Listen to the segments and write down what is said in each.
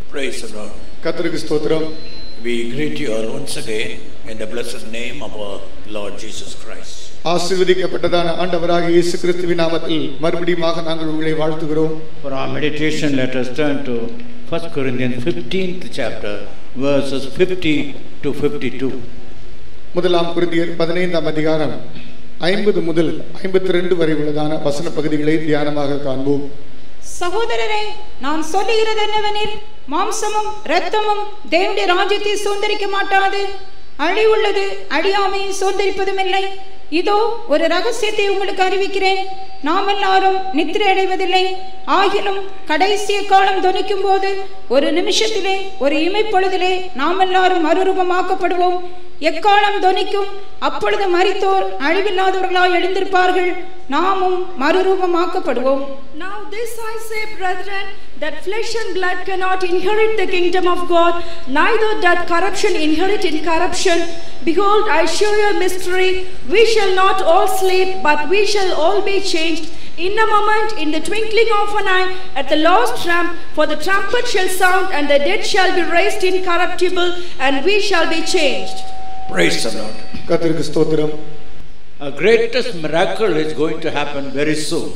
Praise the Lord. கர்த்தருக்கு ஸ்தோத்திரம். We greet you all once again in the blessed name of our Lord Jesus Christ. ஆசீர்வதிக்கப்பட்டதான ஆண்டவராகிய இயேசு கிறிஸ்துவின் நாமத்தில் மறுபடியுமாக நாங்கள் உங்களை வாழ்த்துகிறோம். For our meditation, let us turn to 1 Corinthians 15th chapter, verses 50 to 52. முதலாம் கொரிந்தியர் 15ஆம் அதிகாரம் 50 முதல் 52 வரை உள்ளதான வசன பகுதிகளை தியானமாக காண்போம். சகோதரரே, நான் சொல்லுகிறது என்னவெனில், மாம்சமும் இரத்தமும் தேவனுடைய ராஜ்யத்தை சுதந்தரிக்க மாட்டாது. அழிவுள்ளது அழியாமையை சுதந்தரிப்பதும் இல்லை. இதோ ஒரு ரகசியத்தை உங்களுக்கு அறிவிக்கிறேன். நாம் எல்லாரும் நித்திரை அடைவதில்லை. ஆகிலும் கடைசி காலம் தொனிக்கும் போது ஒரு நிமிஷத்திலே, ஒரு இமைப்பொழுதிலே நாம் எல்லாரும் மறுரூபமாக்கப்படுவோம். எக்காலம் தொனிக்கும், அப்பொழுது மரித்தோர் அழிவில்லாதவர்களாய் எழுந்திருப்பார்கள், நாமும் மறுரூபமாக்கப்படுவோம். Now this I say, brethren, that flesh and blood cannot inherit the kingdom of God, neither doth corruption inherit incorruption. Behold, I show you a mystery. We shall not all sleep, but we shall all be changed in a moment, in the twinkling of an eye, at the last trump. For the trumpet shall sound, and the dead shall be raised incorruptible, and we shall be changed. Praise the Lord. கர்த்தருக்கு ஸ்தோத்திரம். A greatest miracle is going to happen very soon.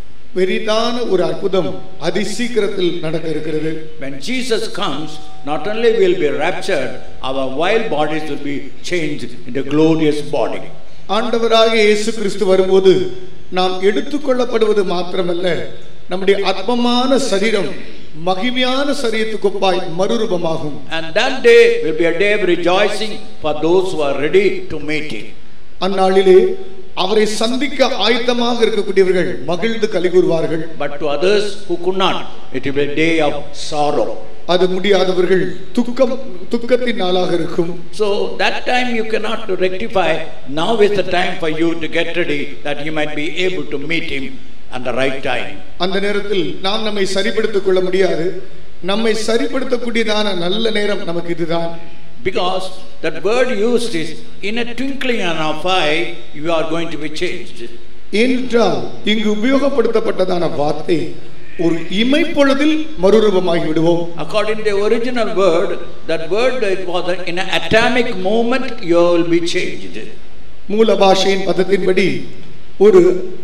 பெரிதான ஒரு அற்புதம் அதிசீக்கிரத்தில் நடக்க இருக்கிறது. When Jesus comes, not only will be raptured, our wild bodies will be changed into glorious body. ஆண்டவராகிய இயேசு கிறிஸ்து வரும்போது நாம் எடுத்துக்கொள்ளப்படுவது மாத்திரமல்ல, நம்முடைய ஆத்மமான சரீரம் மகிமையான சரீரத்துக்கு ஒப்பாய் மறுரூபமாகும். And that day will be a day of rejoicing for those who are ready to meet him. அந்நாளிலே அவரை சந்திக்க ஆயத்தமாக இருக்கக்கூடியவர்கள் மகிழ்ந்து கலிகூறுவார்கள். But to others who could not, it will be a day of sorrow. அது முடியாதவர்கள் துக்கத்தின் நாளாக இருக்கும். So that time you cannot rectify. Now is the time for you to get ready, that you might be able to meet him at the right time. அந்த நேரத்தில் நாம் நம்மை சரிப்படுத்திக் கொள்ள முடியாது. நம்மை சரிப்படுத்தக்கூடியதான நல்ல நேரம் நமக்கு இதுதான். Because that word used is, in a twinkling of an eye you are going to be changed. என்றால் இங்கு உபயோகப்படுத்தப்பட்டதான வார்த்தை ஒரு இமைப்பொழுதில் மறுரூபமாகி விடுவோம். According to the original word, that word, it was in an atomic moment you will be changed. மூல பாஷையின் பதத்தின்படி ஒரு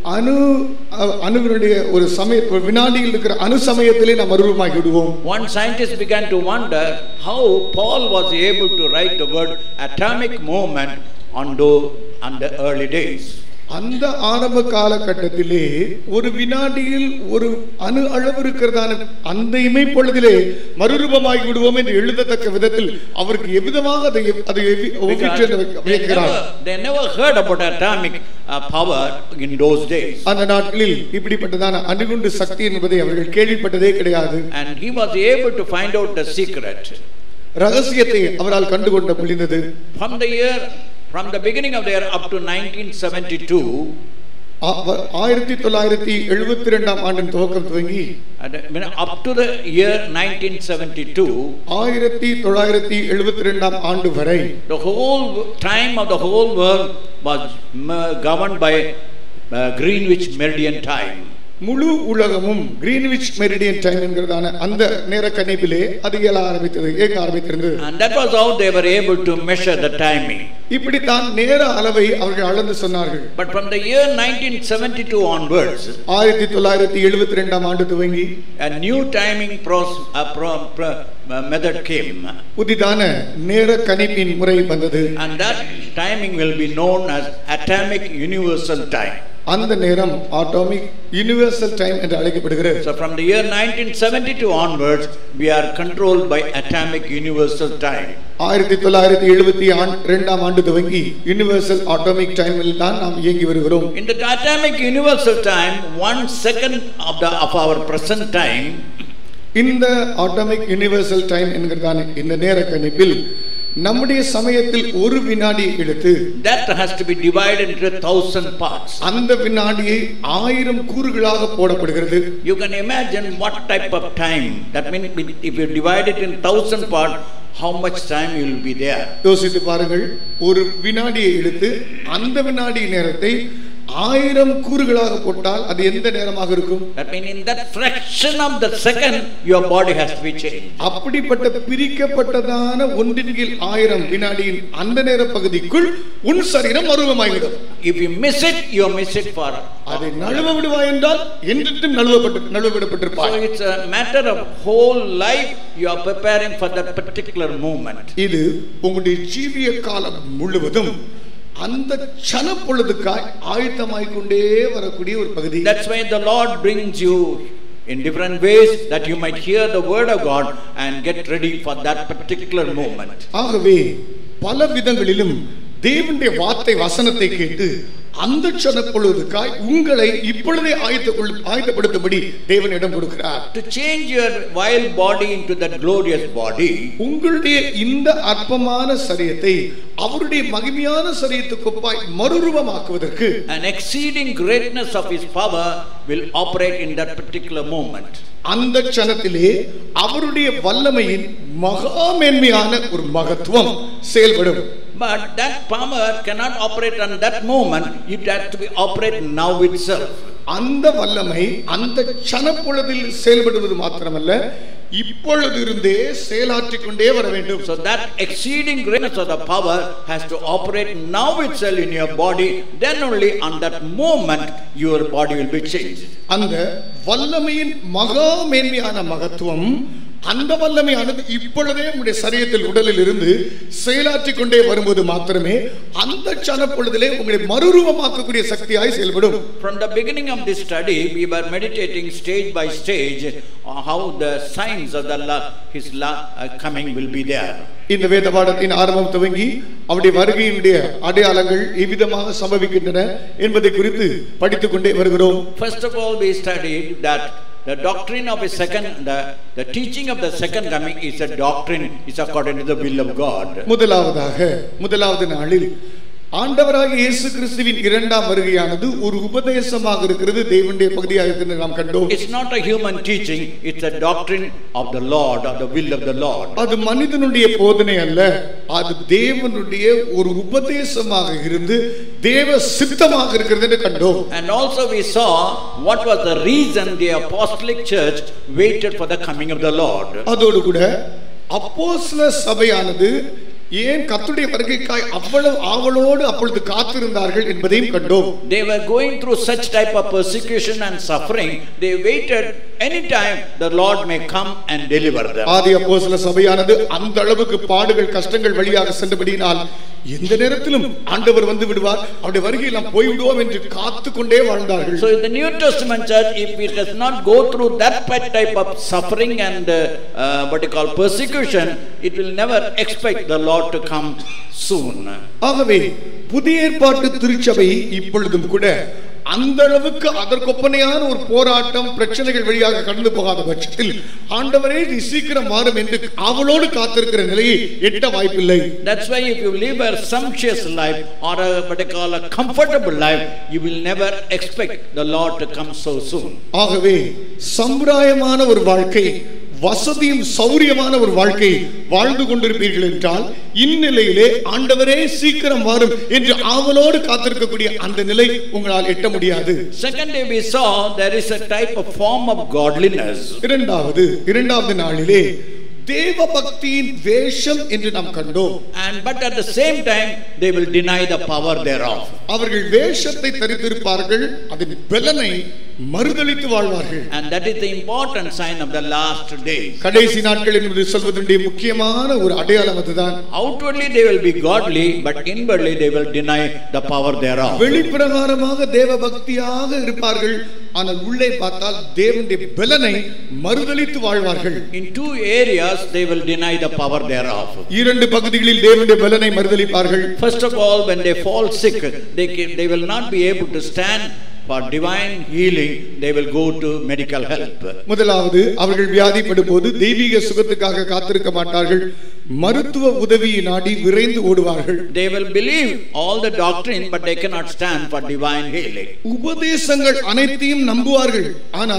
அணுவினுடைய ஒரு வினாடியில் இருக்கிற அணு சமயத்திலே நாம் மறுரூபமாகி விடுவோம். One scientist began to wonder how Paul was able to write the word atomic moment on the early days. அந்த ஆரம்ப காலகட்டத்திலே ஒரு வினாடியில் ஒரு அணு அளவு இருக்கிறதான அந்த இமைப்பொழுதிலே மறுரூபமாகி விடுவோம் என்று எழுதத்தக்க விதத்தில் அவருக்கு எவ்விதமாக அதை வைக்கிறார். They never heard about atomic power in those days. அந்த நாட்களில் இப்படிப்பட்டதான அணுகுண்டு சக்தி என்பதை அவர்கள் கேள்விப்பட்டதே கிடையாது. And he was able to find out the secret. ரகசியத்தை அவரால் கண்டுகொள்ள முடிந்தது. From the beginning of the year up to 1972, 1972 ஆண்டின் துவக்கம் துவங்கி up to the year 1972, 1972 ஆண்டு வரை the whole time of the whole world was governed by Greenwich Meridian time. முழு உலகமும் கிரீன்விச் மெரிடியன் டைம் என்கிறதான அந்த நேர கணிப்பிலே அது இயங்க ஆரம்பித்திருந்தது. And that was how they were able to measure the timing. இப்படி தான் நேர அளவை அவர்கள் அளந்து சொன்னார்கள். But from the year 1972 onwards, 1972 ஆண்டு துவங்கி a new timing method came. புதிதான நேர கணிப்பின் முறை வந்தது. And that timing will be known as atomic universal time. அந்த நேரம் அட்டாமிக் யூனிவர்சல் டைம் என்று அழைக்கப்படுகிறது. So from the year 1972 onwards, we are controlled by atomic universal time. 1972 ஆண்டு துவங்கி யூனிவர்சல் அட்டாமிக் டைமில் தான் நாம் இயங்கி வருகிறோம். In the atomic universal time, 1 second of our present time, இந்த அட்டாமிக் யுனிவர்சல் டைம் என்கிறதான இந்த நேர கணிப்பில் நம்முடைய சமயத்தில் ஒரு வினாடி எடுத்து that has to be divided into 1000 parts. அந்த வினாடியை 1000 கூறுகளாக போடப்படுகிறது. You can imagine what type of time that means. If you divide it in 1000 parts, how much time you will be there? யோசித்து பாருங்கள். ஒரு வினாடியை எடுத்து அந்த வினாடி நேரத்தை 1000 கூறுகளாக போட்டால் அது எந்த நேரமாக இருக்கும்? That means in that fraction of the second, your body has to be changed. அப்படிப்பட்ட பிரிக்கப்பட்டதான 1/1000 வினாடியின் அந்த நேர பகுதிக்குள் உன் சரீரம் மறுரூபமாகிவிடும். If you miss it, you miss it for. அதை நழுவ விடுவாய் என்றால் என்றும் நழுவவிடப்பட்டிருப்பாய். So it's a matter of whole life you are preparing for that particular moment. இது உங்களுடைய ஜீவிய காலம் முழுவதும் அந்த க்ஷண பொழுதுக்காய் ஆயத்தமாய் கொண்டே வரக்கூடிய ஒரு பகுதி. That's why the Lord brings you in different ways that you might hear the word of God and get ready for that particular moment. ஆகவே பல விதங்களிலும் தேவனுடைய வார்த்தை வசனத்தை கேட்டு அந்த க்ஷண பொழுதுக்காய் உங்களை இப்பொழுதே ஆயத்தப்படுத்தும்படி தேவன் இடம் கொடுக்கிறார். To change your vile body into that glorious body, உங்களுடைய இந்த அற்பமான சரீரத்தை அவருடைய மகிமையான சரீரத்துக்கு ஒப்பாய் மறுரூபமாக்குவதற்கு an exceeding greatness of his power will operate in that particular moment. அந்த க்ஷணத்திலே அவருடைய வல்லமையின் மகா மேன்மையான ஒரு மகத்துவம் செயல்படும். But that power cannot operate on that moment. It has to be operate now itself. அந்த வல்லமை அந்த க்ஷண பொழுதில் செயல்படுவது மாத்திரமல்ல, இப்பொழுது இருந்தே செயலாற்றிக் கொண்டே வர வேண்டும். So that exceeding greatness of the power has to operate now itself in your body. Then only on that moment your body will be changed. அந்த வல்லமையின் மகா மேன்மையான மகத்துவம், அந்த வல்லமையானது இப்பொழுதே உங்களுடைய சரீரத்தில் உடலில் இருந்து செயலாற்றிக் கொண்டே வரும்போது மாத்திரமே அந்த க்ஷண பொழுதிலே உங்களை மறுரூபமாக்கக்கூடிய சக்தியாய் செயல்படும். From the beginning of this study, we were meditating stage by stage on how the signs of his coming will be there. இந்த வேத பாடத்தின் ஆரம்பம் துவங்கி அவருடைய வருகையினுடைய அடையாளங்கள் எவ்விதமாக சம்பவிக்கின்றன என்பதை குறித்து படித்துக் கொண்டே வருகிறோம். First of all, we studied that the doctrine of the teaching of the second coming is a doctrine, is according to the will of God. முதலாவது நாளில் ஆண்டவராகிய இயேசு கிறிஸ்துவின் இரண்டாம் வருகையானது ஒரு உபதேசமாக இருக்கிறது, தேவனுடைய பகுதியாக இருக்கிறது நாம் கண்டோம். It's not a human teaching, it's a doctrine of the Lord, of the will of the Lord. அது மனிதனுடைய போதனை அல்ல, அது தேவனுடைய ஒரு உபதேசமாக இருந்து தேவ சித்தமாக இருக்கிறது என்று கண்டோம். And also we saw what was the reason the apostolic church waited for the coming of the Lord. அதோடு கூட அப்போஸ்தல சபையானது ஏன் கர்த்தருடைய வருகைக்காய் அவ்வளவு ஆவலோடு அப்பொழுது காத்திருந்தார்கள் என்பதையும் கண்டோம். They were going through such type of persecution and suffering. They waited any time the Lord may come and deliver them. ஆதி அப்போஸ்தல சபையானது அந்த அளவுக்கு பாடுகள் கஷ்டங்கள் வழியாக சென்றபடியினால் எந்த நேரத்திலும் ஆண்டவர் வந்து விடுவார், அவருடைய வருகையில் நாம் போய் விடுவோம் என்று காத்து கொண்டே வாழ்ந்தார்கள். So in the New Testament church, if it does not go through that type of suffering and what you call persecution, it will never expect the Lord to come soon. ஆகவே புதிய ஏற்பாட்டு திருச்சபை இப்பொழுதும் கூட அந்த அளவுக்கு அதற்கொப்பனையான ஒரு போராட்டம் பிரச்சனைகள் வழியாக கடந்து போகாத பட்சத்தில் ஆண்டவரே நீ சீக்கிரம் மாறும் என்று அவளோடு காத்திருக்கிற நிலையை எட்ட வாய்ப்பில்லை. That's why if you live a sumptuous life or what they call a comfortable life, you will never expect the Lord to come so soon. ஆகவே சம்பிரதாயமான ஒரு வாழ்க்கை, வசதியும் சௌரியமான ஒரு வாழ்க்கை வாழ்ந்து கொண்டிருப்பீர்கள் என்றால் இந்நிலையிலே ஆண்டவரே சீக்கிரம் வரும் என்று ஆவலோடு காத்திருக்கக்கூடிய அந்த நிலை உங்களால் எட்ட முடியாது. Secondly, we saw there is a type of form of godliness. இரண்டாவது நாளிலே தேவ பக்தியின் வேஷம் என்று நாம் கண்டோம். And but at the same time they will deny the power thereof. அவர்கள் வேஷத்தை தரித்திருப்பார்கள், அதன் பலனை மறுதலித்து வாழ்வார்கள். And that is the important sign of the last days. கடைசி நாட்கள் என்று சொல்வதனுடைய முக்கியமான ஒரு அடையாளம் அதுதான். Outwardly they will be godly, but inwardly they will deny the power thereof. வெளிப்பிரகாரமாக தேவ பக்தியாக இருப்பார்கள், ஆனால் உள்ளே பார்த்தால் தேவனுடைய பலனை மறுதலித்து வாழ்வார்கள். In two areas they will deny the power thereof. இரண்டு பகுதிகளில் தேவனுடைய பலனை மறுதலிப்பார்கள். First of all, when they fall sick, they will not be able to stand for divine healing. They will go to medical help. முதலாவது, அவர்கள் வியாதிப்படும் போது தெய்வீக சுகத்துக்காக காத்திருக்க மாட்டார்கள், மருத்துவ உதவியை நாடி விரைந்து ஓடுவார்கள். They will believe all the doctrine, but they cannot stand for divine healing. உபதேசங்கள் அனைத்தையும் நம்புவார்கள், ஆனால்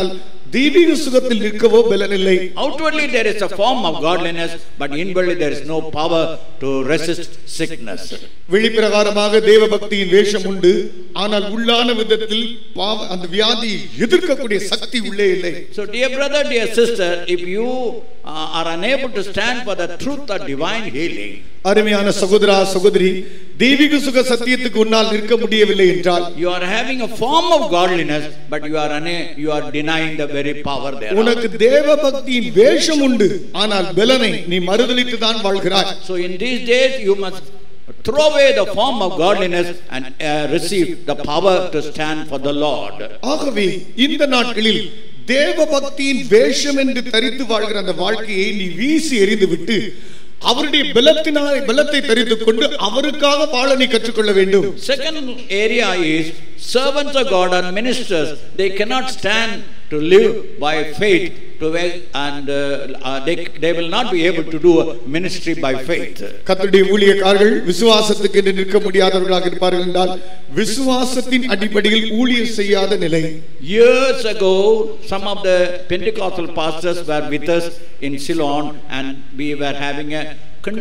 தெய்வீக சுகத்தில் நிற்கவோ பலனில்லை. Outwardly there is a form of godliness, but inwardly there is no power to resist sickness. வெளிப்பிரகாரமாக தேவ பக்தியின் வேஷம் உண்டு, ஆனால் உள்ளான விதத்தில் அந்த வியாதியை எதிர்க்கக்கூடிய சக்தி உள்ளே இல்லை. So dear brother, dear sister, if you are unable to stand for the truth of divine healing, அருமையான சகோதரா சகோதரி, தெய்வீக சுக சத்தியத்துக்கு உன்னால் நிற்க முடியவில்லை என்றால், you are having a form of godliness, but you are denying the very power there. உனக்கு தேவ பக்தியின் வேஷம் உண்டு, ஆனால் பலனை நீ மறுதலித்து தான் வாழ்கிறாய். So in these days you must throw away the form of godliness and receive the power to stand for the Lord. ஆகவே இந்த நாட்களில் தேவ பக்தியின் வேஷம் என்று தரித்து வாழ்கிற அந்த வாழ்க்கையை நீ வீசி எறிந்துவிட்டு அவருடைய பலத்தை தரித்து கொண்டு அவருக்காக வாழ நீ கற்றுக்கொள்ள வேண்டும். Second area is servants of God and ministers, they cannot stand to live by faith and they will not be able to do a ministry by faith. கர்த்தருடைய ஊழியக்காரர்கள் விசுவாசத்துக்கு என்று நிற்க முடியாதவர்களாக இருப்பார்கள் என்றால் விசுவாசத்தின் அடிப்படையில் ஊழியம் செய்யாத நிலை. Years ago some of the Pentecostal pastors were with us in Ceylon and we were having a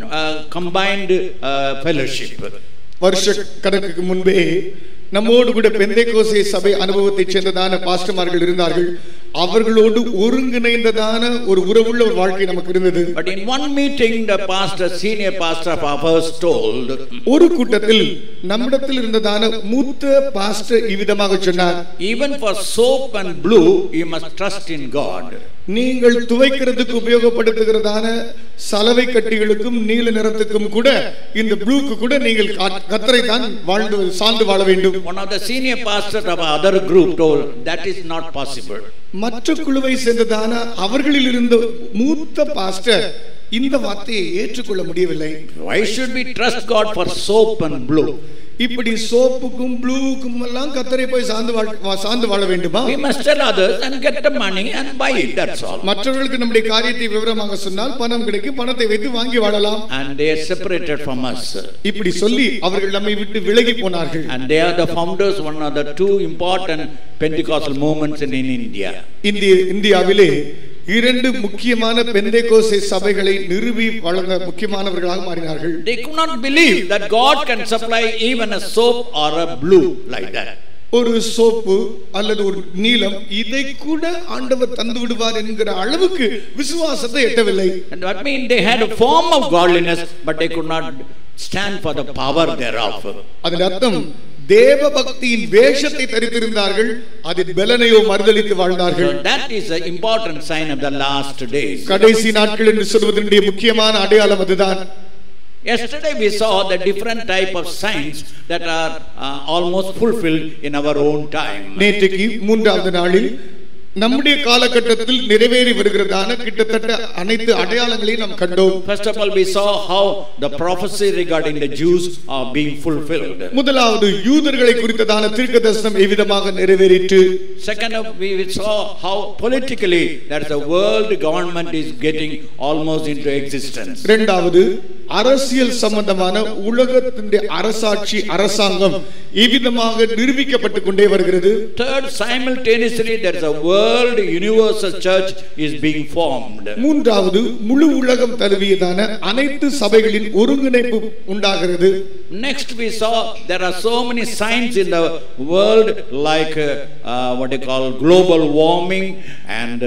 combined fellowship. வருஷ கணக்குக்கு முன்பே நம்மோடு கூட பெந்தேகோஸ்தே சபை அனுபவத்தைச் சேர்ந்ததான பாஸ்டர்மார்கள் இருந்தார்கள். அவர்களோடு ஒருங்கிணைந்ததான ஒரு உறவுள்ள ஒரு வாழ்க்கை நமக்கு இருந்தது. But in one meeting the senior pastor of ours told, ஒரு கூட்டத்தில் நம்மிடத்தில் இருந்ததான மூத்த பாஸ்டர் இவ்விதமாக சொன்னார், even for soap and blue you must trust in God. நீங்கள் துவைக்கிறதுக்கு உபயோகப்படுத்துகிறதான சலவை கட்டிகளுக்கும் நீல நிறத்துக்கும் கூட இந்த ப்ளூக்கு கூட நீங்கள் கர்த்தரை தான் சார்ந்து வாழ வேண்டும். One of the senior pastors of other group told that is not possible. மற்ற குழுவை சேர்ந்ததான அவர்களில் இருந்த மூத்த பாஸ்டர் இந்த வார்த்தையை ஏற்றுக்கொள்ள முடியவில்லை. Why should we trust God for soap and blue? இப்படி சோப்புக்கும் ப்ளூவுக்கும் எல்லாம் கர்த்தரை போய் சார்ந்து வாழ வேண்டுமா? We must tell others and get the money and buy it, that's all. மற்றவர்களுக்கு நம்முடைய காரியத்தை விவரமாக சொன்னால் பணம் கிடைக்கும், பணத்தை வைத்து வாங்கி வாழலாம். And they are separated from us. இப்படி சொல்லி அவர்கள் நம்மை விட்டு விலகி போனார்கள். And they are the founders, one of the two important Pentecostal movements in India. இந்தியாவிலே இரண்டு முக்கியமான பெந்தேகோஸ்தே சபைகளை நிறுவி வழங்க முக்கியமானவர்களாக மாறினார்கள். They could not believe that God can supply even a soap or a blue like that. ஒரு சோப்பு அல்லது ஒரு நீலம் இதை கூட ஆண்டவர் தந்து விடுவார் என்கிற அளவுக்கு விசுவாசத்தை எட்டவில்லை. And that means they had a form of godliness but they could not stand for the power thereof. அதன் அர்த்தம் தேவ பக்தியின் வேஷத்தை தரித்திருந்தார்கள், அதில் பலனையோ மறுதலித்து வாழ்ந்தார்கள். That is an important sign of the last days. கடைசி நாட்கள் என்று சொல்வதனுடைய முக்கியமான அடையாளம் அதுதான். Yesterday we saw the different type of signs that are almost fulfilled in our own time. நேற்றைக்கு மூன்றாவது நாளில் நம்முடைய காலகட்டத்தில் நிறைவேறி வருகிறதான கிட்டத்தட்ட அனைத்து அடையாளங்களையும் நாம் கண்டோம். First of all we saw how the prophecy regarding the Jews are being fulfilled. முதலாவது யூதர்களை குறித்ததான தீர்க்கதரிசனம் எவ்விதமாக நிறைவேறிற்று. Second we saw how politically that the world government is getting almost into existence. இரண்டாவது அரசியல் சம்பந்தமான உலகத்தினுடைய அரசாட்சி அரசாங்கம் எவ்விதமாக நிரூபிக்கப்பட்டு கொண்டே வருகிறது. Third, simultaneously there is a world universal church is being formed. மூன்றாவது முழு உலகம் தழுவியதான அனைத்து சபைகளின் ஒருங்கிணைப்பு உண்டாகிறது. Next we saw there are so many signs in the world like what they call global warming and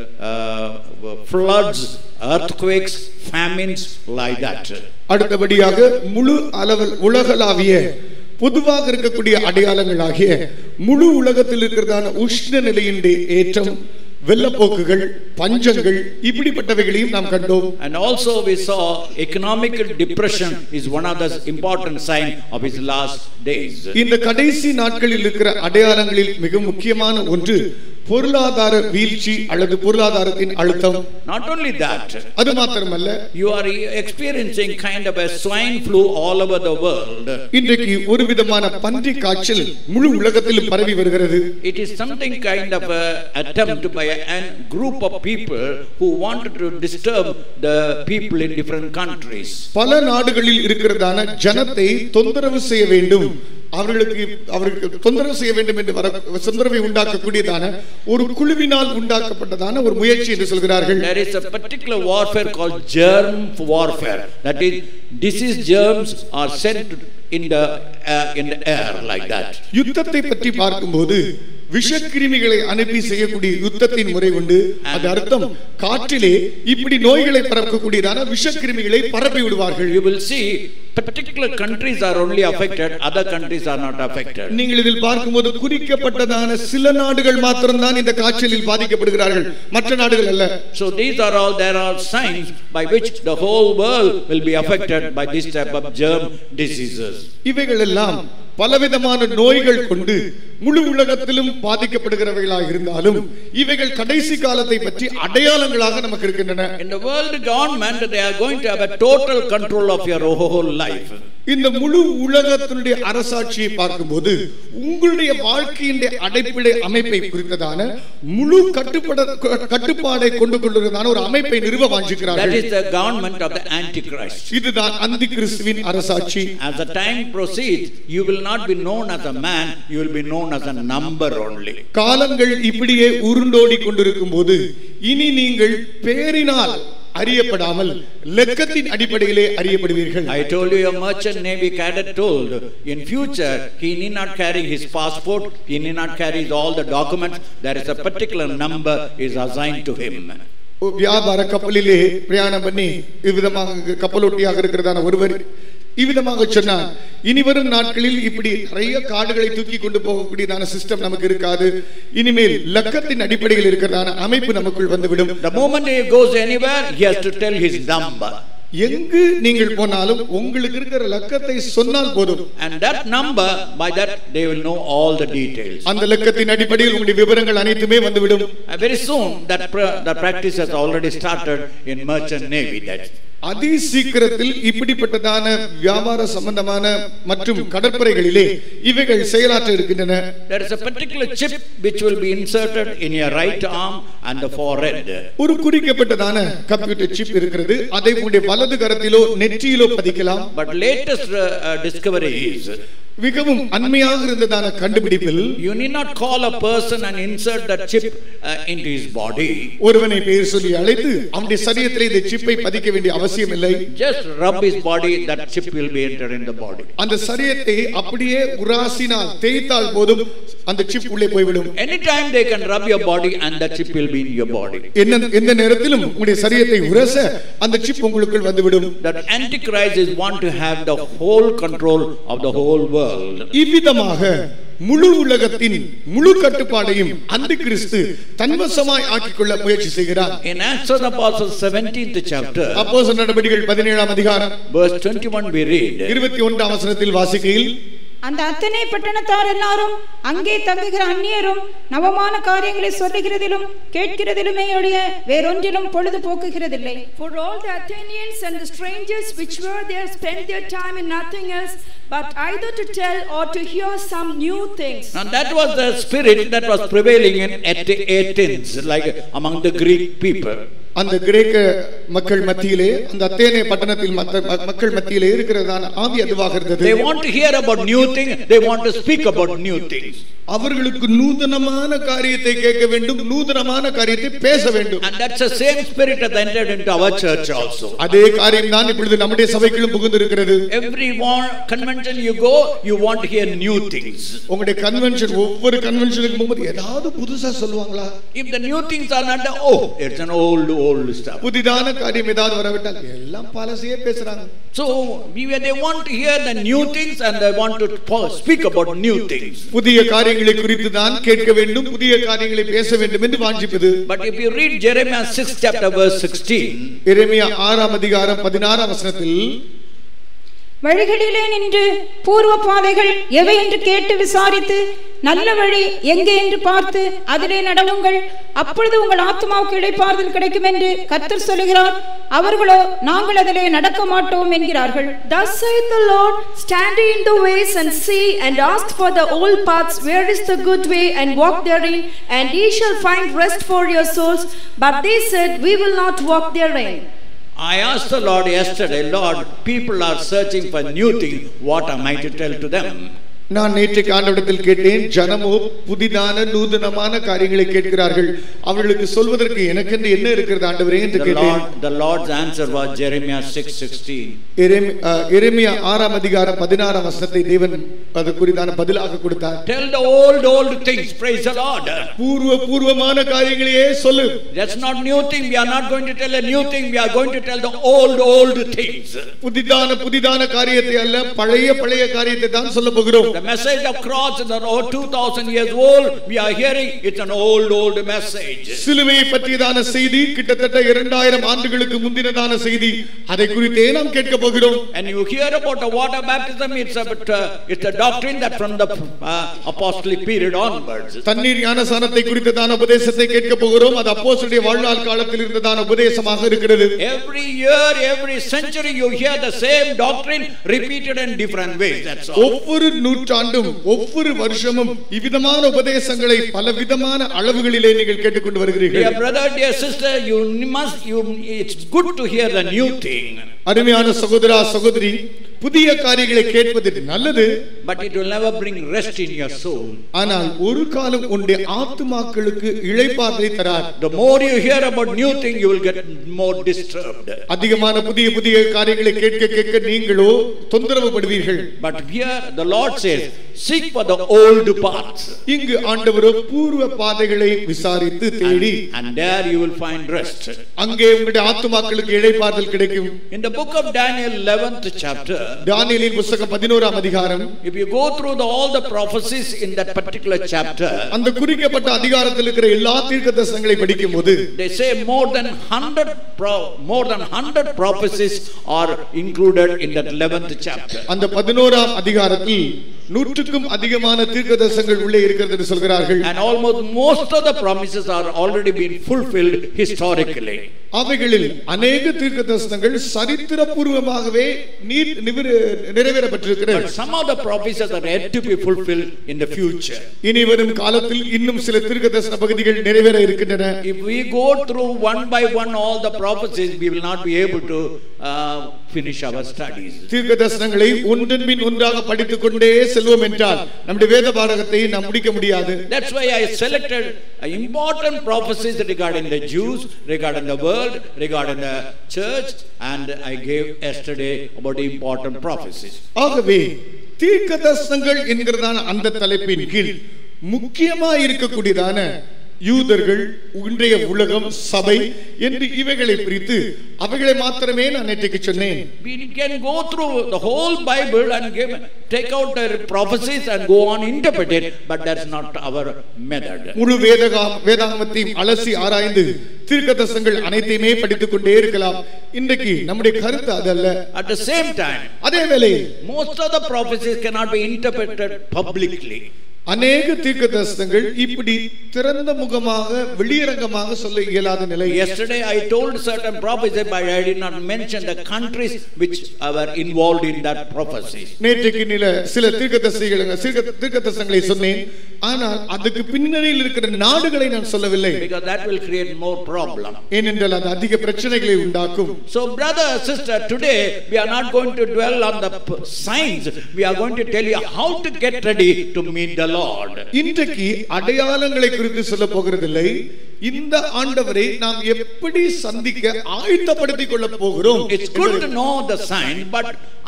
floods, earthquakes, famines like that. அடுத்தபடியாக முழு அளவில் உலகளாவிய பொதுவாக இருக்கக்கூடிய அடையாளங்களாகிய முழு உலகத்தில் இருக்கிறதான உஷ்ண நிலையினுடைய ஏற்றம், வெள்ளப்போக்குகள், பஞ்சங்கள் இப்படிப்பட்டவைகளையும் நாம் கண்டோம். And also we saw economic depression is one of the important sign of his last days. இந்த கடைசி நாட்களில் இருக்கிற அடையாளங்களில் மிக முக்கியமான ஒன்று பொருளாதார வீழ்ச்சி அல்லது பொருளாதாரத்தின் அழுத்தம். Not only that, அது மாத்திரமல்ல, you are experiencing kind of a swine flu all over the world. இன்றைக்கு ஒரு விதமான பன்றி காய்ச்சல் முழு உலகத்தில் பரவி வருகிறது. It is something kind of a attempt by a group of people who wanted to disturb the people in different countries. பல நாடுகளில் இருக்கிறதான ஜனத்தை தொந்தரவு செய்ய வேண்டும், அவர்களுக்கு தொந்தரவு செய்ய வேண்டும் என்று தொந்தரவை உண்டாக்கக்கூடியதான ஒரு குழுவினால் உண்டாக்கப்பட்டதான ஒரு முயற்சி என்று சொல்கிறார்கள். There is a particular warfare called germ warfare. That is, disease germs are sent in the air like that. யுத்தத்தை பற்றி பார்க்கும்போது விஷக்கிருமிகளை அனுப்பி செய்யக்கூடிய யுத்தத்தின் முறை உண்டு. அது அர்த்தம் காற்றிலே இப்படி நோய்களை பரப்பக்கூடியதான விஷக்கிருமிகளை பரப்பி விடுவார்கள். You will see particular countries are only affected, other countries are not affected. நீங்கள் இதில் பார்க்கும்போது குறிக்கப்பட்டதான சில நாடுகள் மாத்திரம்தான் இந்த காய்ச்சலில் பாதிக்கப்படுகிறார்கள், மற்ற நாடுகள் அல்ல. So these are all, there are signs by which the whole world will be affected by this type of germ diseases. இவைகள் எல்லாம் பலவிதமான நோய்கள் கொண்டு முழு உலகத்திலும் பாதிக்கப்படுகிறவைகளாக இருந்தாலும் இவைகள் கடைசி காலத்தை பற்றி அடையாளங்களாக நமக்கு இருக்கின்றன. In the world government, they are going to have a total control of your whole life. இந்த முழு உலகத்தினுடைய அரசாட்சியை பார்க்கும்போது உங்களுடைய வாழ்க்கையின் அடிப்படை அமைப்பை குறித்ததான முழு கட்டுப்பாடை கொண்டு கொள்வதான ஒரு அமைப்பை நிறுவ வாஞ்சிக்கிறார்கள். That is the government of the Antichrist. இதுதான் அந்தி கிறிஸ்துவின் அரசாட்சி. As the time proceeds, you will not be known as a man, you will be known as a number only. காலங்கள் இப்படியே உருண்டோடி கொண்டிருக்கும் போது இனி நீங்கள் பேரினால் அறியப்படாமல் லெக்கத்தின் அடிப்படையிலே அறியப்படுவீர்கள். I told you, a merchant navy cadet told, in future he need not carry his passport, he need not carry all the documents, there is a particular number is assigned to him. வியாபார கப்பலிலே பிரயாணம் பண்ணி இவ்விதமாக கப்பலோட்டியாக இருக்கிறதான ஒருவர் இவ்விதமாக சொன்னார், இனி வரும் நாட்களில் இப்படி நிறைய கார்டுகளை தூக்கி கொண்டு போகக்கூடியதான சிஸ்டம் நமக்கு இருக்காது, இனிமேல் லக்கத்தின் அடிப்படையில் இருக்கிறதான அமைப்பு நமக்குள் வந்துவிடும். The moment he goes anywhere, he has to tell his number. எங்கு நீங்கள் போனாலும் உங்களுக்கு இருக்கிற லக்கத்தை சொன்னால் போதும். And that number, by that they will know all the details. அந்த லக்கத்தின் அடிப்படையில் உங்களுடைய விவரங்கள் அனைத்துமே வந்துவிடும். Very soon that practice has already started in merchant navy. That அதி சீக்கிரத்தில் இப்படிப்பட்டதான வியாபார சம்பந்தமான மற்றும் கடற்படைகளிலே இவைகள் செயலாற்ற இருக்கின்றன. There is a particular chip which will be inserted in your right arm and the forehead. ஒரு குறிக்கப்பட்டதான கம்ப்யூட்டர் சிப் இருக்கிறது, அதை உங்களுடைய வலது கரத்திலோ நெற்றியிலோ பதிக்கலாம். But latest discovery is, மிகவும் அண்மையாக இருந்ததான கண்டுபிடிப்பில், you need not call a person and insert that chip into his body. ஒருவனை பெயர் சொல்லி அழைத்து அவனுடைய சரீரத்திலே இந்த சிப்பை பதிக்க வேண்டிய அவசியம் இல்லை. Just rub his body, that chip will be entered in the body. அந்த சரீரத்தை அப்படியே உராசினால் தேய்த்தால் போதும் அந்த சிப் உள்ளே போய்விடும். Anytime they can rub your body and that chip will be in your body. எந்த நேரத்திலும் உங்களுடைய சரீரத்தை உரச அந்த சிப் உங்களுக்குள் வந்துவிடும். That Antichrist is want to have the whole control of the whole world. இவ்விதமாக முழு உலகத்தின் முழு கட்டுப்பாடையும் அந்தி கிறிஸ்து தன்வசமாய் ஆக்கிக்கொள்ள முயற்சி செய்கிறார். In Acts of the Apostles 17th chapter, அப்போஸ்தலர் நடபடிகள் 17ஆம் அதிகாரம் verse 21 we read, 21ஆம் வசனத்தில் வாசிக்கையில், அந்த அத்தனை பட்டணத்தார் எல்லாரும் அங்கே தங்குகிற அந்நியரும் நவமான காரியங்களை சொல்லுகிறதிலும் கேட்கிறதிலுமே ஒழிய வேறொன்றிலும் பொழுது போக்குகிறதில்லை. For all the Athenians and the strangers which were there spent their time in nothing else but either to tell or to hear some new things. And that was the spirit that was prevailing in Athens, like among the Greek people. அந்த கிரேக்க மக்கள் மத்தியிலே, அந்த அத்தேனே பட்டணத்தில் மக்கள் மத்தியிலே இருக்கிறதான ஆவி அதுவாக இருந்தது. They want to hear about new things, they want to speak about new things. அவர்களுக்கு நூதனமான காரியத்தை கேட்க வேண்டும், நூதனமான காரியத்தை பேச வேண்டும். And that's the same spirit that entered into our church also. அதே காரியம் தான் இப்பொழுது நம்முடைய சபைக்குள்ளும் புகுந்திருக்கிறது. Every convention you go, you want to hear new things. உங்களுடைய கன்வென்ஷன், ஒவ்வொரு கன்வென்ஷனுக்கு போகும்போது ஏதாவது புதுசா சொல்லுவாங்களா? If the new things are not, oh, it's an old stuff. புதிதான காரியம் ஏதாவது வரவிட்டால் எல்லாம் பழசையே பேசுறாங்க. So they want to hear the new things and they want to speak about new things. புதிய காரியங்களை குறித்து தான் கேட்க வேண்டும், புதிய காரியங்களை பேச வேண்டும் என்று வாஞ்சிப்பது. But if you read Jeremiah 6 chapter verse 16, எரேமியா 6ஆம் அதிகாரம் 16ஆம் வசனத்தில், வழிகளிலே நின்று பூர்வ பாதைகள் எவை என்று கேட்டு விசாரித்து நல்ல வழி எங்கே என்று பார்த்து அதிலே நடவுங்கள், அப்பொழுது உங்கள் ஆத்மாவுக்கு இளைப்பாறுதல் கிடைக்கும் என்று கர்த்தர் சொல்கிறார். அவர்களோ நாங்கள் அதிலே நடக்க மாட்டோம் என்கிறார்கள். Thus saith the Lord, stand ye in the ways and see and ask for the old paths, where is the good way, and walk therein, and ye shall find rest for your souls. But they said, we will not walk therein. I asked the Lord yesterday, Lord, people are searching for new things, what am I to tell to them? நான் நேற்றைக்கு ஆண்டவரிடத்தில் கேட்டேன், ஜனமோ புதிதான நூதனமான காரியங்களை கேட்கிறார்கள், அவர்களுக்கு சொல்வதற்கு எனக்கென்று என்ன இருக்கிறது ஆண்டவரே என்று கேட்டேன். The Lord's answer was Jeremiah 6:16. எரேமியா 6ஆம் அதிகாரம் 16ஆம் வசனத்தை தேவன் அது குறித்தான பதிலாக கொடுத்தார். Tell the old things, praise the Lord. பூர்வமான காரியங்களையே சொல்லு. That's not new thing. We are not going to tell a new thing. We are going to tell the old things. புதிதான காரியத்தை அல்ல, பழைய காரியத்தை தான் சொல்ல போகிறோம். The message of cross is 2000 years old. We are hearing it's an old message. சிலுவையை பற்றியதான செய்தி கிட்டத்தட்ட 2000 ஆண்டுகளுக்கு முந்தினதான செய்தி. அதை குறித்தே நாம் கேட்க போகிறோம். And you hear about the water baptism. It's a doctrine that from the apostolic period onwards. தண்ணீர் ஞானஸ்நானத்தை குறித்ததான உபதேசத்தை கேட்க போகிறோம். அது அப்போஸ்தலருடைய வாழ்நாள் காலத்தில் இருந்ததான உபதேசமாக இருக்கிறது. Every year, every century you hear the same doctrine repeated in different ways. That's all. ஒவ்வொரு நூற்றாண்டும் ஒவ்வொரு வருஷமும் இவ்விதமான உபதேசங்களை பலவிதமான அளவுகளிலே நீங்கள் கேட்டுக்கொண்டு வருகிறீர்கள். Dear brother, dear sister, it's good to hear the new thing. அருமையான சகோதரா சகோதரி, புதிய காரியங்களை கேட்பது நல்லது. But it will never bring rest in your soul. ஆனால் ஒரு காலம் உன்னுடைய ஆத்துமாக்களுக்கு இளைப்பாறுதலை தராது. The more you hear about new thing, you will get more disturbed. அதிகமான புதிய காரியங்களை கேட்க நீங்களோ தொந்தரவுப்படுவீர்கள். But here the Lord says, seek for the old paths. இங்கு ஆண்டவரோ பூர்வ பாதைகளை விசாரித்து தேடி, and there you will find rest. அங்கே உங்களுடைய ஆத்துமாக்களுக்கு இளைப்பாறுதல் கிடைக்கும். In the book of Daniel 11th chapter, தானியேலின் புத்தகம் 11ஆம் அதிகாரம், if you go through all the prophecies in that particular chapter, அந்த குறிக்கப்பட்ட அதிகாரத்தில் இருக்கிற எல்லா தீர்க்கதரிசனங்களை படிக்கும்போது they say more than 100 prophecies are included in that 11th chapter. அந்த 11ஆம் அதிகாரத்தில் 100க்கும் அதிகமான தீர்க்கதரிசனங்கள் உள்ளே இருக்கிறது என்று சொல்கிறார்கள். And almost most of the promises are already been fulfilled historically. அவைகளில் अनेक தீர்க்கதரிசனங்கள் சரித்திரபூர்வமாகவே நிறைவேறப்பட்டிருக்கிறது. But some of the prophecies are yet to be fulfilled in the future. இனி வரும் காலத்தில் இன்னும் சில தீர்க்கதரிசன பகுதிகள் நிறைவேற இருக்கின்றன. If we go through one by one all the prophecies, we will not be able to finish our studies. தீர்க்கதரிசனங்களை ஒன்றன் பின் ஒன்றாக படித்துக் கொண்டே செல்வோம் என்றால் நம்முடைய வேத பாடத்தை நாம் முடிக்க முடியாது. That's why I selected important prophecies regarding the Jews, regarding the world, regarding the church, and I gave yesterday about the important prophecies. ஆகவே தீர்க்கதரிசனங்கள் என்கிறதான அந்த தலைப்பின் கீழ் முக்கியமாக இருக்கக்கூடியதான யூதர்கள், இன்றைய உலகம், சபை என்று இவைகளை பிரித்து அவைகளை மாத்திரமே நான் நேற்றைக்கு சொன்னேன். We can go through the whole Bible and take out the prophecies and go on interpret it, but that's not our method. முழு வேதாகமத்தையும் அலசி ஆராய்ந்து தீர்க்கதரிசனங்கள் அனைத்தையுமே படித்துக் கொண்டே இருக்கலாம். இன்றைக்கு நம்முடைய கருத்து அதல்ல. At the same time, அதே வேளையில் most of the prophecies cannot be interpreted publicly. அநேக தீர்க்கதரிசனங்கள் இப்படி திறந்த முகமாக வெளியரங்கமாக சொல்ல இயலாத நிலை. Yesterday I told certain prophecies, but I did not mention the countries which were involved in that prophecy. நேற்றைக்கு சில தீர்க்கதரிசனங்களை சொன்னேன், ஆனால் அதுக்கு பின்னணியில் இருக்கிற நாடுகளை நான் சொல்லவில்லை. Because that will create more problem. ஏனென்றால் அது அதிக பிரச்சனைகளை உண்டாக்கும். So brother, sister, today we are not going to dwell on the signs. We are going to tell you how to get ready to meet the Lord. இன்றைக்கு அடையாளங்களை குறித்து சொல்ல போகிறதில்லை. இந்த ஆண்டவரை நாம் எப்படி சந்திக்க ஆயத்தப்படுத்திக் கொள்ள போகிறோம். It's good to know the signs, but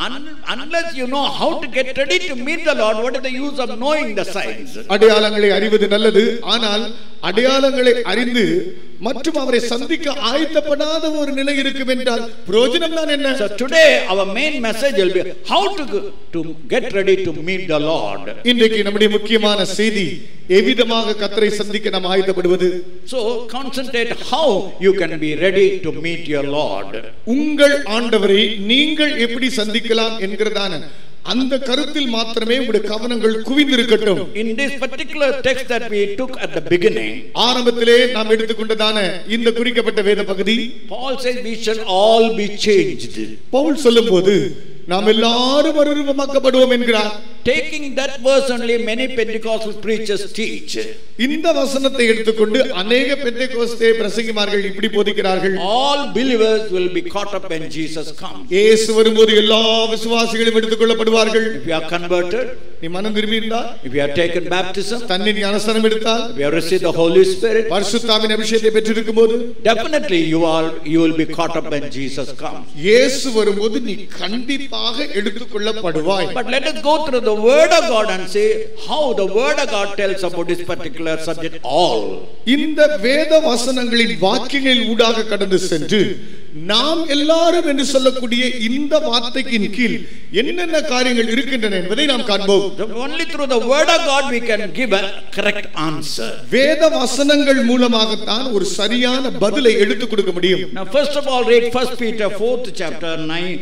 unless you know how to get ready to meet the Lord, what is the use of knowing the signs? அடையாளங்களை அறிவது நல்லது, ஆனால் அடையாளங்களை அறிந்து மற்றும் அவரை சந்திக்க ஆயத்தப்படாத ஒரு நிலை இருக்கும் என்றால் பிரயோஜனம் தான் என்ன? So today our main message will be how to get ready to meet the Lord. இன்றைக்கு நம்முடைய முக்கியமான செய்தி எவ்விதமாக கர்த்தரை சந்திக்க நாம் ஆயத்தப்படுவது. So concentrate how you can be ready to meet your Lord. உங்கள் ஆண்டவரை நீங்கள் எப்படி சந்திக்கலாம் என்கிறதான அந்த கருத்தில் மாத்திரமே உங்களுடைய கவனங்கள் குவிந்திருக்கட்டும். In this particular text that we took at the beginning, ஆரம்பத்திலே நாம் எடுத்துக்கொண்டதான இந்த குறிக்கப்பட்ட வேத பகுதி, Paul says we shall all be changed. Pavul சொல்லும்போது நாம் எல்லாரும் மறுரூபமாக்கப்படுவோம் என்கிறார். Taking that verse only, many Pentecostal preachers teach. இந்த வசனத்தை எடுத்துக்கொண்டு अनेक பெந்தெகோஸ்தே பிரசங்கிமார்கள் இப்படி போதிக்கிறார்கள். All believers will be caught up when Jesus comes. இயேசு வரும்போது எல்லா விசுவாசிகளும் எடுத்துக்கொள்ளப்படுவார்கள். If you are converted, நீ மனம் திரும்பி இருந்தால், if you have taken baptism, தண்ணீர் ஞானஸ்நானம் எடுத்தால், if you have received the Holy Spirit, பரிசுத்தாவின் அபிஷேகத்தை பெற்றிருக்கும்போது, definitely you will be caught up when Jesus comes. இயேசு வரும்போது நீ கண்டிப்பாக எடுத்துக்கொள்ளப்படுவாய். But let us go through the word of God and see how the word of God tells about this particular subject all. இந்த வேத வசனங்களின் வாக்கியங்களில் ஊடாக கடந்து சென்று நாம் எல்லாரும் என்று சொல்லக்கூடிய இந்த வார்த்தையின் கீழ் என்னென்ன காரியங்கள் இருக்கின்றன என்பதை நாம் காண்போம். Only through the word of God we can give a correct answer. வேத வசனங்கள் மூலமாக தான் ஒரு சரியான பதிலை எடுத்து கொடுக்க முடியும். Now first of all read 1 Peter 4th chapter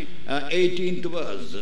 18th verse.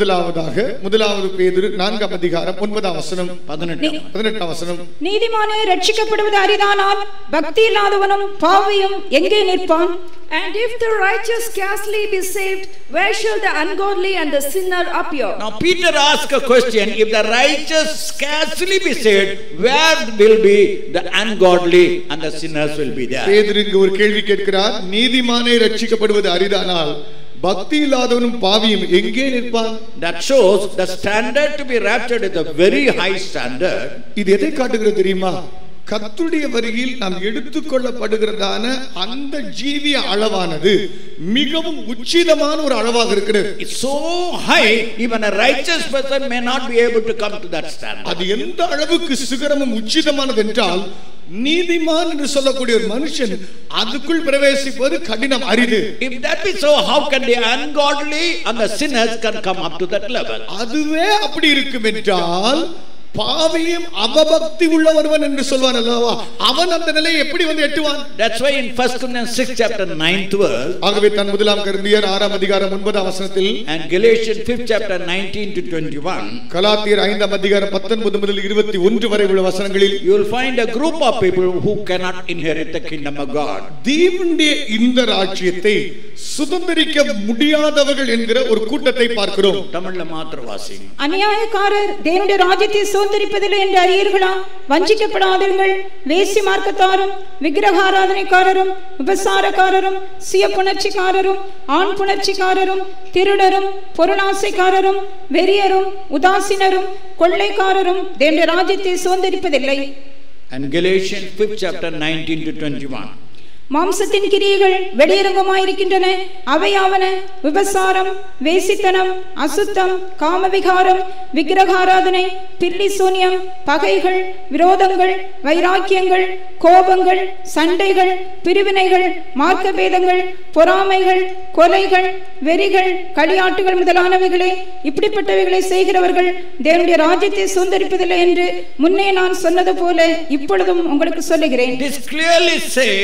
முதலாவது பேதுரு 4ஆம் அதிகாரம் 9ஆம் வசனம் 18ஆம் வசனம். நீதிமானே ரட்சிக்கப்படுவது அரிதானால் பக்தி இல்லாதவனும் பாவியும் எங்கே நிற்பான்? And if the righteous scarcely be saved, where shall the ungodly and the sinner appear? Now Peter asked a question, if the righteous scarcely be saved, where will be the ungodly and the sinners will be there? பேதுரு இங்கு ஒரு கேள்வி கேட்கிறார். நீதிமானே ரட்சிக்கப்படுவது அரிதானால் பக்தி இல்லாதவனும் பாவியும் எங்கே நிற்பான்? That shows the standard to be raptured is a very high standard. இது எதை காட்டுகிறது தெரியுமா? கர்த்தருடைய வருகையில் நாம் எடுத்துக்கொள்ளப்படுகிறதான அந்த ஜீவிய அளவானது மிகவும் உச்சிதமான ஒரு அளவாக இருக்கிறது. It's so high, even a righteous person may not be able to come to that standard. அது எந்த அளவுக்கு சிகரமும் உச்சிதமானது என்றால், நீதிமான் என்று சொல்லக்கூடிய ஒரு மனுஷன் அதுக்குள் பிரவேசிப்பது கடினம், அரிது. If that be so, how can the ungodly and the sinners can come up to that level? அதுவே அப்படி இருக்கும் என்றால் பாவியும் அவபக்தி உள்ள ஒருவன் என்று சொல்வான் அல்லவா, அவன் அந்த நிலையை எப்படி வந்து எட்டுவான்? That's why in 1 Corinthians 6 chapter 9th verse, ஆகவே தன் முதலாம் கொரிந்தியர் 6ஆம் அதிகாரம் 9ஆம் வசனத்தில், and Galatians 5th chapter 19 to 21, கலாத்தியர் 5ஆம் அதிகாரம் 19 முதல் 21 வரை உள்ள வசனங்களில் you will find a group of people who cannot inherit the kingdom of God. தேவனுடைய இந்த ராஜ்யத்தை சுதந்தரிக்க முடியாதவர்கள் என்கிற ஒரு கூட்டத்தை பார்க்கிறோம். தமிழ்ல மாத்திர வாசிங்க. அநியாயக்காரர் தேவனுடைய ராஜ்யத்தை சுதந்தரிப்பதில்லை என்று அறியீர்களா? வஞ்சிக்கப்படாதீர்கள். வேசி மார்க்கத்தாரும் விக்கிரகாராதனைக்காரரும் விபசாரக்காரரும் சுய புணர்ச்சிக்காரரும் ஆண் புணர்ச்சிக்காரரும் திருடரும் பொருளாசைக்காரரும் வெறியரும் உதாசீனரும் கொள்ளைக்காரரும் தேவனுடைய ராஜ்யத்தை சுதந்தரிப்பதில்லை. And Galatians 5th chapter 19 to 21. மாம்சத்தின் கிரியைகள் வெளியரங்கமாயிருக்கின்றன. அவையாவன விபசாரம், வேசித்தனம், அசுத்தம், காமவிகாரம், விக்கிரகாராதனை, பில்லி சூன்யம், பகைகள், விரோதங்கள், வைராக்கியங்கள், கோபங்கள், சண்டைகள், பிரிவினைகள், மார்க்கபேதங்கள், பொறாமைகள், கொலைகள், வெறிகள், களியாட்டுகள் முதலானவைகளே. இப்படிப்பட்டவைகளை செய்கிறவர்கள் தேவனுடைய ராஜ்யத்தை சுதந்தரிப்பதில்லை என்று முன்னே நான் சொன்னது போல இப்பொழுதும் உங்களுக்கு சொல்லுகிறேன். This clearly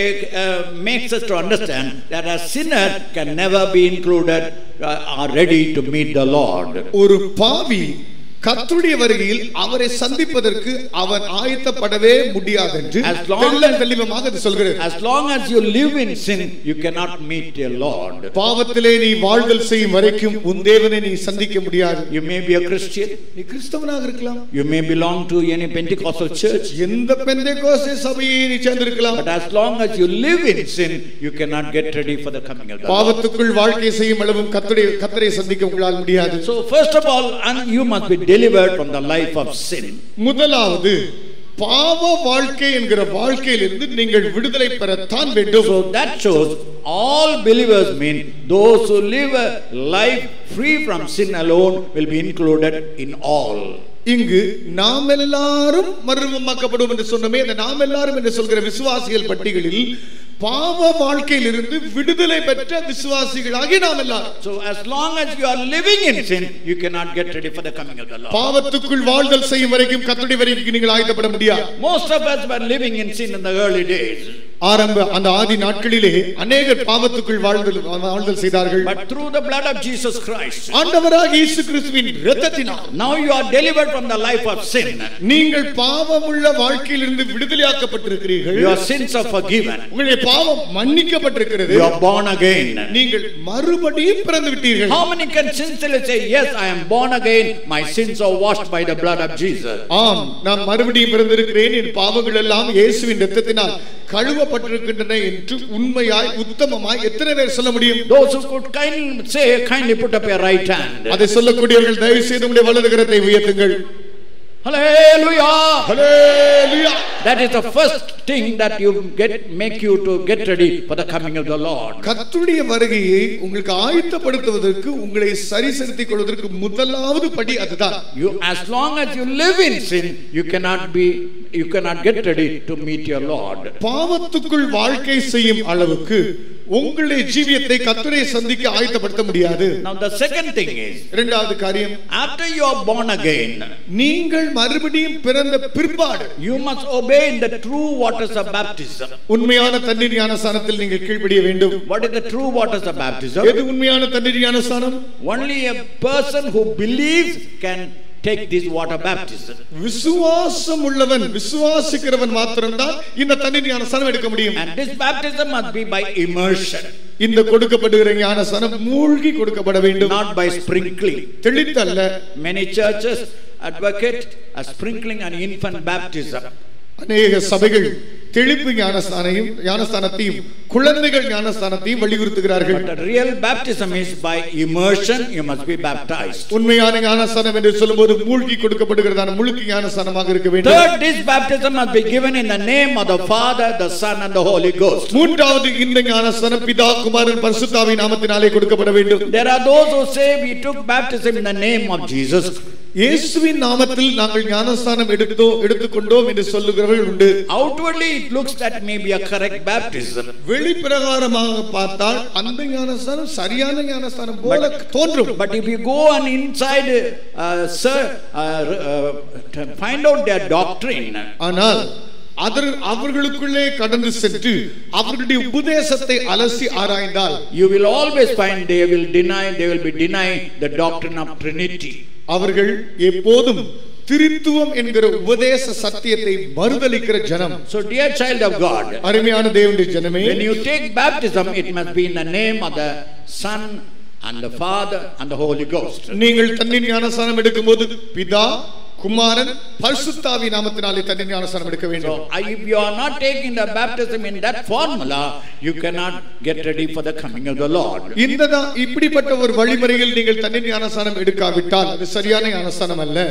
makes us to understand that a sinner can never be included or ready to meet the Lord. ஒரு பாவி கர்த்தருடைய வருகையில் அவரை சந்திப்பதற்கு அவன் ஆயத்தப்படவே முடியாது என்று தெளிவாக இது சொல்கிறது. As long as you live in sin, you cannot meet your Lord. பாவத்திலே நீ வாழ்தல் செய்யும் வரைக்கும் உன் தேவனை நீ சந்திக்க முடியாது. You may be a Christian, நீ கிறிஸ்தவனாக இருக்கலாம். You may belong to any Pentecostal church, எந்த பெந்தேகோஸ்தே சபையை நீ சேர்ந்திருக்கலாம். But as long as you live in sin, you cannot get ready for the coming of God. பாவத்துக்குள் வாழ்க்கை செய்யும் அளவும் கர்த்தரை சந்திக்க உங்களால் முடியாது. So first of all, you must be delivered from the life of sin. முதலாவது பாவ வாழ்க்கை என்கிற வாழ்க்கையிலிருந்து நீங்கள் விடுதலை பெறத்தான் வேண்டும். So that shows all believers mean those who live a life free from sin alone will be included in all. இங்கு நாம் எல்லாரும் மறுரூபமாக்கப்படுவோம் என்று சொன்னமே, அந்த நாம் எல்லாரும் என்று சொல்கிற விசுவாசிகள் பட்டியலில் பாவ வாழ்க்கையிலிருந்து விடுதலை பெற்ற விசுவாசிகளாகி நாம் எல்லாரும். So as long as you are living in sin, you cannot get ready for the coming of the Lord. பாவத்துக்குள் வாழ்தல் செய்யும் வரைக்கும் கர்த்தருடைய வருகைக்கு நீங்கள் ஆயத்தப்பட முடியாது. Most of us were living in sin in the early days. அந்த ஆதி நாட்களிலே அநேகர் பாவத்துக்குள் வாழ்தல் செய்தார்கள். But through the blood of Jesus Christ, ஆண்டவராகிய இயேசு கிறிஸ்துவின் இரத்தத்தினால் now you are delivered from the life of sin. நீங்கள் பாவமுள்ள வாழ்க்கையிலிருந்து விடுதலையாக்கப்பட்டிருக்கிறீர்கள். Your sins are forgiven. உங்களுடைய பாவம் மன்னிக்கப்பட்டிருக்கிறது. You are born again. நீங்கள் மறுபடியும் பிறந்து விட்டீர்கள். How many can sincerely say, yes, I am born again, my sins are washed by the blood of Jesus? ஆம், நான் மறுபடியும் பிறந்திருக்கிறேன், என் பாவங்கள் எல்லாம் இயேசுவின் இரத்தத்தினால் கழுவப்பட்டிருக்கின்றன என்று உண்மையாய் உத்தமமாய் எத்தனை பேர் சொல்ல முடியும்? Those who could kindly put up your right hand. அதை சொல்லக்கூடியவர்கள் தயவு செய்து உங்களுடைய வலது கரத்தை உயர்த்துங்கள். Hallelujah. Hallelujah. That is the first thing that you make you to get ready for the coming of the Lord. கர்த்தருடைய வருகையை உங்களுக்கு ஆயத்தப்படுத்துவதற்கு உங்களை சரிசெடுத்துக் கொள்வதற்கு முதலாவது படி அதுதான். You, as long as you live in sin, you cannot get ready to meet your Lord. பாவத்துக்குள் வாழ்க்கை செய்யும் அளவுக்கு உங்களுடைய ஜீவியத்தை கர்த்தரை சந்திக்க ஆயத்தப்படுத்த முடியாது. Now the second thing is, இரண்டாவது காரியம், after you are born again, நீங்கள் மறுபடியும் பிறந்த பிற்பாடு you must obey in the true waters of baptism. உண்மையான தண்ணீர் ஞானஸ்நானத்தில் நீங்கள் கீழ்ப்படிய வேண்டும். What is the true waters of baptism? எது உண்மையான தண்ணீர் ஞானஸ்நானம்? Only a person who believes can take this water baptism. விசுவாசம் உள்ளவன், விசுவாசிக்கிறவன் மாத்திரம்தான் இந்த தண்ணீர் ஞானஸ்நானம் எடுக்க முடியும். And this baptism must be by immersion. இந்த கொடுக்கப்படுகிற ஞானஸ்நானம் மூழ்கி கொடுக்கப்பட வேண்டும், not by sprinkling. தெளித்தல்ல. Many churches advocate a sprinkling and infant baptism. அநேக சபைகள் தெளிப்பு ஞானஸ்தானத்தையும் குழந்தைகள் ஞானஸ்தானத்தையும் வலியுறுத்துகிறார்கள். But the real baptism is by immersion. You must be baptized. உண்மையான ஞானஸ்தானம் என்று சொல்லும்போது மூழ்கி கொடுக்கப்படுகிறதான முழுக்கி ஞானஸ்தானமாக இருக்க வேண்டும். Third, this baptism must be given in the name of the Father, the Son and the Holy Ghost. மூன்றாவது, இந்த ஞானஸ்தானம் பிதா, குமாரன், பரிசுத்தாவின் நாமத்தினாலே கொடுக்கப்பட வேண்டும். There are those who say we took baptism in the name of Jesus. இயேசுவின் நாமத்தில் நாங்கள் ஞானஸ்தானம் எடுத்துக்கொண்டோம் என்று சொல்லுகிறவர்கள் உண்டு. Outwardly it looks that may be a correct baptism. வெளிப்பிரகாரமாக பார்த்தால் அந்த ஞானஸ்தானம் சரியான ஞானஸ்தானம் போல தோன்றும். But if you go on inside find out their doctrine, ஆனால் அவர்களுக்குள்ளே கடந்து சென்று அவர்களுடைய உபதேசத்தை அலசி ஆராய்ந்தால் you will always find they will be denying the doctrine of Trinity. அவர்கள் எப்போதும் திரித்துவம் என்கிற உபதேச சத்தியத்தை மறுதலிக்கிற ஜனம். So dear child of God, அருமையான தேவனுடைய ஜனமே, when you take baptism it must be in the name of the Son and the Father and the Holy Ghost. நீங்கள் தண்ணீர் ஞானஸ்நானம் எடுக்கும்போது பிதா, குமாரன், பரிசுத்தாவின் நாமத்தினாலே தண்ணீர் ஞானஸ்நானம் எடுக்க வேண்டும். So if you are not taking the baptism in that formula, you cannot get ready for the coming of the Lord. இப்படிப்பட்ட ஒரு வழிமுறையில் நீங்கள் தண்ணீர் ஞானஸ்நானம் எடுக்காவிட்டால் அது சரியான ஞானஸ்நானம் அல்ல.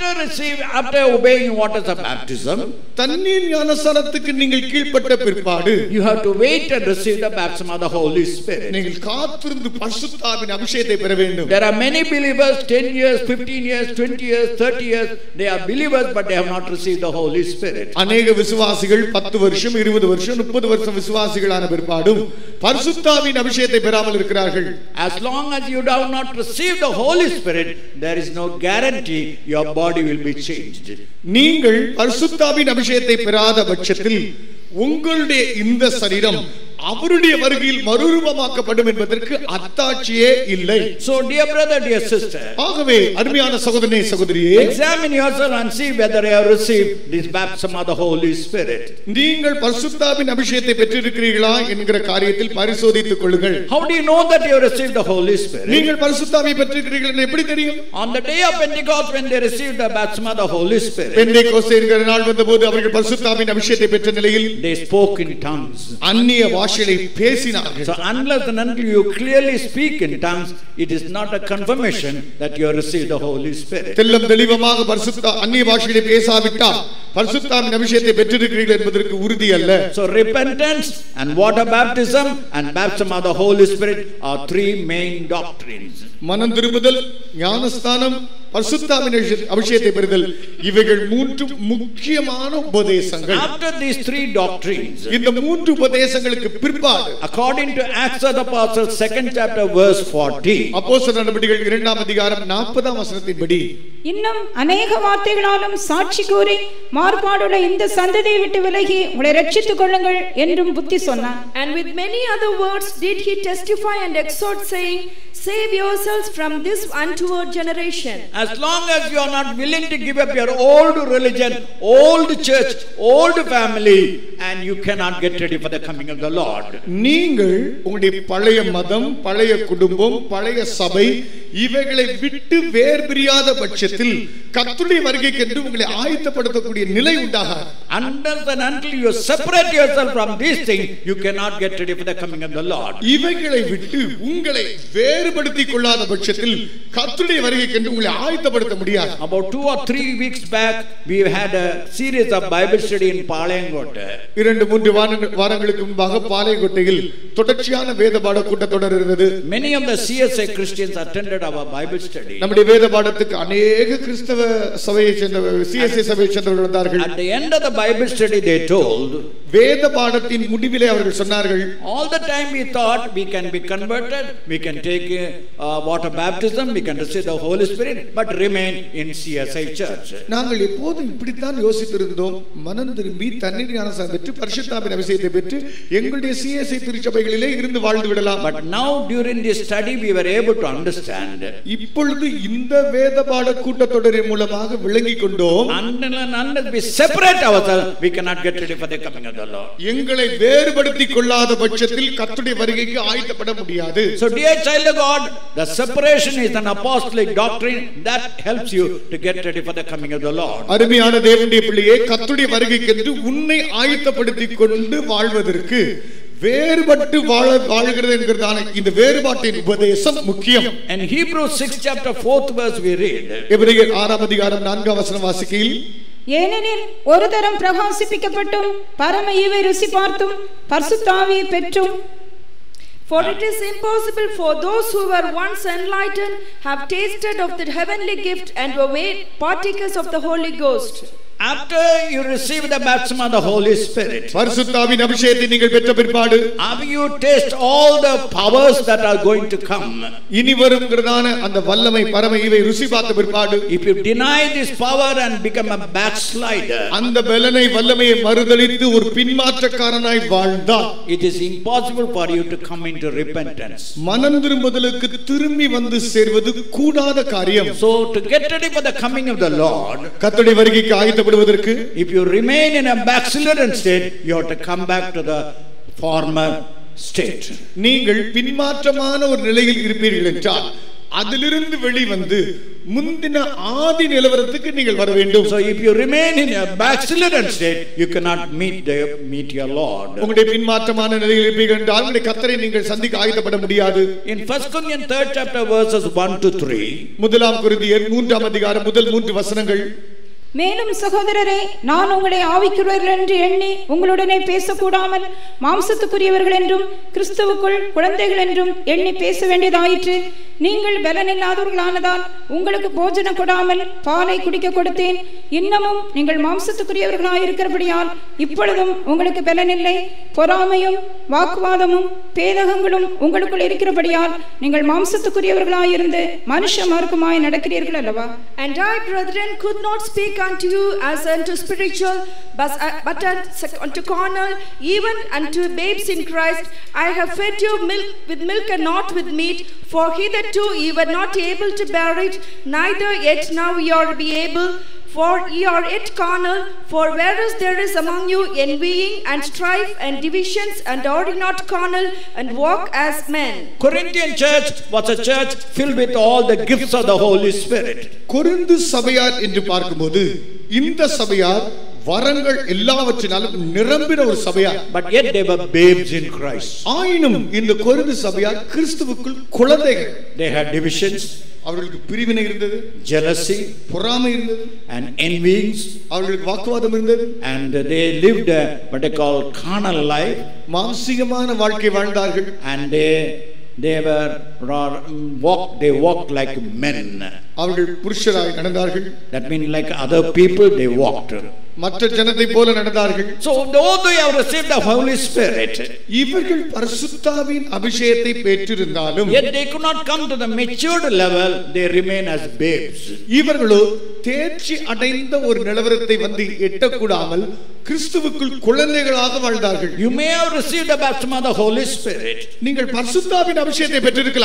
After obeying waters of baptism, தண்ணீர் ஞானஸ்நானத்துக்கு நீங்கள் கீழ்ப்பட்ட பிற்பாடு you have to wait and receive the baptism of the Holy Spirit. நீங்கள் காத்திருந்து பரிசுத்தாவின் அபிஷேகத்தை பெற வேண்டும். There are many believers 10 years, 15 years, 20 years, 30 years, they are believers but they have not received the Holy Spirit. அநேக விசுவாசிகள் 10 வருஷம், 20 வருஷம், 30 வருஷம் விசுவாசிகளான பிற்பாடும் பரிசுத்தாவின் அபிஷேகத்தை பெறாமல் இருக்கிறார்கள். As long as you have not received the Holy Spirit, there is no guarantee your body will be changed. நீங்கள் பரிசுத்தாவின் அபிஷேகத்தை பெறாத பட்சத்தில் உங்களுடைய இந்த சரீரம் அவருடைய வருகையில் மறுரூபமாக்கப்படும் என்பதற்கு அத்தாட்சியே இல்லை. So dear brother, dear sister, ஆகவே அருமையான சகோதரனே, சகோதரியே, examine yourself and see whether you have received this baptism of the Holy Spirit. நீங்கள் பரிசுத்தாவின் அபிஷேகத்தை பெற்றிருக்கிறீர்களா என்கிற காரியத்தில் பரிசோதித்துக் கொள்ளுங்கள். How do you know that you have received the Holy Spirit? நீங்கள் பரிசுத்தாவை பெற்றிருக்கிறீர்கள் என்று எப்படி தெரியும்? On the day of Pentecost, when they received the baptism of the Holy Spirit, Pentecost என்கிற நாள் வந்தபோது அவர்கள் பரிசுத்தாவின் அபிஷேகத்தை பெற்ற நிலையில் they spoke in tongues. அந்நிய பாஷைகளை பேசினார்கள். So unless and until you clearly speak in tongues, it is not a confirmation that you have received the Holy Spirit. தெல்லம் தெளிவாக பரிசுத்த அந்நிய பாஷைகளை பேசாவிட்டால் பரிசுத்தாவின் அபிஷேகத்தை பெற்றிருக்கிறீர்கள் என்பதற்கு உறுதி அல்ல. So repentance and water baptism and baptism of the Holy Spirit are three main doctrines. மனம் திரும்புதல், ஞானஸ்தானம், பரிசுத்தாவின் அபிஷேகத்தை பெறுதல், இவைகள் மூன்று முக்கியமான உபதேசங்கள். After these three doctrines, இந்த மூன்று உபதேசங்களுக்கு பிற்பாடு according to Acts of the Apostles 2nd chapter verse 40, அப்போஸ்தலர் நடபடிகள் 2ஆம் அதிகாரம் 40ஆம் வசனத்தின்படி, இன்னும் அநேக வார்த்தைகளாலும் சாட்சி கூறி மாறுபாடுள்ள இந்த சந்ததியை விட்டு விலகி உங்களை ரட்சித்துக் கொள்ளுங்கள் என்றும் புத்தி சொன்னார். And with many other words did he testify and exhort, saying, save yourselves from this untoward generation. As long as you are not willing to give up your old religion, old church, old family, and you cannot get ready for the coming of the Lord. நீங்கள் உங்களுடைய பழைய மதம், பழைய குடும்பம், பழைய சபை இவைகளை விட்டு வேர் பிரியாத பட்சத்தில் கர்த்தருடைய வருகைக்கென்று உங்களை ஆயத்தப்படுத்தக்கூடிய நிலை உண்டாகாது. unless and until you separate yourself from these things, you cannot get ready for the coming of the Lord. இவைகளை விட்டு உங்களை வேறுபடுத்திக் கொள்ளாத பட்சத்தில் கர்த்தருடைய வருகைக்கு உங்களை ஆயத்தப்படுத்த முடியாது. About 2 or 3 weeks back, we had a series of Bible study in Palayangottai. 2-3 வாரங்களுக்கு முன்பாக பாளையங்கோட்டையில் தொடர்ச்சியான வேத பாட கூட்டத்தொடர் இருந்தது. Many of the CSI Christians attended our Bible study. நம்முடைய வேத பாடத்துக்கு अनेक கிறிஸ்தவ சபையை சேர்ந்த CSI சபையை சேர்ந்தவர்கள் வந்தார்கள். At the end of the Bible study they told, வேத பாடத்தின் முடிவிலே அவர்கள் சொன்னார்கள், all the time we thought we can be converted, we can take water baptism, we can receive the Holy Spirit, but remain in CSI church. நாங்கள் எப்போதும் இப்படித்தான் யோசித்திருந்தோம். மனம் திரும்பி தண்ணீர் ஞானஸ்நானம் பெற்று பரிசுத்தாவின் அபிஷேகத்தை பெற்று எங்களுடைய CSI திருச்சபைகளிலே இருந்து வாழ்ந்து விடலாம். But now during this study we were able to understand. இப்பொழுது இந்த வேத பாட கூட்டத்தொடரின் மூலமாக விளங்கிக் கொண்டோம். Unless we separate ourselves, we cannot get ready for the coming of the Lord. எங்களை வேறுபடுத்திக் கொள்ளாத பட்சத்தில் கர்த்தருடைய வருகைக்கு ஆயத்தப்பட முடியாது. So dear child of God, the separation is an apostolic doctrine that helps you to get ready for the coming of the Lord. அருமையான தேவனுடைய பிள்ளையே, கர்த்தருடைய வருகைக்கு உன்னை ஆயத்தப்படுத்திக் கொண்டு வாழ்வதற்கு வேறுபட்டு வாழ்கிறது என்கிறதான இந்த வேறுபாட்டின் உபதேசம் முக்கியம். And Hebrews 6 chapter 4th verse we read. எபிரேயர் 6 அதிகாரம் 4 வசனம் வாசிக்கையில், ஏனெனில் ஒரு தரம் பிரகாசிப்பிக்கப்பட்டும் பரம ஈவை ருசி பார்த்தும் பரிசுத்த ஆவியை பெற்றும், for it is impossible for those who were once enlightened have tasted of the heavenly gift and were made partakers of the Holy Ghost. After you receive the baptism of the Holy Spirit, பரிசுத்தாவின் அபிஷேகத்தை நீங்கள் பெற்ற பிற்பாடு, have you taste all the powers that are going to come? இனி வரும்ங்கறதான அந்த வல்லமை பரம ஈவை ருசி பார்த்த பிற்பாடு, if you deny this power and become a backslider, அந்த பலனை வல்லமையை மறுதலித்து ஒரு பின்மாற்றக்காரனாய் வாழ்ந்தால், it is impossible for you to come into repentance. மனம் திரும்புதலுக்கு திரும்பி வந்து சேர்வது கூடாத காரியம். So to get ready for the coming of the Lord, கர்த்தருடைய வருகைக்கு ஆயத்தப்படுவதற்கு, if you remain in a backslidden state, you have to come back to the former state. நீங்கள் பின்மாற்றமான ஒரு நிலையில் இருப்பீர்கள் என்றால் அதிலிருந்து வெளிவந்து முந்தின ஆதி நிலவரத்துக்கு நீங்கள் வர வேண்டும். So if you remain in a backslidden state, you cannot meet your Lord. உங்களுடைய பின்மாற்றமான நிலையில் இருப்பீர்கள் என்றால் உங்களுடைய கர்த்தரை நீங்கள் சந்திக்க ஆயத்தப்பட முடியாது. In 1 Corinthians 3rd chapter verses 1 to 3, முதலாம் கொரிந்தியர் 3 அதிகாரம் முதல் 3 வசனங்கள், மேலும் சகோதரரே, நான் உங்களை ஆவிக்குரியவர்கள் என்று எண்ணி உங்களுடனே பேசக்கூடாமல் மாம்சத்துக்குரியவர்கள் என்றும் கிறிஸ்துவுக்குள் குழந்தைகள் என்றும் எண்ணி பேச வேண்டியதாயிற்று. நீங்கள் பலனில்லாதவர்களானதால் உங்களுக்கு போஜனம் கொடாமல் பாலை குடிக்க கொடுத்தேன். இன்னமும் நீங்கள் மாம்சத்துக்குரியவர்களாயிருக்கிறபடியால் இப்பொழுதும் உங்களுக்கு பலனில்லை. பொறாமையும் வாக்குவாதமும் பேதகங்களும் உங்களுக்குள் இருக்கிறபடியால் நீங்கள் மாம்சத்துக்குரியவர்களாயிருந்து மனுஷ மார்க்கமாய் நடக்கிறீர்கள் அல்லவா? And I, brethren, could not speak unto you as unto spiritual, but unto carnal, even unto babes in Christ. I have fed you with milk and not with meat, for hitherto ye were not able to bear it, neither yet now ye are be able. For ye are yet carnal, for whereas there is among you envying and strife and divisions, and are ye not carnal, and walk as men. Corinthian church was a church filled with all the gifts of the Holy Spirit. Corinth சபையார் என்று பார்க்கும்போது இந்த சபையார் வரங்கள் எல்லாவற்றினாலும் நிரம்பின ஒரு சபையார். But yet they were babes in Christ. ஆயினும் இந்த கொரிந்து சபையார் கிறிஸ்துவுக்குள் குழந்தைகள். They had divisions, அவர்களுக்கு பிரிவினை இருந்தது, jealousy, பொறாமை இருந்தது, and envyings, அவர்களுக்கு வாக்குவாதம் இருந்தது, and they lived what they call carnal life, மாம்சீகமான வாழ்க்கை வாழ்ந்தார்கள், and they walked like men. அவர்கள் புருஷராய் நடந்தார்கள். That means like other people they walked. மற்ற ஜனத்தை போல நடந்தார்கள். So though they have received the Holy Spirit, இவர்கள் பரிசுத்தாவின் அபிஷேகத்தை பெற்றிருந்தாலும் yet they could not come to the matured level. They remain as babes. இவர்களோ தேர்ச்சி அடைந்த ஒரு நிலவரத்தை வந்து எட்டக்கூடாமல் கிறிஸ்துவுக்குள் குழந்தைகளாக வாழ்ந்தார்கள். You may have received the baptism of the Holy Spirit. நீங்கள் பரிசுத்தாவின் அபிஷேகத்தை பெற்றிருக்கலாம்.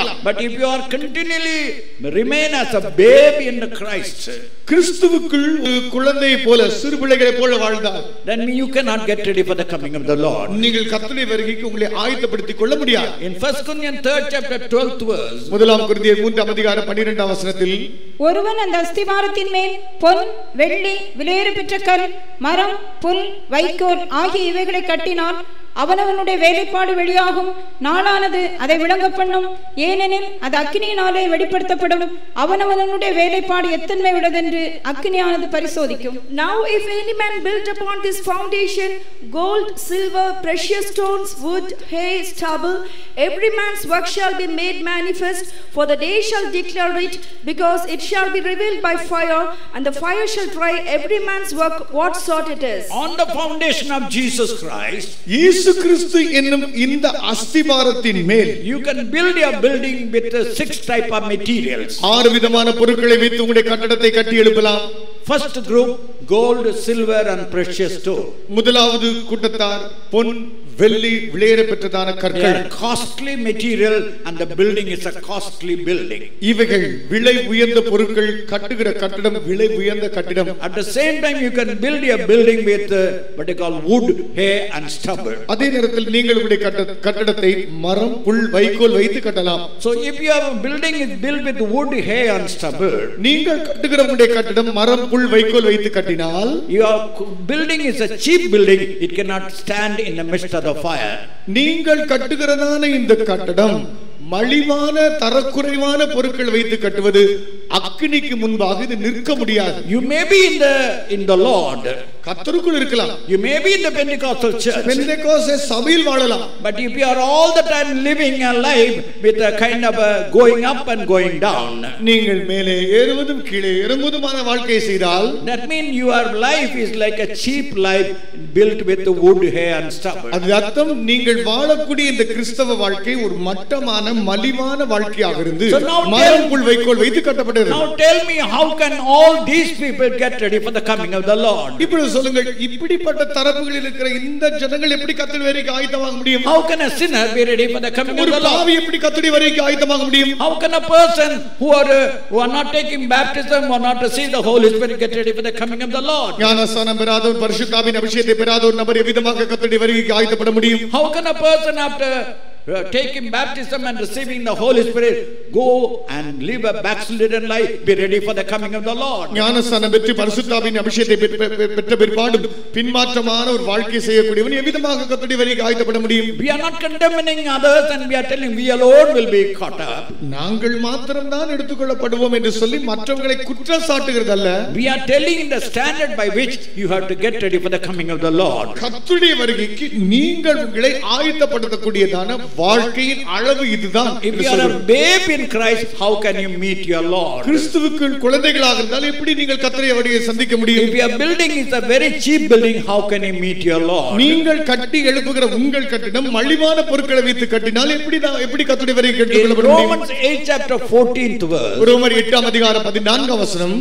இருக்கலாம். But if you are continually remain as a baby in Christ, கிறிஸ்துவுக்குள் குழந்தையை போல சிறு பிள்ளைகளை போல வாழ்ந்தால், then you cannot get ready for the coming of the Lord. நீங்கள் கர்த்தருடைய வருகைக்கு உங்களை ஆயத்தப்படுத்திக் கொள்ள முடியாது. In 1 Corinthians 3rd chapter 12th verse, முதலாம் கொரிந்தியர் 3ஆம் அதிகாரம் 12ஆம் வசனத்தில், ஒருவன் அந்த அஸ்திவாரத்தின் மேல் பொன், வெள்ளி, விலையேற பெற்ற கல், மரம், புல், வைக்கோல் ஆகிய இவைகளை கட்டினால் அவனவனுடைய வேலைப்பாடு வெளியாகும், நாளானது அதை விளங்க பண்ணும். ஏனெனில் அது அக்கினியினாலே வெளிப்படுத்தப்படும். அவனவனுடைய வேலைப்பாடு எத்தன்மை உள்ளதென்று அக்கினியானது பரிசோதிக்கும். Now if any man build upon this foundation gold, silver, precious stones, wood, hay, stubble, every man's work shall be made manifest, for the day shall declare it, because it shall be revealed by fire, and the fire shall try every man's work what sort it is. on the foundation of Jesus Christ, இயேசு கிறிஸ்து என்னும் இந்த அஸ்திபாரத்தின் மேல் you can build your building with 6 type of materials. 6 விதமான பொருட்களை வைத்து உங்களுடைய கட்டடத்தை கட்டி எழுப்பலாம். First group, gold, silver and precious stone. முதலாவது கூட்டத்தார் பொன், வெள்ளி, விலையேற பெற்றதான They கற்கள். are costly material and the building is a costly building. இவைகள் விலை உயர்ந்த பொருட்கள், கட்டுகிற கட்டடம் விலை உயர்ந்த கட்டிடம். At the same time you can build your building with what they call wood, hay and stubble. அதே நேரத்தில் நீங்கள் உங்களுடைய கட்டடத்தை மரம், புல், வைக்கோல் வைத்து கட்டலாம். So if your building is built with wood, hay and stubble, நீங்கள் கட்டுகிற உங்களுடைய கட்டடம் மரம், புல், வைக்கோல் வைத்து கட்டினால், your building is a cheap building, it cannot stand in the midst of the fire. நீங்கள் கட்டுகிறதான இந்த கட்டடம் மலிவான தரக்குறைவான பொருட்கள் வைத்து கட்டுவது அக்கினிக்கு முன்பாக இது நிற்க முடியாது. You may be in the Lord, கர்த்தருக்குள் இருக்கலாம், you may be in the Pentecostal church, Pentecost சபையில் வாழலாம். but if you are all the time living a life with a kind of a going up and going down, நீங்கள் மேலே ஏறுவதும் கீழே இறங்குவதுமான வாழ்க்கை செய்தால், that means your life is like a cheap life built with the wood, hay and stubble. அது அர்த்தம் நீங்கள் வாழக்கூடிய இந்த கிறிஸ்தவ வாழ்க்கை ஒரு மட்டமான மலிவான வாழ்க்கையாக இருந்து மரம், புல், வைக்கோல் வைத்து கட்டப்பட்டது. Now tell me, how can all these people get ready for the coming of the Lord? இப்பொழுது சொல்லுங்கள், இப்படிப்பட்ட தரப்புகளில் இருக்கிற இந்த ஜனங்கள் எப்படி கர்த்தருடைய வருகைக்கு ஆயத்தமாக முடியும்? How can a sinner be ready for the coming of ஒரு the Lord? பாவி எப்படி கர்த்தருடைய வருகைக்கு ஆயத்தமாக முடியும்? How can a person who are not taking baptism or not receive the Holy Spirit get ready for the coming of the Lord? ஞானஸ்நானம் பெறாதவர், பரிசுத்தாவின் அபிஷேகத்தை பெறாதவர் நபர் எவ்விதமாக கர்த்தருடைய வருகைக்கு ஆயத்தப்பட முடியும்? How can a person after taking baptism and receiving the Holy Spirit go and live a backslidden life, be ready for the coming of the Lord? ஞானஸ்நானம் பெற்று பரிசுத்தாவின் அபிஷேகத்தை பெற்ற பிற்பாடும் பின்மாற்றமான ஒரு வாழ்க்கை செய்யக்கூடியவன் எவ்விதமாக கர்த்தருடைய வருகைக்கு ஆயத்தப்பட முடியும்? We are not condemning others and we are telling we alone will be caught up. நாங்கள் மாத்திரம்தான் எடுத்துக்கொள்ளப்படுவோம் என்று சொல்லி மற்றவர்களை குற்றம் சாட்டுகிறது அல்ல. We are telling the standard by which you have to get ready for the coming of the Lord. கர்த்தருடைய வருகைக்கு நீங்கள் உங்களை ஆயத்தப்படுத்தக்கூடியதான வாழ்க்கையின் அளவு இதுதான். If you are a babe in Christ, how can you meet your Lord? கிறிஸ்துவுக்குள் குழந்தைகளாக இருந்தால் எப்படி நீங்கள் கர்த்தருடைய வருகையை சந்திக்க முடியும்? If your building is a very cheap building, how can you meet your Lord? நீங்கள் கட்டி எழுப்புகிற உங்கள் கட்டிடம் மலிவான பொருட்களை வைத்து கட்டினால் எப்படி கர்த்தருடைய வருகைக்கு In எடுத்துக்கொள்ளப்பட முடியும்? Romans 8 chapter 14th verse, ரோமர் 8ஆம் அதிகாரம் 14ஆம் வசனம்,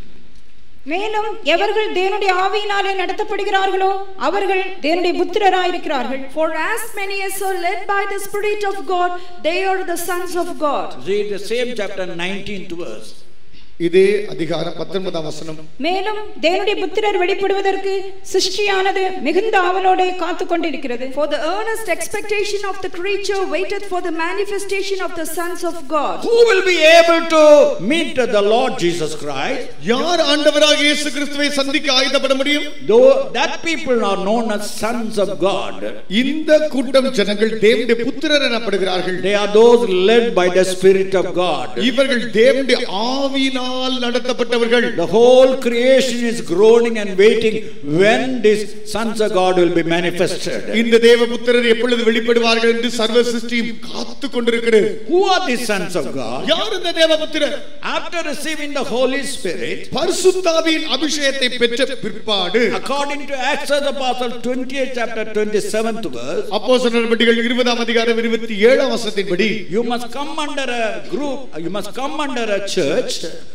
மேலும் எவர்கள் தேவனுடைய ஆவியினாலே நடத்தப்படுகிறார்களோ அவர்கள் தேவனுடைய புத்திரராயிருக்கிறார்கள். For as many as are led by the Spirit of God, they are the sons of God. read the same chapter 19th verse. இதே அதிகாரம் 19ஆம் வசனம், மேலும் தேவனுடைய புத்திரர் வெளிப்படுவதற்கு சிருஷ்டியானது மிகுந்த ஆவலோடு காத்துக் கொண்டிருக்கிறது. For the earnest expectation of the creature waiteth for the manifestation of the sons of God. Who will be able to meet the Lord Jesus Christ? யார் ஆண்டவராகிய இயேசு கிறிஸ்துவை சந்திக்க ஆயத்தப்பட முடியும்? Though that people are known as sons of God, இந்த கூட்டம் ஜனங்கள் தேவனுடைய புத்திரர் எனப்படுகிறார்கள். they are those led by the Spirit of God. இவர்கள் தேவனுடைய ஆவியினால் நடத்தப்பட்டவர்கள். The whole creation is groaning and waiting when these sons of God will be manifested. இந்த தேவபுத்திரர் எப்பொழுது வெளிப்படுவார்கள் என்று சர்வ சிருஷ்டியும் காத்து கொண்டிருக்கிறது. Who are these sons of God? யார் இந்த தேவபுத்திரர்? After receiving the Holy Spirit, பரிசுத்தாவின் அபிஷேகத்தை பெற்ற பிற்பாடு, according to Acts of the Apostles 20th chapter 27th verse, அப்போஸ்தலர் நடபடிகள் 20ஆம் அதிகாரம் 27ஆம் வசனத்தின்படி, you must come under a group, you must come under a church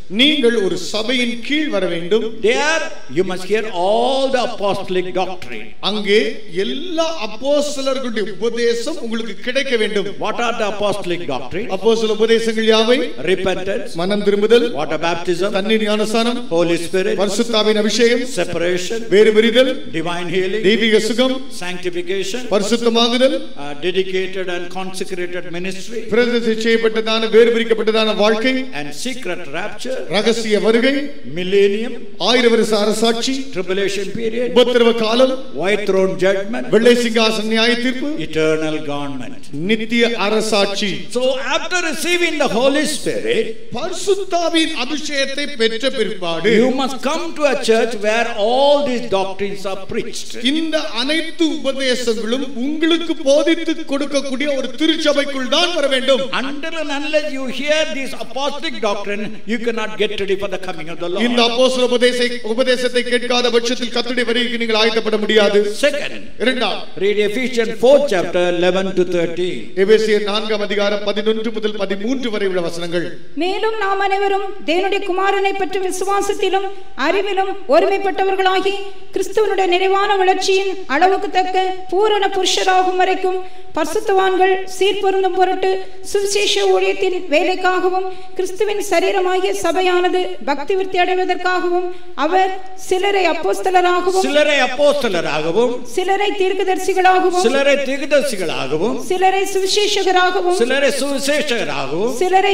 நீங்கள் ஒரு சபையின் கீழ் வர வேண்டும். There you must hear all the apostolic doctrine. அங்கே எல்லா அப்போஸ்தலர்களுடைய உபதேசம் உங்களுக்கு கிடைக்க வேண்டும். What are the apostolic doctrine? அப்போஸ்தல உபதேசங்கள் யாவை? Repentance, மனம் திரும்புதல், water baptism, தண்ணீர் ஞானஸ்நானம், Holy Spirit, பரிசுத்தாவின் அபிஷேகம், separation, வேறுபிரிதல், divine healing, தெய்வீக சுகம், sanctification, பரிசுத்தமாகுதல், dedicated and consecrated ministry, பிரதிஷ்டை செய்யப்பட்டதான வேறுபிரிக்கப்பட்டதான வாழ்க்கை, and secret rapture, ரகசிய வருகை, millennium, 1000 வருஷ அரசாட்சி, tribulation period, உபத்திரவ காலம், white throne judgment, வெள்ளை சிங்காசன நியாய தீர்ப்பு, eternal government, நித்திய அரசாட்சி. So after receiving the Holy Spirit, பரிசுத்தாவின் அபிஷேகத்தை பெற்ற பிற்பாடு you must come to a church where all these doctrines are preached. இந்த அனைத்து உபதேசங்களும் உங்களுக்கு போதித்து கொடுக்கக்கூடிய ஒரு திருச்சபைக்குள் தான் வர வேண்டும். Until and unless you hear this apostolic doctrine, you cannot get ready for the coming of the Lord. இந்த அப்போஸ்தல உபதேசத்தை கேட்காத பட்சத்தில் கர்த்தருடைய வருகைக்கு நீங்கள் ஆயத்தப்பட முடியாது. Second, இரண்டாம், read Ephesians 4th chapter 11 to 13. எபேசியர் 4ஆம் அதிகாரம் 11 முதல் 13 வரை உள்ள வசனங்கள். மேலும் நாம் அனைவரும் தேவனுடைய குமாரனை பற்றி விசுவாசத்திலும் அறிவிலும் ஒருமைப்பட்டவர்களாகி கிறிஸ்துவனுடைய நிறைவான வளர்ச்சியின் அளவுக்கு தக்க பூரண புருஷராகும் வரைக்கும் பரிசுத்தவான்கள் சீர்பொருந்தும் பொருட்டு சுவிசேஷ ஊழியத்தின் வேலைக்காகவும் கிறிஸ்துவின் சரீரமாகிய சபையானது பக்தி விருத்தி அடைவதற்காகவும் அவர் சிலரை அப்போஸ்தலராகவும் சிலரை தீர்க்கதரிசிகளாகவும் சிலரை சுவிசேஷகராகவும் சிலரை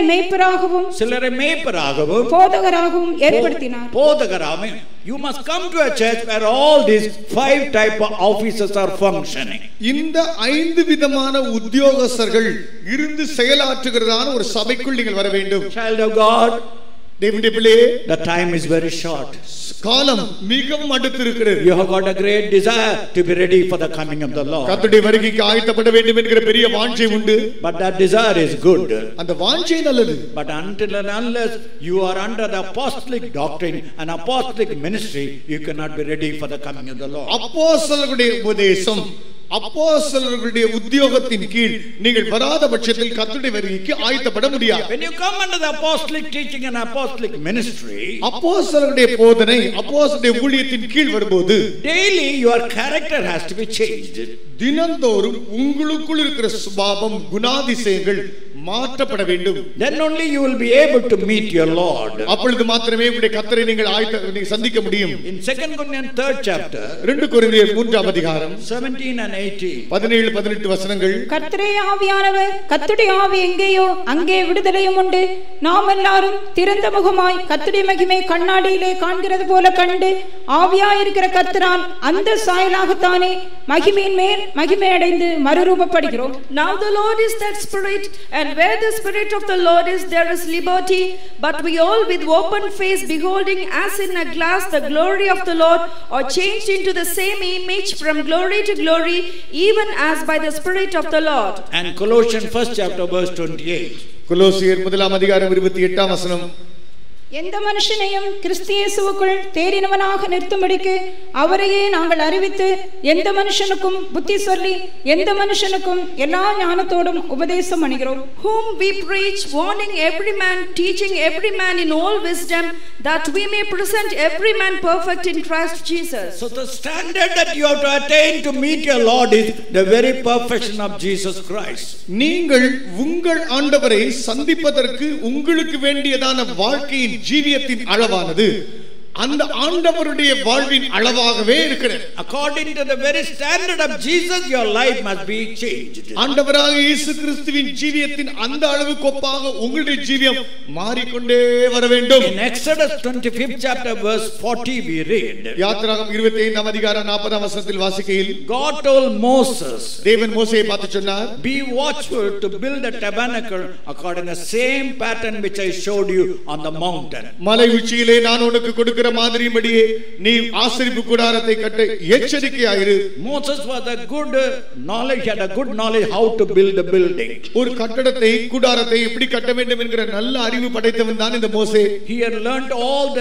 மேய்ப்பராகவும் போதகராகவும் ஏற்படுத்தினார். You must come to a church where all these 5 type of officers are functioning. இந்த 5 விதமான உத்தியோகஸ்தர்கள் இருந்து செயலாற்றுகிறதான ஒரு சபைக்குள் நீங்கள் வர வேண்டும். Child of God, தேவனுடைய பிள்ளையே, the time is very short. காலம் மிகவும் அடுத்திருக்கிறது. You have got a great desire to be ready for the coming of the Lord. கர்த்தருடைய வருகைக்கு ஆயத்தப்பட வேண்டும் என்கிற பெரிய வாஞ்சை உண்டு. But that desire is good. அந்த வாஞ்சை நல்லது. But until and unless you are under the apostolic doctrine and apostolic ministry, you cannot be ready for the coming of the Lord. அப்போஸ்தலர்களுடைய உபதேசம், அப்போஸ்தலர்களுடைய உத்தியோகத்தின் கீழ் நீங்கள் வராத பட்சத்தில் கர்த்தருடைய வருகைக்கு ஆயத்தப்பட முடியாது. When you come under the apostolic teaching and apostolic ministry, அப்போஸ்தலர்களுடைய போதனை, அப்போஸ்தலருடைய ஊழியத்தின் கீழ் வரும்போது daily your character has to be changed. தினந்தோறும் உங்களுக்குள் இருக்கிற சுபாவம், குணாதிசயங்கள் மாற்றப்பட வேண்டும். Then only you will be able to meet your Lord. அப்பொழுது மாத்திரமே உங்களுடைய கர்த்தரை நீங்கள் சந்திக்க முடியும். In 2 Corinthians 3rd chapter, 2 கொரிந்தியர் 3ஆம் அதிகாரம் 17 and 18, 17-18 வசனங்கள். கர்த்தரே ஆவியானவர், கர்த்தருடைய ஆவி எங்கேயோ அங்கே விடுதலையும் உண்டு. நாம் எல்லாரும் திறந்த முகமாய் கர்த்தருடைய மகிமை கண்ணாடியிலே காண்கிறது போல கண்டு ஆவியாயிருக்கிற கர்த்தரால் அந்த சாயலாகத்தானே மகிமையின் மேல் மகிமை அடைந்து மறுரூபப்படுகிறோம். Now the Lord is that Spirit, and where the Spirit of the Lord is, there is liberty. But we all with open face beholding as in a glass the glory of the Lord are changed into the same image from glory to glory, even as by the Spirit of the Lord. And Colossians 1st chapter verse 28. கொலோசியர் 1ஆம் அதிகாரம் 28ஆம் வசனம். எந்த மனுஷனையும் கிறிஸ்து இயேசுவுக்குள் தேறினவனாக நிறுத்தும்படிக்கு அவரையே நாங்கள் அறிவித்து எந்த மனுஷனுக்கும் புத்தி சொல்லி எந்த மனுஷனுக்கும் எல்லா ஞானத்தோடும் உபதேசம் பண்ணுகிறோம். Whom we preach, warning every man, teaching every man in all wisdom, that we may present every man perfect in Christ Jesus. So the standard that you have to attain to meet your Lord is the very perfection of Jesus Christ. நீங்கள் உங்கள் ஆண்டவரை சந்திப்பதற்கு உங்களுக்கு வேண்டியதான வாழ்க்கையின் ஜீவியத்தின் அளவானது அந்த ஆண்டவருடைய வாழ்வின் அளவாகவே இருக்கிறது. According to the very standard of Jesus, your life must be changed. ஆண்டவராகிய இயேசு கிறிஸ்துவின் ஜீவியத்தின் அந்த அளவுக்கு ஒப்பாக உங்களுடைய ஜீவியம் மாறிக்கொண்டே வர வேண்டும். In Exodus 25th chapter verse 40 we read, யாத்திராகமம் 25ஆம் அதிகாரம் 40ஆம் வசனத்தில் வாசிக்கையில், God told Moses, தேவன் மோசேயை பார்த்து சொன்னார், be watchful to build a tabernacle according to the same pattern which I showed you on the mountain. மலை உச்சியிலே நான் உனக்கு கொடுக்கிற மாதிரியின்படியே நீ ஆசரிப்பு கூடாரத்தை கட்ட எச்சரிக்கையாயிரு. Moses was a good knowledge, had a good knowledge how to build the building. ஒரு கட்டடத்தை, கூடாரத்தை எப்படி கட்ட வேண்டும் என்கிற நல்ல அறிவு படைத்தவன் தான் இந்த மோசே. He had learned all the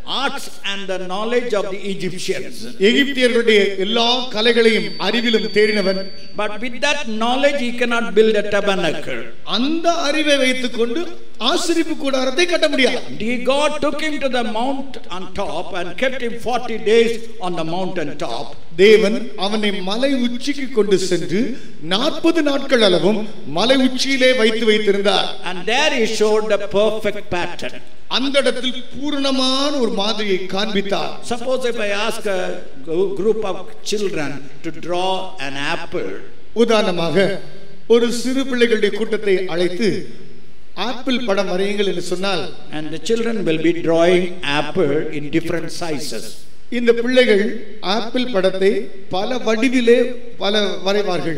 arts and the knowledge of the Egyptians. எகிப்தியர்களுடைய எல்லா கலைகளையும் அறிவிலும் தேறினவன். But with that knowledge he cannot build a tabernacle. அந்த அறிவை வைத்துக்கொண்டு ஆசரிப்பு கூடாரத்தை கட்ட முடியாது. God took him to the mount on top and kept him 40 days on the mountain top. தேவன் அவனை மலை உச்சிக்கு கொண்டு சென்று 40 நாட்கள் அளவும் மலை உச்சியிலே வைத்திருந்தார். And there he showed the perfect pattern. அந்த இடத்தில் பூரணமான ஒரு மாதிரியை காண்பித்தார். Suppose if I ask a group of children to draw an apple. உதாரணமாக ஒரு சிறு பிள்ளைகளுடைய கூட்டத்தை அழைத்து ஆப்பிள் படம் வரையுங்கள் என்று சொன்னால், and the children will be drawing apple in different sizes. இந்த பிள்ளைகள் ஆப்பிள் படத்தை பல வடிவிலே பல வரைவார்கள்.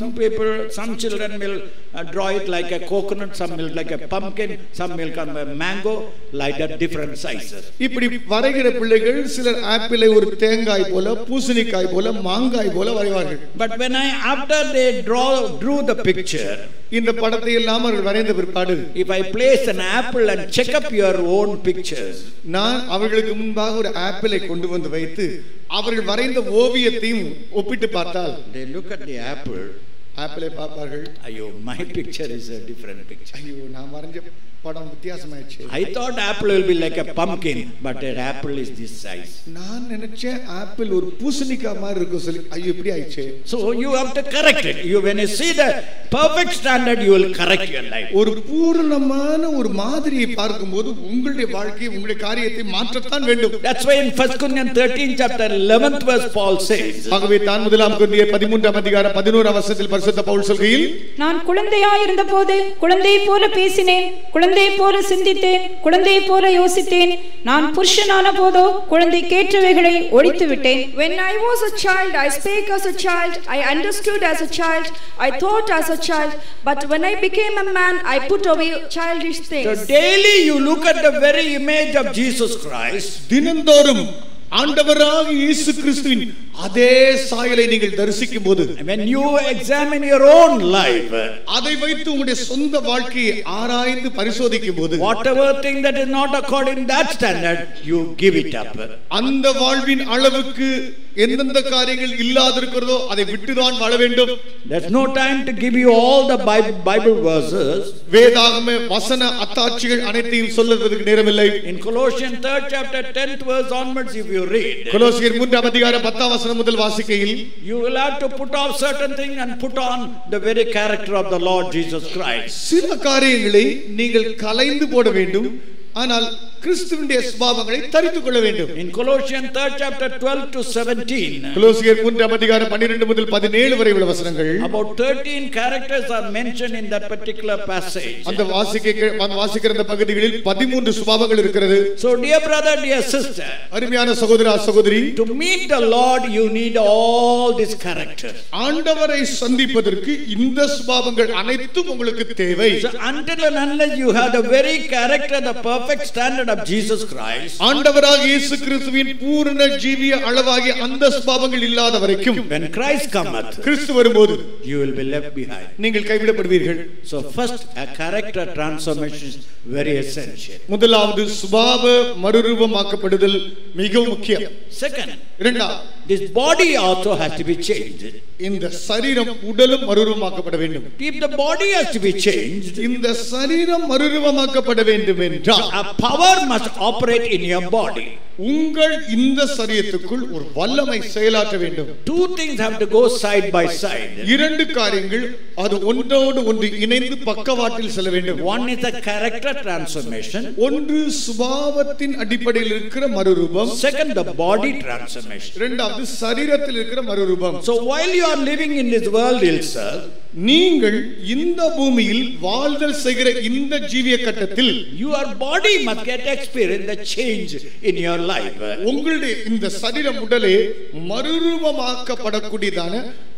Some children will draw it like a coconut, some will like a pumpkin, some will come a mango, like that, different sizes. இப்படி வரைகிற பிள்ளைகள் சிலர் ஆப்பிளை ஒரு தேங்காய் போல, பூசணிக்காய் போல, மாங்காய் போல வரைவார்கள். But when after they drew the picture, இந்த படத்தை எல்லாம் அவர்கள் வரைந்த பிற்பாடு, if I place an apple and check up your own pictures, நான் அவர்களுக்கு முன்பாக ஒரு ஆப்பிளை கொண்டு வந்து வைத்து அவர்கள் வரைந்த ஓவியத்தையும் ஒப்பிட்டு பார்த்தால், they look at the apple, ஆப்பிளை பார்ப்பார்கள், ஐயோ my picture is a different picture. ஐயோ நான் வரைஞ்ச படம் வித்தியாசமாயிடுச்சு. I thought apple will be like a pumpkin, but that apple is this size. நான் நினைச்சேன் ஆப்பிள் ஒரு பூசணிக்காய் மாதிரி இருக்கும் சொல்லி, ஐயோ இப்படி ஆயிடுச்சு. So you have to correct it. When you see the perfect standard, you will correct your life. ஒரு பூரணமான ஒரு மாதிரியை பார்க்கும்போது உங்களுடைய வாழ்க்கையை, உங்களுடைய காரியத்தை மாற்றத்தான் வேண்டும். That's why in 1 Corinthians 13 chapter 11th verse Paul says, ஆகவே தான் முதலாம் கொரிந்தியர் 13ஆம் அதிகாரம் 11ஆம் வசனத்தில் பரிசுத்த பவுல் சொல்கையில், நான் குழந்தையாய் இருந்தபோது குழந்தையைப் போல பேசினேன், குழந்தையைப் போல சிந்தித்தேன், குழந்தையைப் போல யோசித்தேன். நான் புருஷனான போதோ குழந்தைக்கேற்றவைகளை ஒழித்து விட்டேன். When I was a child, I spake as a child, I understood as a child, I thought as a child, but when I became a man, I put away childish things. So daily you look at the very image of Jesus Christ. தினந்தோறும் ஆண்டவராகிய இயேசு கிறிஸ்துவின் அதே சாயலை நீங்கள் தரிசிக்கும் போது, when you examine your own life, அதை வைத்து உங்களுடைய சொந்த வாழ்க்கையை ஆராய்ந்து பரிசோதிக்கும் போது, whatever thing that is not according to that standard, you give it up. அந்த வாழ்வின் அளவுக்கு எந்தெந்த காரியங்கள் இல்லாதிருக்கிறதோ அதை விட்டுதான் வாழ வேண்டும். There's no time to give you all the Bible verses. வேதாகம வசன அத்தாட்சிகள் அனைத்தையும் சொல்லுவதற்கு நேரமில்லை. In Colossians 3rd chapter 10th verse onwards, if you read, கொலோசியர் 3ஆம் அதிகாரம் 10ஆம் வசனம் முதல் வாசிக்கையில், you will have to put off certain things and put on the very character of the Lord Jesus Christ. சில காரியங்களை நீங்கள் கலைந்து போட வேண்டும், ஆனால் கிறிஸ்துவினுடைய சுபாவங்களை தரித்துக் கொள்ள வேண்டும். In Colossians 3rd chapter 12 to 17, கொலோசியர் 3ஆம் அதிகாரம் 12 முதல் 17 வரை உள்ள வசனங்கள், about 13 characters are mentioned in that particular passage. அந்த வாசிக்கிற அந்த பகுதிகளில் 13 சுபாவங்கள் இருக்கிறது. So dear brother, dear sister, அருமையான சகோதரா சகோதரி, to meet the Lord you need all these characters. ஆண்டவரை சந்திப்பதற்கு இந்த சுபாவங்கள் அனைத்தும் உங்களுக்கு தேவை. So until and unless you have the very character, the perfect standard of Jesus Christ, ஆண்டவராகிய இயேசு கிறிஸ்துவின் பூரண ஜீவிய அளவாகிய அந்த சுபாவங்கள் இல்லாத வரைக்கும், when Christ cometh, கிறிஸ்து வரும்போது you will be left behind. நீங்கள் கைவிடப்படுவீர்கள். So first, a character transformation is very essential. முதலாவது சுபாவ மறுரூபமாக்கப்படுதல் மிகவும் முக்கியம். Second, இரண்டாவது, this body also has to be changed. இந்த சரீரம் உடலும் மறுரூபமாக்கப்பட வேண்டும். If the body has to be changed, இந்த சரீரம் மறுரூபமாக்கப்பட வேண்டும் என்றால் a power must operate in your body. உங்கள் இந்த சரீரத்துக்குள் ஒரு வல்லமை செயலாற்ற வேண்டும். Two things have to go side by side. இரண்டு காரியங்கள் அது ஒன்றோடு ஒன்று இணைந்து பக்கவாட்டில் செல்ல வேண்டும். One is a character transformation. ஒன்று சுபாவத்தின் அடிப்படையில் இருக்கிற மறுரூபம். Second, the body transformation. இரண்டாவது சரீரத்தில் இருக்கிற மறுரூபம். So while you are living in this world itself, நீங்கள் இந்த பூமியில் வாழ்தல் செய்கிற இந்த ஜீவிய கட்டத்தில் your body must get experience the change in your life. உங்களுடைய இந்த சரீரம் உடலே மறுரூபமாக்கப்படக்கூடியதான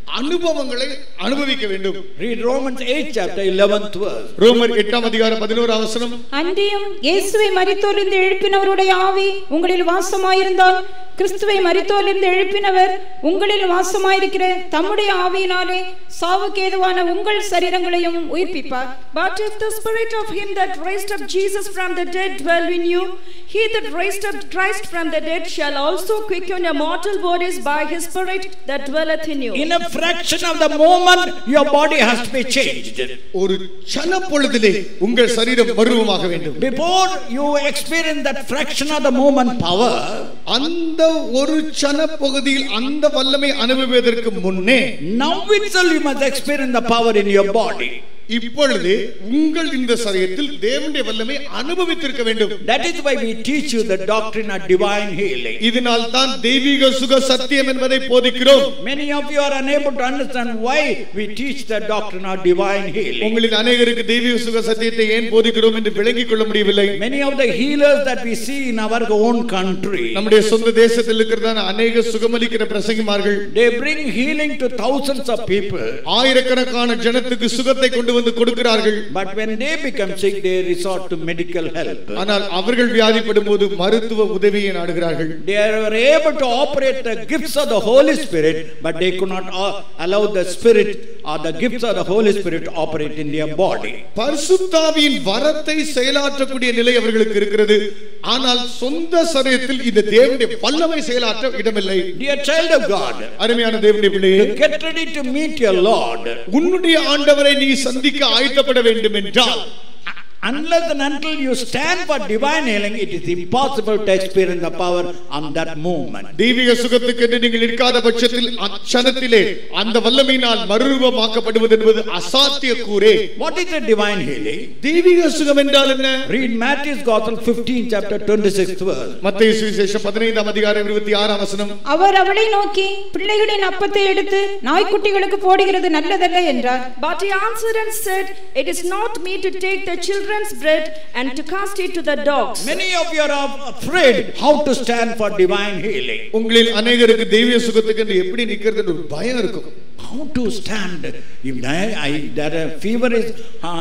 அனுபவங்களை அனுபவிக்க வேண்டும். Read Romans 8 chapter 11th verse. ரோமர் 8 அதிகாரம் 11 வசனம். அன்றியும் இயேசுவை மரித்தோரிலிருந்து எழுப்பினவருடைய ஆவி உங்களில் வாசமாயிருந்தால் கிறிஸ்துவை மரித்தோரிலிருந்து எழுப்பினவர் உங்களில் வாசமாயிருக்கிற தம்முடைய ஆவியினாலே சாவுக்கு ஏதுவான உங்கள் சரீரங்களையும் உயிர்ப்பிப்பார். But if the spirit of him that raised up Jesus from the dead dwell in you, he that raised up Christ from the dead shall also quicken your mortal bodies by his spirit that dwelleth in you. In a fraction of the moment your body has to be changed. ஒரு க்ஷண பொழுதிலே உங்கள் சரீரம் மறுரூபமாக வேண்டும். Before you experience that fraction of the moment power, அந்த ஒரு க்ஷண பகுதியில் அந்த வல்லமை அனுபவிப்பதற்கு முன்னே now itself you must experience the power in your body. இப்பொழுது உங்கள் இந்த சரீரத்தில் தேவனுடைய வல்லமை அனுபவித்திருக்க வேண்டும். That is why we teach you the doctrine of divine healing. இதனால் தான் தெய்வீக சுக சத்தியம் என்பதை போதிக்கிறோம். Many of you are unable to understand why we teach the doctrine of divine healing. உங்களில் अनेகருக்கு தெய்வீக சுக சத்தியத்தை ஏன் போதிக்கிறோம் என்று விளங்கிக் கொள்ள முடியவில்லை. Many of the healers that we see in our own country, நம்முடைய சொந்த தேசத்தில் இருக்கிறதான अनेக சுகமளிக்கிற பிரசங்கிமார்கள், they bring healing to thousands of people. ஆயிரக்கணக்கான ஜனத்துக்கு சுகத்தை கொண்டு வந்து கொடுக்கிறார்கள். But when they become sick they resort to medical help. ஆனால் அவர்கள் வியாதிப்படும்போது மருத்துவ உதவியை நாடுகிறார்கள். They are able to operate the gifts of the Holy Spirit, but they could not allow the Spirit or the gifts of the Holy Spirit to operate in their body. பரிசுத்தாவியின் வரத்தை செயலாற்றக்கூடிய நிலை அவர்களுக்கு இருக்கிறது. ஆனால் சொந்த சரீரத்தில் இந்த தேவனுடைய வல்லமை செயலாற்ற இடமில்லை. Dear child of God, அருமையான தேவனுடைய பிள்ளையே, get ready to meet your Lord. உன்னுடைய ஆண்டவரை நீ சந்திக்க ஆயத்தப்பட வேண்டும் என்றால், unless and until you stand for divine healing, it is impossible to experience the power on that moment. தெய்வீக சுகத்துக்கு என்று நீங்கள் நிற்காத பட்சத்தில் அச்சனத்திலே அந்த வல்லமையினால் மறுரூபமாக்கப்படுவது என்பது அசாத்திய கூரே. What is the divine healing? தெய்வீக சுகம் என்றால் என்ன? Read Matthew's Gospel 15 chapter 26th verse. மத்தேயு சுவிசேஷம் 15 அதிகாரம் 26 வசனம். அவர் அவளை நோக்கி பிள்ளைகளின் அப்பத்தை எடுத்து நாய்க்குட்டிகளுக்கு போடுகிறது நல்லதல்ல என்றார். But he answered and said, it is not meet to take the children's bread and to cast it to the dogs. Many of you are afraid how to stand for divine healing. உங்களில் अनेகருக்கு தெய்வீக சுகத்துக்கு என்று எப்படி நிக்கிறதுன்னு ஒரு பயம் இருக்கும். How to stand? If that fever is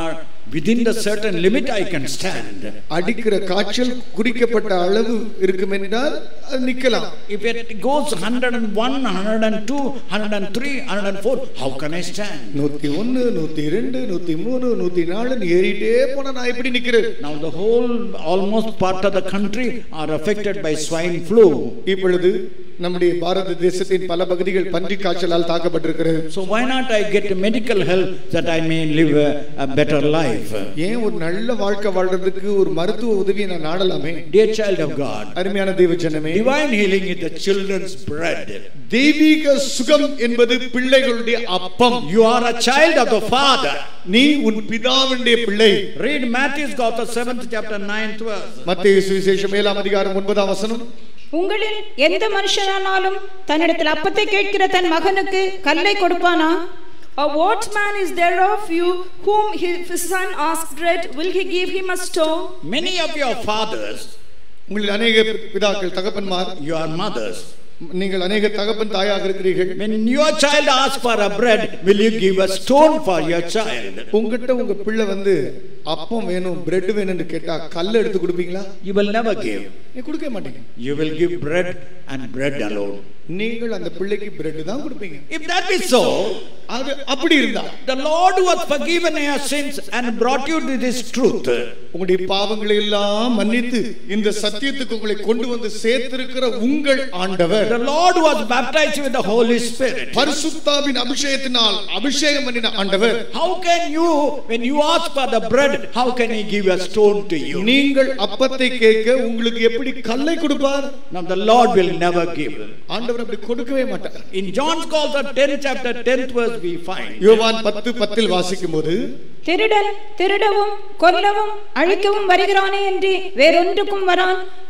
within the certain limit, I can stand. அடிக்கிற காய்ச்சல் குறிக்கப்பட்ட அளவு இருக்கும் என்றால் அது நிக்கலாம். If it goes 101, 102, 103, 104, how can I stand? 101, 102, 103, 104 ஏறிட்டே போனா நான் எப்படி நிக்கிறது? Now the whole almost part of the country are affected by swine flu. இப்பொழுது நம்முடைய பாரத தேசத்தின் பல பகுதிகள் பன்றி காய்ச்சலால் தாக்கப்பட்டிருக்கிறது. So why not I get medical help that I may live a better life? ஏன் ஒரு நல்ல வாழ்க்கை வாழ்றதுக்கு ஒரு மருத்துவ உதவியை நான் நாடலாமே? Dear child of God, அருமையான தேவ ஜனமே, divine healing is the children's bread. தெய்வீக சுகம் என்பது பிள்ளைகளுடைய அப்பம். You are a child of the Father. நீ உன் பிதாவினுடைய பிள்ளை. Read Matthew's Gospel 7th chapter 9th verse. மத்தேயு சுவிசேஷம் 7 அதிகாரம் 9 வசனம். உங்களில் எந்த மனுஷனானாலும் தன்னிடத்தில் அப்பத்தை கேட்கிற தன் மகனுக்கு கல்லை கொடுப்பானா? Or what man is there of you whom his son asks bread, will he give him a stone? Many of your fathers, உங்களில் अनेக பிதாக்கள் தகப்பன்மார், your mothers, நீங்கள் अनेக தகப்பன் தாயாக இருக்கிறீர்கள். when your child asks for a bread, will you give a stone for your child? உங்ககிட்ட உங்க பிள்ளை வந்து அப்பம் வேணும் பிரெட் வேணும்னு கேட்டா கல்ல எடுத்து கொடுப்பீங்களா? You will never give. நீ கொடுக்க மாட்டீங்க. You will give bread and bread alone. நீங்கள் அந்த பிள்ளைக்கு பிரெட் தான் கொடுப்பீங்க. If that be so, அது அப்படி இருந்தா, the Lord who has forgiven your sins and brought you to this truth, உங்களுடைய பாவங்களை எல்லாம் மன்னித்து இந்த சத்தியத்துக்கு உங்களை கொண்டு வந்து சேர்த்திருக்கிற உங்கள் ஆண்டவர், the Lord who has baptized you with the Holy Spirit, பரிசுத்தாவின் அபிஷேகத்தினால் அபிஷேகம் பண்ணின ஆண்டவர், how can you, when you ask for the bread, how can he give a stone to you? நீங்கள் அப்பத்தை கேட்க உங்களுக்கு எப்படி கல்லை கொடுப்பார்? Now the Lord will never give. ஆண்டவர் அப்படி கொடுக்கவே மாட்டார். In John's Gospel 10 chapter 10th verse we find, யோவான் 10:10 வாசிக்கும்போது, திருடன் திருடவும் கொல்லவும் அழிக்கவும் வருகிறானே என்று வேறொன்றுக்கும் வரான்,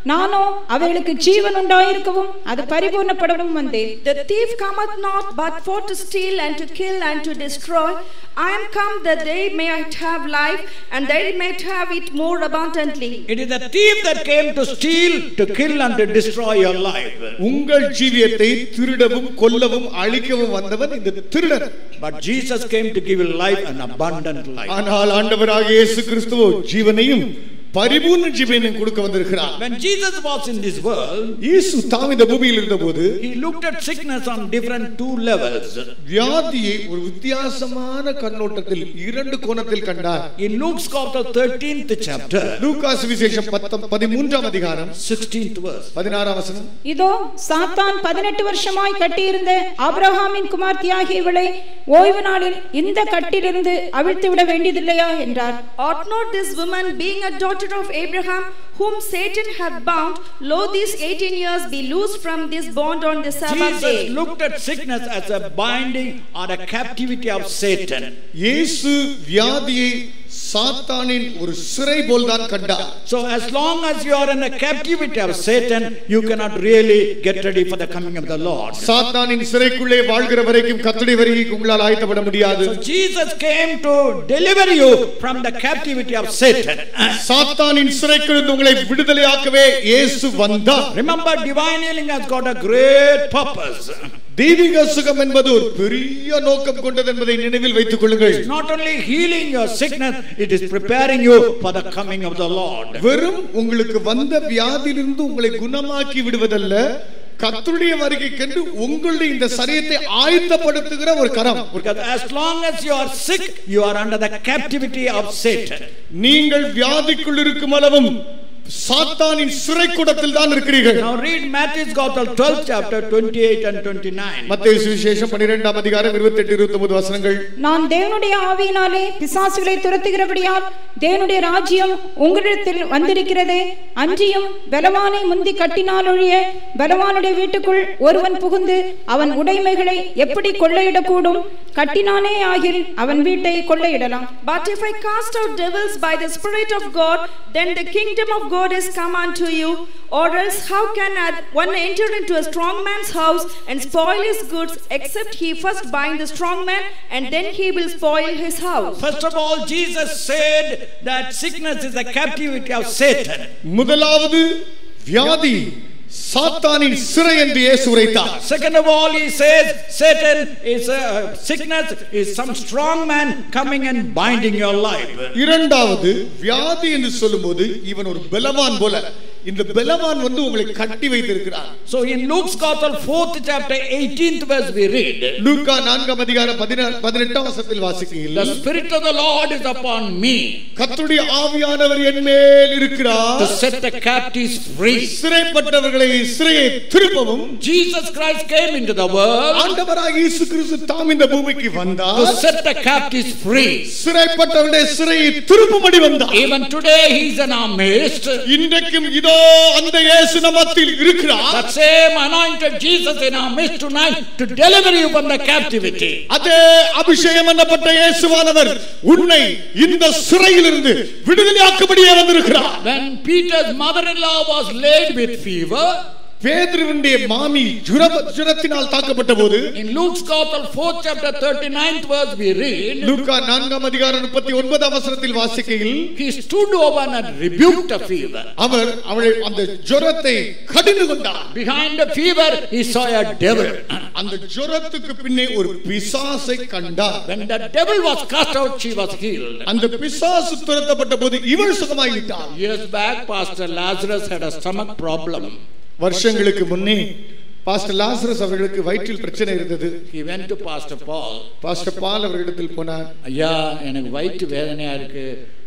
நானோ அவைகளுக்கு ஜீவன் உண்டாயிருக்கவும் அது பரிபூர்ணப்படவும் வந்தேன். The thief cometh not but for to steal and to kill and to destroy. I am come that they might have life and they might have it more abundantly. It is the thief that came to steal, to kill and to destroy your life. உங்கள் ஜீவியத்தை திருடவும் கொல்லவும் அழிக்கவும் வந்தவன் இந்த திருடன். But Jesus came to give you life, an abundant life. ஆனால் ஆண்டவராகிய இயேசு கிறிஸ்து ஜீவனையும் பரிபூர்ண ஜீவனையும் கொடுக்க வந்திருக்கிறார். When Jesus was in this world, இயேசு தாம் இந்த பூமியில் இருந்தபோது he looked at sickness on different two levels. வியாதியை ஒரு வித்தியாசமான கண்ணோட்டத்தில் இரண்டு கோணத்தில் கண்டார். In Luke's Gospel 13th chapter, லூக்கா சுவிசேஷம் 13ஆம் அதிகாரம் 16th verse, 16ஆம் வசனம். இதோ சாத்தான் 18 வருஷமாய் கட்டியிருந்த ஆபிரகாமின் குமார்த்தியாகிய இவளை ஓய்வு நாளில் இந்த கட்டிலிருந்து அவிழ்த்து விட வேண்டியதில்லையா என்றார். Ought not this woman, being a daughter of Abraham, whom Satan hath bound, lo these 18 years be loosed from this bond on the Sabbath day? Jesus looked at sickness as a binding or a captivity of Satan. இயேசு வியாதியை சாத்தானின் ஒரு சிறை போல்தான் கண்டார். So as long as you are in the captivity of Satan, you cannot really get ready for the coming of the Lord. சாத்தானின் சிறைக்குள்ளே வாழ்கிற வரைக்கும் கர்த்தருடைய வருகைக்கு உங்களால் ஆயத்தப்பட முடியாது. So Jesus came to deliver you from the captivity of Satan. சாத்தானின் சிறைக்குள்ளிருந்து உங்களை விடுதலையாக்கவே இயேசு வந்தார். Remember, divine healing has got a great purpose. தெய்வீக சுகம் என்பது ஒரு பெரிய நோக்கம் கொண்டது என்பதை நினைவில் வைத்துக் கொள்ளுங்கள். It's not only healing your sickness, it is preparing you for the coming of the Lord. வெறும் உங்களுக்கு வந்த வியாதியிலிருந்து உங்களை குணமாக்கி விடுவதல்ல, கர்த்தருடைய வருகைக்கென்று உங்களுடைய இந்த சரீரத்தை ஆயத்தப்படுத்துகிற ஒரு கரம். Because as long as you are sick, you are under the captivity of Satan. நீங்கள் வியாதிக்குள் இருக்கும் அளவும் சாத்தானின் சிறைக்கூடத்தில் தான் இருக்கிறீர்கள். Now read Matthew's Gospel 12th chapter 28 and 29. மத்தேயு சுவிசேஷம் 12ஆம் அதிகாரம் 28 29 வசனங்கள். நான் தேவனுடைய ஆவியினாலே பிசாசுகளை துரத்துகிறபடியால் தேவனுடைய ராஜ்யம் உங்களிடத்தில் வந்திருக்கிறதே, அன்றியும் பலவானை முந்தி கட்டினால் ஒழிய பலவானுடைய வீட்டுக்குள் ஒருவன் புகுந்து அவன் உடைமைகளை எப்படி கொள்ளையிடக்கூடும்? கட்டினானே ஆகில் அவன் வீட்டை கொள்ளையிடலாம். But if I cast out devils by the Spirit of God, then the kingdom of God is come unto you. Or else how can one enter into a strong man's house and spoil his goods, except he first bind the strong man, and then he will spoil his house? First of all, Jesus said that sickness is the captivity of Satan. முதலாவது வியாதி சாத்தானின் சிறை என்று இயேசு உரைத்தார். Second of all, he says Satan is sickness is some strong man coming and binding your life. இரண்டாவது வியாதி என்று சொல்லும்போது இவன் ஒரு பலவான் போல, இந்த பலவான் வந்து உங்களை கட்டி வைத்திருக்கிறார். So in Luke's Gospel 4th chapter 18th verse we read, லூக்கா 4ஆம் அதிகாரம் 18ஆம் வசனத்தில் வாசிக்கிறீர்கள். the Spirit of the Lord is upon me, கர்த்தருடைய ஆவியானவர் என் மேல் இருக்கிறார், to set the captives free. சிறைப்பட்டவர்களை சிறையை திருப்பவும். Jesus Christ came into the world, ஆண்டவராகிய இயேசு கிறிஸ்து தாம் இந்த பூமிக்கு வந்தார், to set the captives free. சிறைப்பட்டவருடைய சிறையை திருப்பும்படி வந்தார். Even today he is in our midst. இன்றைக்கும் இதோ அந்த இயேசு நம்மத்தில் இருக்கிறார். That same anointed Jesus in our midst tonight to deliver you from the captivity. அதே அபிஷேகம் பண்ணப்பட்ட இயேசுவானவர் உன்னை இந்த சிறையிலிருந்து விடுதலையாக்கும்படியே வந்திருக்கிறார். When Peter's mother-in-law was laid with fever, பேதுருவினுடைய மாமி ஜுரத்தினால் தாக்கப்பட்ட போது, in Luke's Gospel 4th chapter 39th verse we read, லூக்கா 4ஆம் அதிகாரம் 39ஆம் வசனத்தில் வாசிக்கையில், he stood over and rebuked the fever. அவர் அவளை அந்த ஜுரத்தை கடிந்து கொண்டார். Behind the fever he saw a devil. அந்த ஜுரத்துக்கு பின்னே ஒரு பிசாசை கண்டார். When the devil was cast out, she was healed. அந்த பிசாசு துரத்தப்பட்ட போது இவள் சுகமாகிவிட்டார். Years back, Pastor Lazarus had a stomach problem. வருஷங்களுக்கு முன்னே பாஸ்டர் லாசரஸ் அவர்களுக்கு வயிற்றில் பிரச்சனை இருந்தது. He went to Pastor Paul. Pastor Paul அவர்களிடத்தில் போனார். ஐயா, எனக்கு வயிற்று வேதனையா இருக்கு,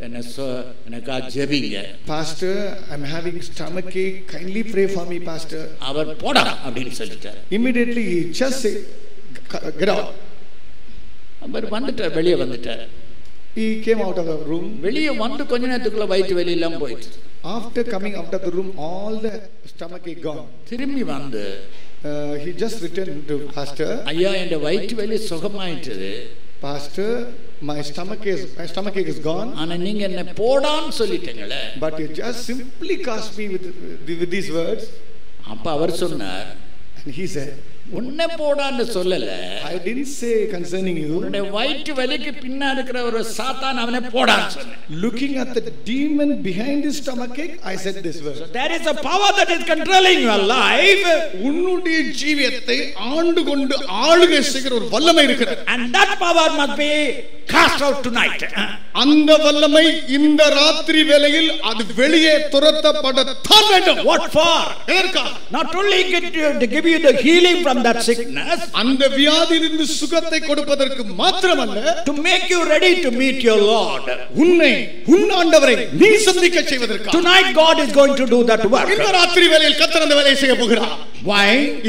எனக்கு ஜெபிங்க. Pastor, I am having stomach ache, kindly pray for me pastor. அவர் போடா அப்படினு சொல்லிட்டார். Immediately he just say, get out. அவர் வந்துட்டார், வெளியே வந்துட்டார். He came out of the room. வெளியே வந்து கொஞ்ச நேரத்துக்குள்ள வயிற்று வலி எல்லாம் போயிடுச்சு. After coming out of the room, all the stomach ache gone. திரும்பி வந்து he just returned to pastor. ஐயா, இந்த வயிற்று வலி சுகமாயிட்டது. Pastor, my stomach ache is gone. ஆனா நீங்க என்ன போடான்னு சொல்லிட்டீங்களே. But you just simply cast me with these words. அப்ப அவர் சொன்னார், And he said, உன்னை போடான்னு சொல்லல, I didn't say concerning you. உன்னுடைய வயிற்று வலிக்கு பின்னா இருக்கிற ஒரு சாத்தான் அவனை போடான்னு சொன்னேன். Looking at the demon behind his stomachache, I said this word. There is a power that is controlling your life. உன்னுடைய ஜீவியத்தை ஆண்டு கொண்டு ஆளுகை செய்கிற ஒரு வல்லமை இருக்கிறது. And that power must be cast out tonight. அந்த வல்லமை இந்த ராத்திரி வேளையில் அது வெளியே துரத்தப்படத்தான் வேண்டும். What for? எதற்காக? Not only to give you the healing from that sickness, அந்த வியாதியிலிருந்து சுகத்தை கொடுப்பதற்கு மாத்திரமல்ல, to make you ready to meet your Lord. உன்னை உன் ஆண்டவரை நீ சந்திக்க செய்வதற்காக. Tonight God is going to do that work. இந்த ராத்திரி வேளையில் கர்த்தர் அந்த வேலையை செய்ய போகிறார். Why?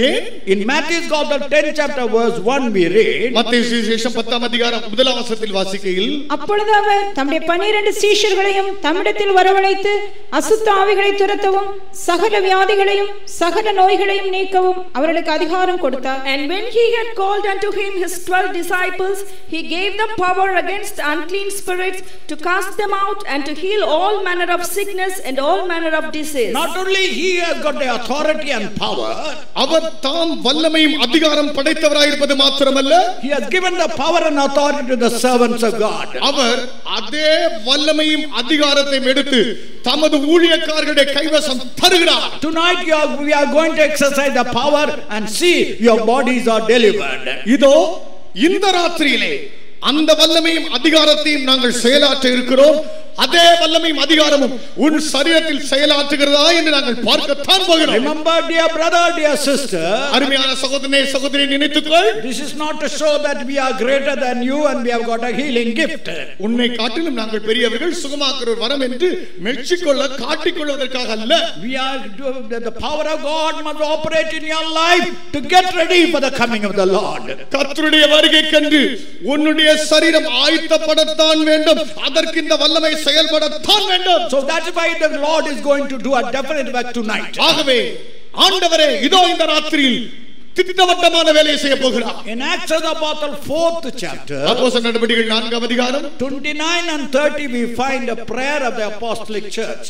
In Matthew's Gospel 10th chapter verse 1 we read, மத்தேயு சுவிசேஷம் 10ஆம் அதிகாரம் முதலாம் வசனத்தில் வாசிக்கையில், அப்பொழுது அவர் தம்முடைய 12 சீஷர்களையும் தம்மிடத்தில் வரவழைத்து அசுத்த ஆவிகளை துரத்தவும் சகல வியாதிகளையும் சகல நோய்களையும் நீக்கவும் அவர்களுக்கு அதிகாரம் கொடுத்தார். And when he had called unto him his 12 disciples, he gave them power against unclean spirits to cast them out and to heal all manner of sickness and all manner of disease. not only he has got the authority and power, அவர் தாம் வல்லமையும் அதிகாரம் படைத்தவராய் இருப்பது மாத்திரமல்ல, he has given the power and authority to the servants of God. அவர் அதே வல்லமையும் அதிகாரத்தையும் எடுத்து தமது ஊழியக்காரர்களுடைய கைவசம் தருகிறார். Tonight we are going to exercise the power and see your bodies are delivered. இதோ இந்த ராத்திரியிலே அந்த வல்லமையும் அதிகாரத்தையும் நாங்கள் செயலாற்ற இருக்கிறோம். அதே வல்லமையும் அதிகாரமும் உன் சரீரத்தில் செயலாற்றுகிறதா என்று நாங்கள் பார்க்கத்தான் போகிறோம். Remember, dear brother, dear sister, அருமையான சகோதரனே சகோதரி, நினைத்துக்கொள், this is not to show that we are greater than you and we have got a healing gift. உன்னை காட்டிலும் நாங்கள் பெரியவர்கள், சுகமாக்குற வரம் என்று மெச்சிக்கொள்ள காட்டிக்கொள்வதற்காக அல்ல. We are the power of God must operate in your life to get ready for the coming of the Lord. கர்த்தருடைய வருகை கண்டு உன்னுடைய சரீரம் ஆயத்தப்படத்தான் வேண்டும். அதற்கு இந்த வல்லமை செயல்படத்தான் வேண்டும். So that's why the Lord is going to do a definite work tonight. ஆகவே ஆண்டவரே இதோ இந்த ராத்திரியில் திட்டவட்டமான வேலையை செய்ய போகிறார். In Acts of the Apostle 4th chapter, அப்போஸ்தலர் நடபடிகள் 4ஆம் அதிகாரம் 29 and 30 we find a prayer of the apostolic church.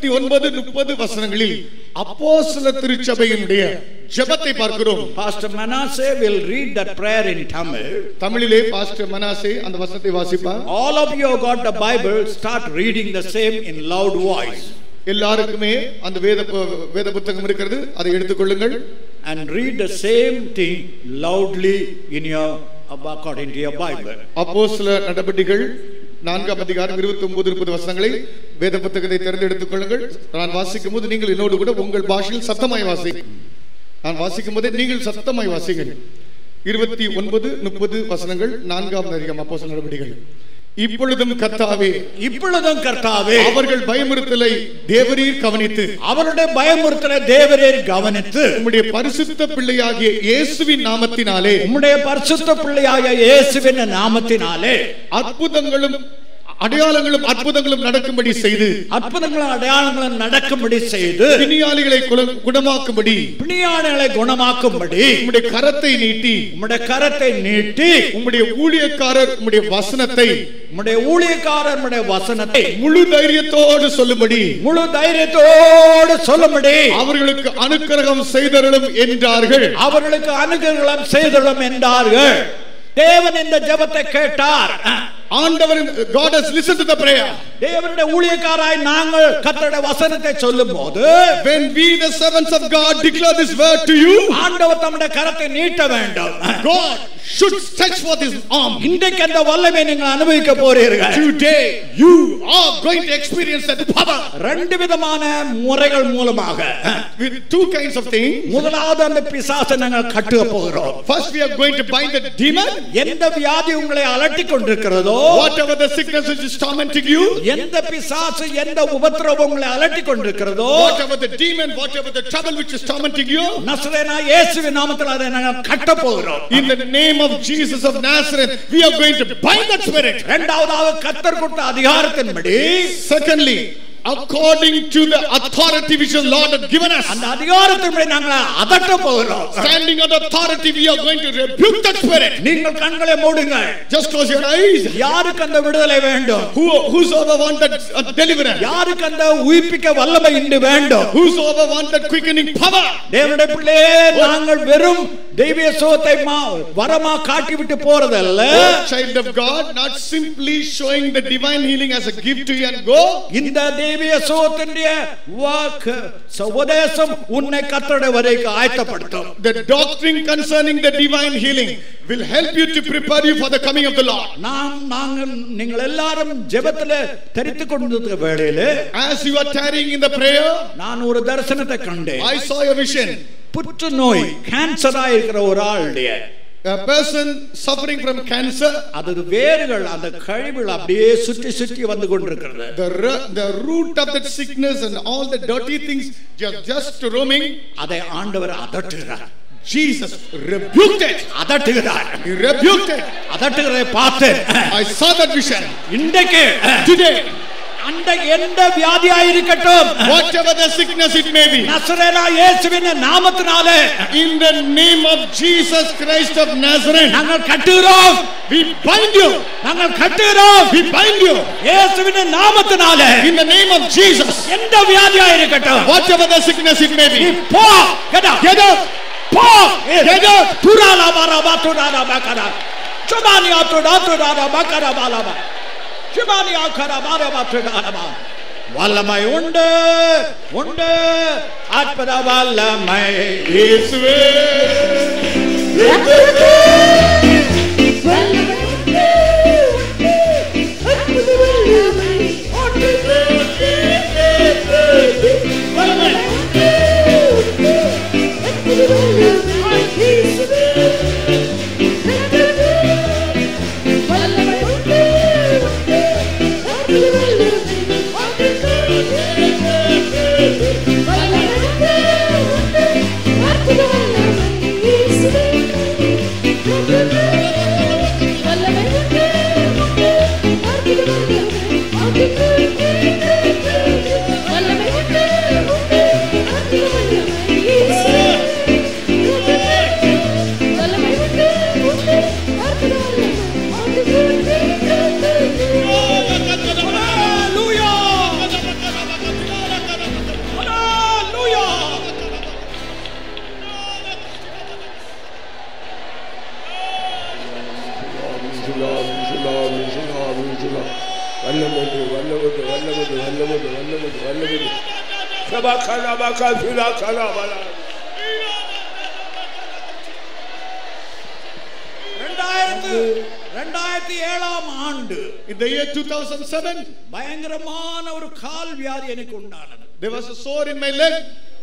29-30 வசனங்களில் அப்போஸ்தலர் திருச்சபையினுடைய ஜெபத்தை பார்க்கிறோம். Pastor Manasseh will read that prayer in Tamil. தமிழிலே பாஸ்டர் மனாசே அந்த வசனத்தை வாசிப்பார். All of you got the Bible, start reading the same in loud voice. எல்லாருக்குமே அந்த வேத புத்தகம் இருக்கிறது, அதை எடுத்துக்கொள்ளுங்கள். And read the same thing loudly in your according to your Bible. அப்போஸ்தலர் நடபடிகள் 4ஆம் அதிகாரம் 29-30 வசனங்களை வேத புத்தகத்தை திறந்து எடுத்துக் கொள்ளுங்கள். நான் வாசிக்கும் போது நீங்கள் என்னோடு கூட உங்கள் பாஷையில் சத்தமாய் வாசிங்க. நான் வாசிக்கும் போதே நீங்கள் சத்தமாய் வாசிங்கள். 29-30 வசனங்கள் 4ஆம் அதிகாரம் அப்போஸ்தலர் நடபடிகள். இப்பொழுதும் கர்த்தாவே அவர்கள் பயமுறுத்தலை தேவரீர் கவனித்து, அவருடைய பயமுறுத்தலை தேவரீர் கவனித்து, உம்முடைய பரிசுத்த பிள்ளையாகிய இயேசுவின் நாமத்தினாலே அற்புதங்களும் அற்புதங்களும் நடக்கும்படி செய்து, பிணியாளிகளை குணமாக்கும்படி உம்முடைய கரத்தை நீட்டி உம்முடைய ஊழியக்காரர் உம்முடைய வசனத்தை முழு தைரியத்தோடு சொல்லும்படி அவர்களுக்கு அனுக்கிரகம் செய்தருளும் என்றார்கள். தேவன் இந்த ஜெபத்தை கேட்டார். ஆண்டவர், God has listened to the prayer. தேவனுடைய ஊழியக்காராய் நாங்கள் கர்த்தருடைய வசனத்தை சொல்லும்போது, when we the servants of God declare this word to you, ஆண்டவர் தம்முடைய கரத்தை நீட்ட வேண்டும். God should stretch forth his arm. இன்றைக்கு அந்த வல்லமையை நீங்கள் அனுபவிக்க போறீர்கள். Today you are going to experience that power. ரெண்டு விதமான முறைகள் மூலமாக, with two kinds of things. முதலாவது அந்த பிசாசை நாங்கள் கட்டுக போகிறோம். First we are going to bind the demon. எந்த வியாதி உங்களை அலட்டிக் கொண்டிருக்கிறதோ, whatever the sickness which is tormenting you, எந்த பிசாசு எந்த உபத்திரவம் உங்களை அலட்டிக் கொண்டிருக்கிறதோ, whatever the demon, whatever the trouble which is tormenting you, நசரேனா இயேசுவின் நாமத்தில் அதை நாங்கள் கட்ட போகிறோம். in the name of Jesus of Nazareth we are going to bind that spirit. இரண்டாவதாக கர்த்தர் கொடுத்த அதிகாரத்தின்படி, secondly according to the authority which the Lord had given us. அந்த அதிகாரத்தின்படி நாங்கள் அதட்ட போகிறோம். Standing on authority, we are going to rebuke that spirit. நீங்கள் கண்களை மூடுங்கள். Just close your eyes. யாருக்கு அந்த விடுதலை வேண்டும்? Whosoever want that deliverance? யாருக்கு அந்த உயிர்ப்பிக்க வல்லமை இன்று வேண்டும்? Whosoever want that quickening power? தேவனுடைய பிள்ளையே, நாங்கள் வெறும் தெய்வீக சுகத்தை வரமா காட்டிவிட்டு போறதல்ல. Child of God, not simply showing the divine healing as a gift to you and go. இந்த தெய்வீக சுகத்தினுடைய உபதேசம் உன்னை கர்த்தருடைய வருகைக்கு ஆயத்தப்படுத்தும். The doctrine concerning the divine healing will help you to prepare you for the coming of the Lord. நீங்கள் எல்லாரும் ஜெபத்திலே தரித்துக் கொண்டிருக்கிற வேளையிலே, as you are tarrying in the prayer, நான் ஒரு தரிசனத்தை கண்டேன். I saw a vision. புற்று நோய், கேன்சரா இருக்கிற ஒரு ஆளுடைய, a person suffering from cancer, அது வேர்கள், அந்த கழிவுகள் அப்படியே சுற்றி சுற்றி வந்து கொண்டிருக்கிறது. The root of that sickness and all the dirty things just roaming. அதை ஆண்டவர் அதட்டுகிறார். Jesus rebuked it. அதட்டுகிறார். He rebuked it. அதட்டுகிறதை பார்த்தேன். I saw that vision. இன்றைக்கு, today, அந்த எந்த வியாதியாயிருக்கட்டும், whatever the sickness it may be, நசரேயனாகிய இயேசுவின் நாமத்தினாலே, in the name of Jesus Christ of Nazareth, நாங்கள் கட்டுகிறோம். we bind you. நாங்கள் கட்டுகிறோம். we bind you. இயேசுவின் நாமத்தினாலே, in the name of Jesus, எந்த வியாதியாயிருக்கட்டும், whatever the sickness it may be, போ, get out, get out, போ, get out. துராலா பாரா துராலா பக்கரா சுபானியா துராலா பக்கரா பாலா சுபானியா கரா பாரா துராலா. வல்லமை உண்டு, உண்டு, அற்புத வல்லமை இயேசுவே. In the year 2007, பயங்கரமான ஒரு கால் வியாதி எனக்கு உண்டானது. there was a sore in my leg.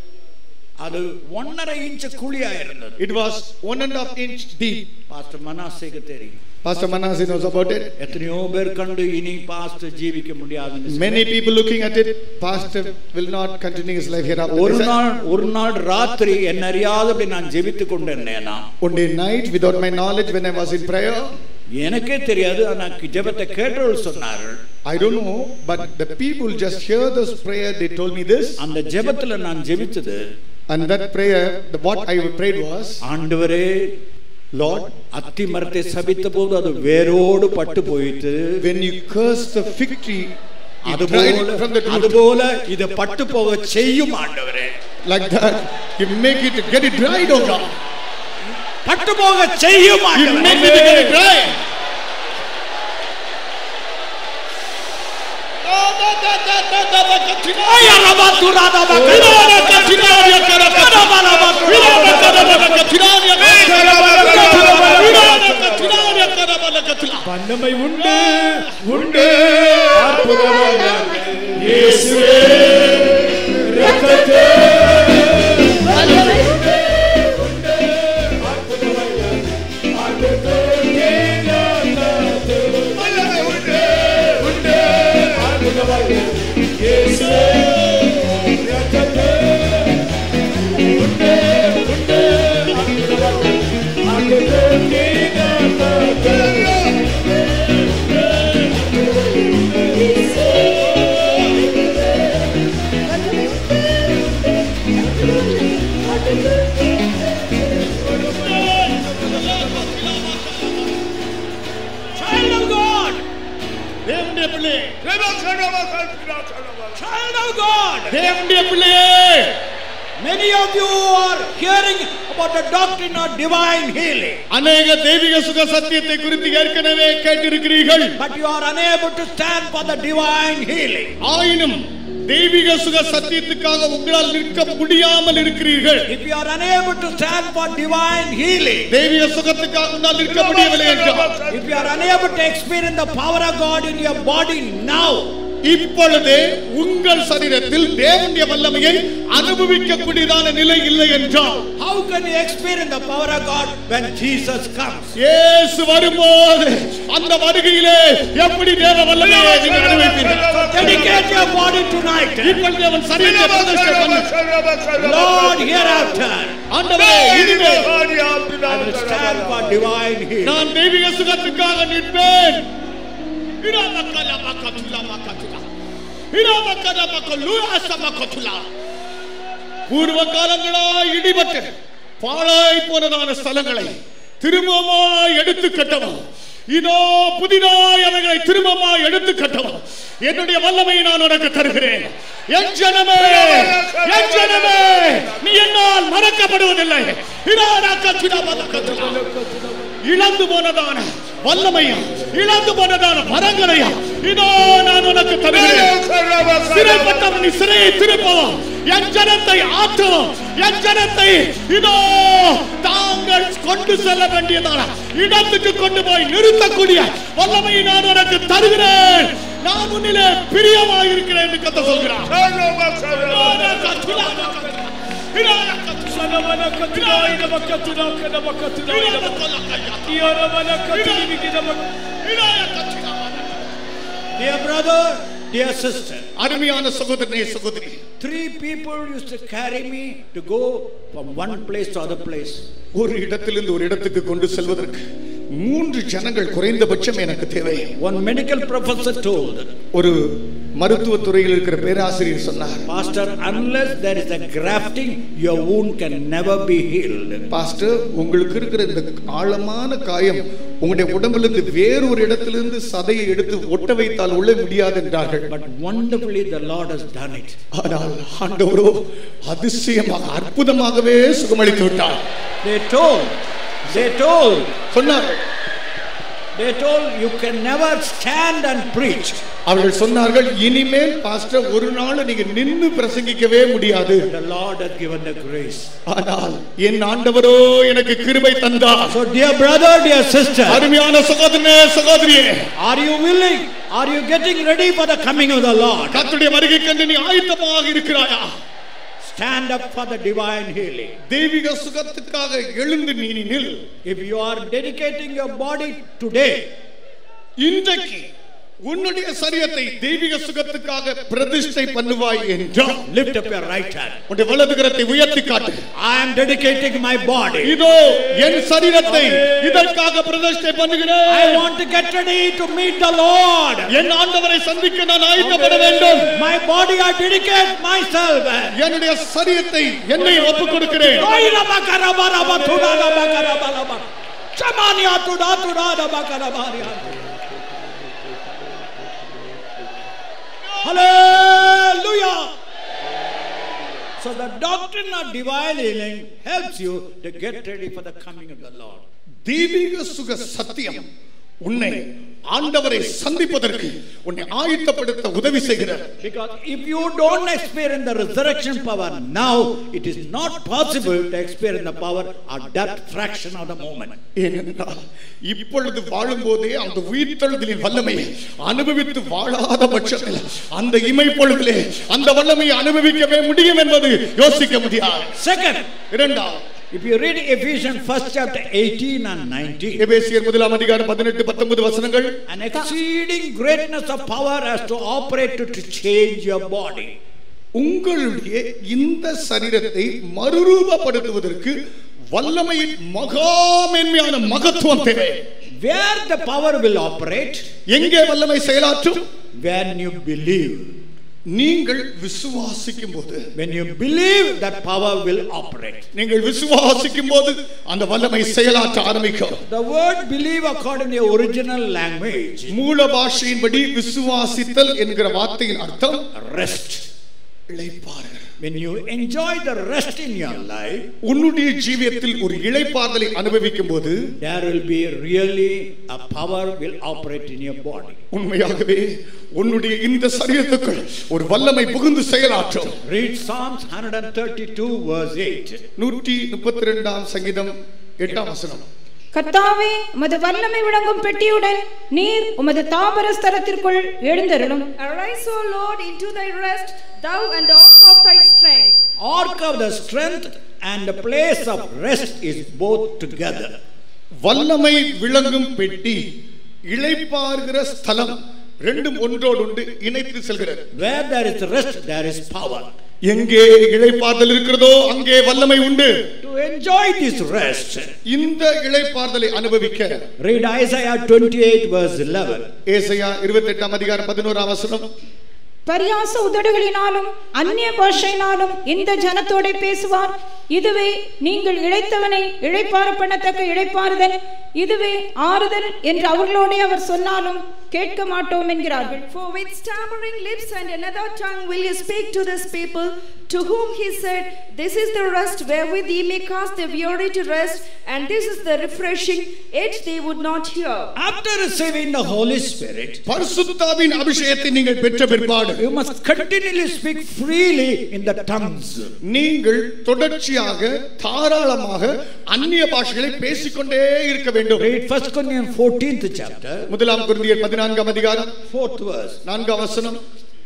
அது 1.5 இன்ச் குழியா இருந்தது. It was 1.5 inch deep. Pastor மனாசேக்கு தெரியும். Pastor Manasseh knows about it. எத்தனையோ பேர் கண்டு இனி பாஸ்டர் ஜீவிக்க முடியாதுன்னு, many people looking at it, pastor will not continue his life hereafter. ஒரு நாள் ராத்திரி என்ன அறியாதபடி நான் ஜெபித்துக் கொண்டிருந்தேனா, one day night without my knowledge when I was in prayer, எனக்கே தெரியாது, ஆனா ஜெபத்தை கேட்டவர்கள் சொன்னார்கள். I don't know, but the people just hear this prayer, they told me this. அந்த ஜெபத்துல நான் ஜெபித்தது, and that prayer, what I prayed was, ஆண்டவரே, Lord, அத்தி மரத்தை சபித்த போது அது வேரோடு பட்டு போயிட்டு, when you curse the fig tree, it dried from the root. அதுபோல இத பட்டு போக செய்யும் ஆண்டவரே. Like that, you make it get it dried, oh God. பட்டு போக செய்யும் ஆண்டவரே. You make it get it dry. வல்லமை உண்டு, உண்டு, அற்புதமான இயேசுவே இரக்கத்தே. வல்லமை உண்டு, உண்டு, அற்புதமான ஆண்டவரே இரக்கத்தே. வல்லமை உண்டு, உண்டு, அற்புதமான இயேசுவே இரக்கத்தே. உண்டு, உண்டு, அற்புதமான ஆண்டவரே இரக்கத்தே. of God. தேவனுடைய பிள்ளையே, Many of you are hearing about the doctrine of divine healing. அநேக தெய்வீக சுக சத்தியத்தை குறித்து ஏற்கனவே கேட்டிருக்கிறீர்கள். But you are unable to stand for the divine healing. ஆயினும் தெய்வீக சுக சத்தியத்துக்காக உங்களால் நிற்க முடியாமல் இருக்கிறீர்கள். If you are unable to stand for divine healing, தெய்வீக சுகத்துக்காக உங்களால் நிற்க முடியவில்லை என்றால், if you are unable to experience the power of God in your body now, இப்பொழுதே உங்கள் சரீரத்தில் தேவனுடைய வல்லமையை அனுபவிக்கக்கூடியதான நிலை இல்லை என்றால், how can you experience the power of God when Jesus comes? இயேசு வரும்போது அந்த வருகையிலே எப்படி தேவ வல்லமையை நீங்கள் அனுபவிப்பீர்கள்? Dedicate your body tonight. இப்பொழுது அவன் சரீரத்தை பிரதிஷ்டை பண்ணு. Lord, hereafter ஆண்டவரே, இனிமேல் I will stand for divine healing. நான் தெய்வீக சுகத்துக்காக நிற்பேன். பூர்வ காலங்களாய் இடிபட்டு பாழாய் போனதான ஸ்தலங்களை திரும்பமாய் எடுத்து கட்டவும், இதோ புதிதாய் அவைகளை திரும்பமாய் எடுத்து கட்டவும் என்னுடைய வல்லமையை நான் உனக்கு தருகிறேன். என் ஜனமே, என் ஜனமே, நீ என்னால் மறக்கப்படுவதில்லை. இழந்து போனதான வல்லமையா, இழந்து போனதான வரங்களையா இதோ நான் உனக்கு தருகிறேன். சிறைப்பட்டவன் நீ சிறையை திருப்பவும், என் ஜனத்தை ஆற்றவும், என் ஜனத்தை இதோ தாங்கள் கொண்டு செல்ல வேண்டியதான இடத்துக்கு கொண்டு போய் நிறுத்தக்கூடிய வல்லமையை நான் உனக்கு தருகிறேன். நான் உன்னிலே பிரியமாக இருக்கிறேன் என்று கர்த்தர் சொல்கிறார். Dear brother, dear sister, அருமையான சகோதரனே, சகோதரி, 3 people used to carry me to go from one place to other place. ஒரு இடத்திலிருந்து ஒரு இடத்துக்கு கொண்டு செல்வதற்கு 3 ஜனங்கள் குறைந்தபட்சம் எனக்கு தேவை. One medical professor told, ஒரு மருத்துவ துறையில் இருக்கிற பேராசிரியர் சொன்னார், Pastor, unless there is a grafting, your wound can never be healed. Pastor, உங்களுக்கு இருக்கிற இந்த ஆழமான காயம் உங்களுடைய உடம்பிலிருந்து வேறொரு இடத்திலிருந்து சதையை எடுத்து ஒட்ட வைத்தால் உள்ள முடியாது என்றார்கள். But wonderfully the Lord has done it. ஆனால் ஆண்டவரோ அதிசயமாக அற்புதமாகவே சுகமளித்து விட்டார். They told சொன்னார்கள், you can never stand and preach. அவர்கள் சொன்னார்கள், இனிமேல் பாஸ்டர் ஒரு நாள் நீங்க நின்னு பிரசங்கிக்கவே முடியாது. The Lord has given the grace. ஆனால் என் ஆண்டவரோ எனக்கு கிருபை தந்தார். So dear brother, dear sister, அருமையான சகோதரனே, சகோதரியே, are you willing? Are you getting ready for the coming of the Lord? கர்த்தருடைய வருகைக்கு நீ ஆயத்தமாக இருக்கிறாயா? Stand up for the divine healing. தெய்வீக சுகத்துக்காக எழுந்து நீ நில். If you are dedicating your body today, இன்றைக்கு உன்னுடைய சரீரத்தை தெய்வீக சுகத்துக்காக பிரதிஷ்டை பண்ணுவாய் என்றால், lift up your right hand. உன்னுடைய வலது கரத்தை உயர்த்தி காட்டு. I am dedicating my body. இதோ என் சரீரத்தை இதற்காக பிரதிஷ்டை பண்ணுகிறேன். I want to get ready to meet the Lord. என் ஆண்டவரை சந்திக்க நான் ஆயத்தப்பட வேண்டும். My body I dedicate myself. என்னுடைய சரீரத்தை என்னை ஒப்புக் கொடுக்கிறேன். Hallelujah. So the doctrine of divine healing helps you to get ready for the coming of the Lord. தெய்வீக சுக சத்தியம் உன்னை ஆண்டவரை சந்திப்பதற்கு உன்னை ஆயத்தப்படுத்த உதவி செய்கிறார். Because if you don't experience the resurrection power now, it is not possible to experience the power of that fraction of the moment. ஏனென்றால் இப்பொழுது வாழும்போதே அந்த உயிர்த்தெழுதலின் வல்லமையை அனுபவித்து வாழாத பட்சத்தில் அந்த இமைப்பொழுதிலே அந்த வல்லமையை அனுபவிக்கவே முடியும் என்பது யோசிக்க முடியாது. Second, இரண்டாவது, if you read Ephesians 1st chapter 18 and 19, எபேசியர் 1ஆம் அதிகாரம் 18-19 வசனங்கள், an exceeding greatness of power has to operate to change your body. உங்களுடைய இந்த சரீரத்தை மறுரூபப்படுத்துவதற்கு வல்லமையின் மகாமேன்மையான மகத்துவம் தேவை. Where the power will operate? எங்கே வல்லமை செயலாற்றும்? When you believe. நீங்கள் விசுவாசிக்கும் போது, when you believe, that power will operate. நீங்கள் விசுவாசிக்கும் போது அந்த வல்லமை செயலாற்ற ஆரம்பிக்கும். The word believe according to the original language, மூல பாஷையின்படி விசுவாசித்தல் என்கிற வார்த்தையின் அர்த்தம் rest. இளைப்பாறுதல். When you enjoy the rest in your life, உன்னுடைய ஜீவியத்தில் ஒரு இளைப்பாறுதலை அனுபவிக்கும் போது there will be really a power will operate in your body. உண்மையாகவே உன்னுடைய இந்த சரீரத்துக்குள் ஒரு வல்லமை புகுந்து செயலாற்றும். Read Psalms 132 verse 8. 132 சங்கீதம் 8 வசனம். கர்த்தாவே உமது வல்லமை விளங்கும் பெட்டியுடன் நீர் உமது தாபர ஸ்தலத்திற்குள் எழுந்தருளும். Arise, O Lord, into thy rest, thou and the ark of thy strength. Ark of the strength and the place of rest is both together. வல்லமை விளங்கும் பெட்டி இளைப்பாறுகிற ஸ்தலம் ரெண்டும் ஒன்றோடு ஒன்று இணைத்து செல்கிறது. Where there is rest, there is power. எங்கே இளைப்பாறுதல் இருக்கிறதோ அங்கே வல்லமை உண்டு. To enjoy this rest, இந்த இளைப்பாறுதலை அனுபவிக்க read Isaiah 28 verse 11. ஏசாயா 28 அதிகாரம் 11 வசனம். பரியாச உதடுகளினாலும் அந்நிய பாஷையினாலும் இந்த ஜனத்தோட பேசுவார். இதுவே நீங்கள் இளைத்தவனை இளைப்பாற பண்ணத்தக்க இளைப்பாறுதல், இதுவே ஆறுதல் என்று அவர்களோடே அவர் சொன்னாலும் கேட்க மாட்டோம் என்கிறார்கள். For with stammering lips and another tongue will you speak to this people, to whom he said, this is the rest wherewith ye may cast the weary to rest, and this is the refreshing, yet they would not hear. After receiving the Holy Spirit, பரிசுத்தாவின் அபிஷேகத்தை நீங்கள் பெற்ற பிற்பாடு you must continually speak freely in the tongues. நீங்கள் தொடர்ச்சியாக தாராளமாக அந்நிய பாஷைகளை பேசிக்கொண்டே இருக்க வேண்டும். Read 1 Corinthians 14th chapter, முதலாம் கொரிந்தியர் 14 அதிகாரம் 4th verse. 4 வசனம்.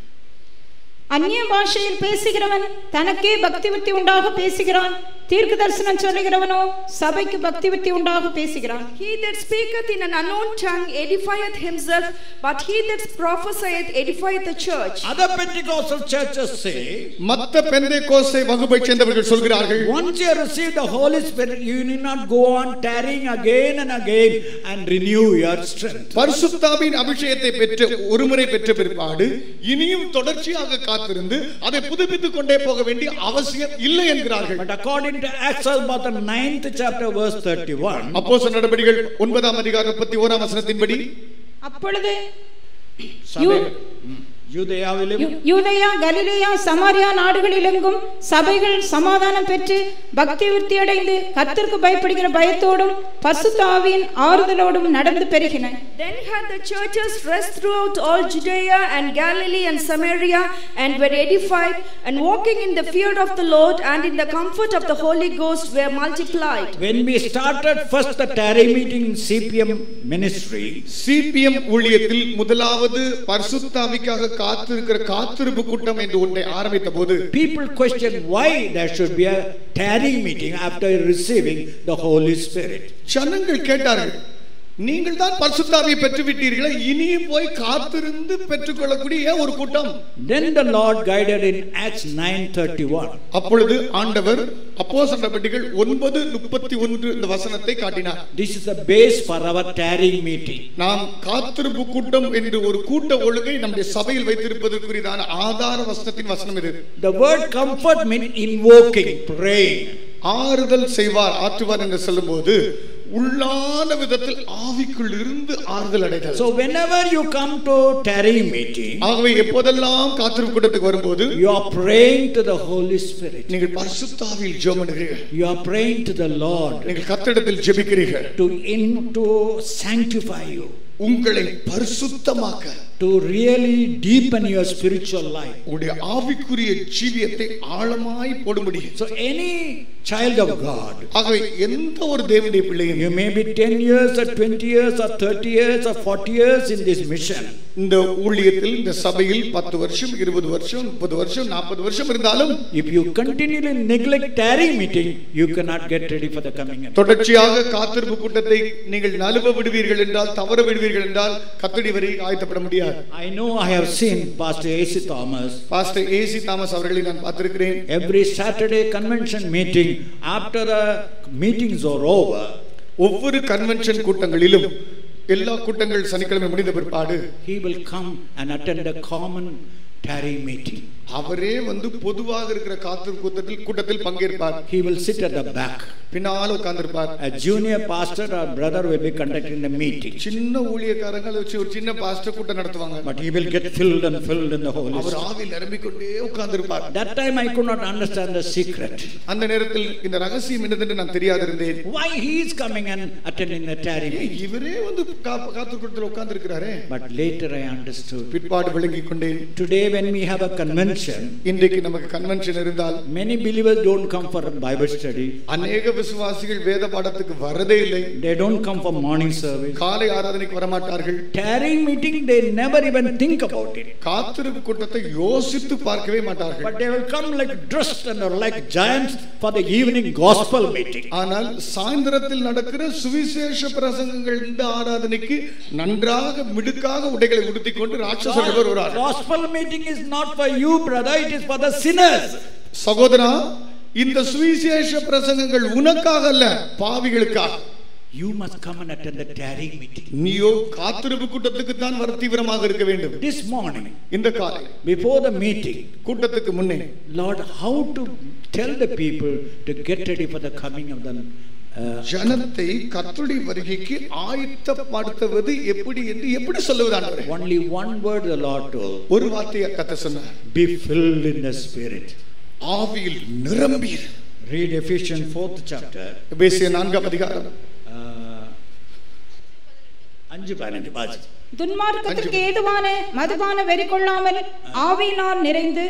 அந்நிய பாஷையில் பேசுகிறவன் தனக்கே பக்தி விருத்தி உண்டாக பேசுகிறான், தீர்க்க தரிசனம் சொல்லுகிறவனோ சபைக்கு பக்தி விருத்தி உண்டாக பேசுகிறான். He that speaketh in an unknown tongue edifieth himself, but he that prophesieth edifieth the church. Other Pentecostal churches say, மத்த பெந்தேகோஸ்தே வகுப்பைச் சேர்ந்தவர்கள் சொல்கிறார்கள், once you receive the Holy Spirit, you need not go on tarrying again and again and renew your strength. பரிசுத்தாவின் அபிஷேகத்தை பெற்ற ஒருமுறை பெற்ற பிற்பாடு இனியும் தொடர்ச்சியாக காத்திருந்து அதை புதுப்பித்துக் கொண்டே போக வேண்டிய அவசியம் இல்லை என்கிறார்கள். But according to Acts about the 9th chapter verse 31, அப்போஸ்தலர் நடபடிகள் 9 அதிகாரம் 31 வசனத்தின்படி, அப்பொழுது யூதேயா கலிலேயா சமாரியா நாடுகளிலெங்கும் சபைகள் சமாதானம் பெற்று பக்தி விருத்தி அடைந்து கர்த்தருக்கு பயப்படுகிற பயத்தோடும் பரிசுத்த ஆவியின் ஆறுதலோடும் நடந்து பெருகின. Then had the churches rest throughout all Judea and Galilee and Samaria, and were edified, and walking in the fear of the Lord and in the comfort of the Holy Ghost were multiplied. when we started first the tarry meeting in CPM ministry, CPM ஊழியத்தில் முதலாவது பரிசுத்த ஆவிக்காக காத்திருக்கிற காத்திருப்பு கூட்டம் என்று ஒன்றை ஆரம்பித்த போது people question why there should be a tarry meeting after receiving the Holy Spirit. ஜனங்கள் கேட்டார்கள், நீங்கள் தான் பரிசுத்த ஆவியை பெற்றுவிட்டீர்களே, இனியும் போய் காத்திருந்து பெற்றுக்கொள்ளக்கூடிய ஒரு கூட்டம். Then the Lord guided in Acts 9:31. அப்பொழுது ஆண்டவர் அப்போஸ்தலர் நடபடிகள் 9:31 இந்த வசனத்தை காட்டினார். This is the base for our tarrying meeting. நாம் காத்திருப்பு கூட்டம் என்று ஒரு கூட்ட ஒழுங்கை நம்முடைய சபையில் வைத்திருப்பதற்குரியதான ஆதார வசனத்தின் வசனம் இது. The word comfort means invoking, praying. ஆறுதல் செய்வார், ஆற்றுவார் என்று சொல்லும்போது உள்ளான விதத்தில் ஆவிக்குள் இருந்து ஆறுதல் அடைதல். So whenever you come to tarry meeting, ஆகவே எப்போதெல்லாம் காத்திருப்பு கூட்டத்துக்கு வரும்போது you are praying to the Holy Spirit. நீங்கள் பரிசுத்த ஆவியில் ஜெபம் பண்ணுகிறீர்கள். You are praying to the Lord நீங்கள் கர்த்தரிடத்தில் ஜெபிக்கிறீர்கள். to sanctify you, உங்களை பரிசுத்தமாக்க, to really deepen your spiritual life. உங்களுடைய ஆவிக்குரிய ஜீவியத்தை ஆழமாய் போடும்படி. So any child of God, ஆகவே எந்த ஒரு தேவனுடைய பிள்ளையும், you may be 10 years or 20 years or 30 years or 40 years in this mission, இந்த ஊழியத்தில் இந்த சபையில் 10 வருஷம் 20 வருஷம் 30 வருஷம் 40 வருஷம் இருந்தாலும் if you continually neglect tarry meeting, you cannot get ready for the coming end. தொடர்ச்சியாக காத்திருப்பு கூட்டத்தை நீங்கள் நழுவ விடுவீர்கள் என்றால், தவற விடுவீர்கள் என்றால் கத்தடி வரை ஆயத்தப்பட முடியாது. I know, I have seen Pastor A.C. Thomas. Pastor AC Thomas அவர்களை நான் பார்த்திருக்கிறேன். Every Saturday convention meeting, after the meetings are over, ஒவ்வொரு கன்வென்ஷன் கூட்டங்களிலும் எல்லா கூட்டங்கள் சனிக்கிழமை முடிந்த பிற்பாடு he will come and attend a common tarry meeting. அவரே வந்து பொதுவாக இருக்கிற கூட்டத்தில் பங்கேற்பார். He will sit at the back. பின்னால உட்கார்ந்திருப்பார். A junior pastor or brother will be conducting the meeting. சின்ன ஊழியக்காரங்க வச்சு ஒரு சின்ன பாஸ்டர் கூட்டம் நடத்துவாங்க. But he will get filled and filled in the Holy Spirit. அவர் ஆவியில் நிரம்பிக்கொண்டே உட்கார்ந்திருப்பார். That time I could not understand the secret. அந்த நேரத்தில் இந்த ரகசியம் என்னதென்று நான் தெரியாதிருந்தேன். Why he is coming and attending the tarry meeting? இவரே வந்து காத்துக்கூட்டத்தில் உட்கார்ந்திருக்கிறாரே. But later I understood. பிற்பாடு விளங்கிக் கொண்டேன். Today when we have a convention, இன்றைக்கு நமக்கு கன்வென்ஷன் இருந்தால் many believers don't come for Bible study. அநேக விசுவாசிகள் வேத பாடத்துக்கு வரதே இல்லை. They don't come for morning service. காலை ஆராதனைக்கு வர மாட்டார்கள். Tarrying meeting they never even think about it. காத்திருப்பு கூட்டத்தை யோசித்து பார்க்கவே மாட்டார்கள். But they will come like dressed and like giants for the evening gospel meeting. ஆனால் சாயந்திரத்தில் நடக்கிற சுவிசேஷ பிரசங்கங்கள் இந்த ஆராதனைக்கு நன்றாக மிடுக்காக உடைகளை உடுத்திக் கொண்டு ராட்சசர்கள் வருவார்கள். Gospel meeting is not for you, brother, it is for the sinners. சகோதரா, இந்த சுவிசேஷ பிரசங்கங்கள் உனக்காக அல்ல, பாவிகளுக்காக. You must come and attend the tarrying meeting. நீயோ காத்திருப்பு கூட்டத்துக்கு தான் வர தீவிரமாக இருக்க வேண்டும். This morning, இந்த காலை before the meeting, கூட்டத்துக்கு முன்னே, Lord, how to tell the people to get ready for the coming of the ஜனத்தை கர்த்தருடைய வருகைக்கு ஆயத்தப்படுத்துவது எப்படி என்று எப்படி சொல்லுவது ஆண்டவரே? Only one word the Lord told. ஒரு வார்த்தையை கர்த்தர் சொன்னார். Be filled in the Spirit. ஆவியில் நிரம்பி. Read Ephesians 4th chapter. எபேசியர் 4ஆம் அதிகாரம் 5:15 வாசி. துன்மார்க்கத்திற்கு ஏதுவான மதுபான வெறி கொள்ளாமல் ஆவியினால் நிறைந்து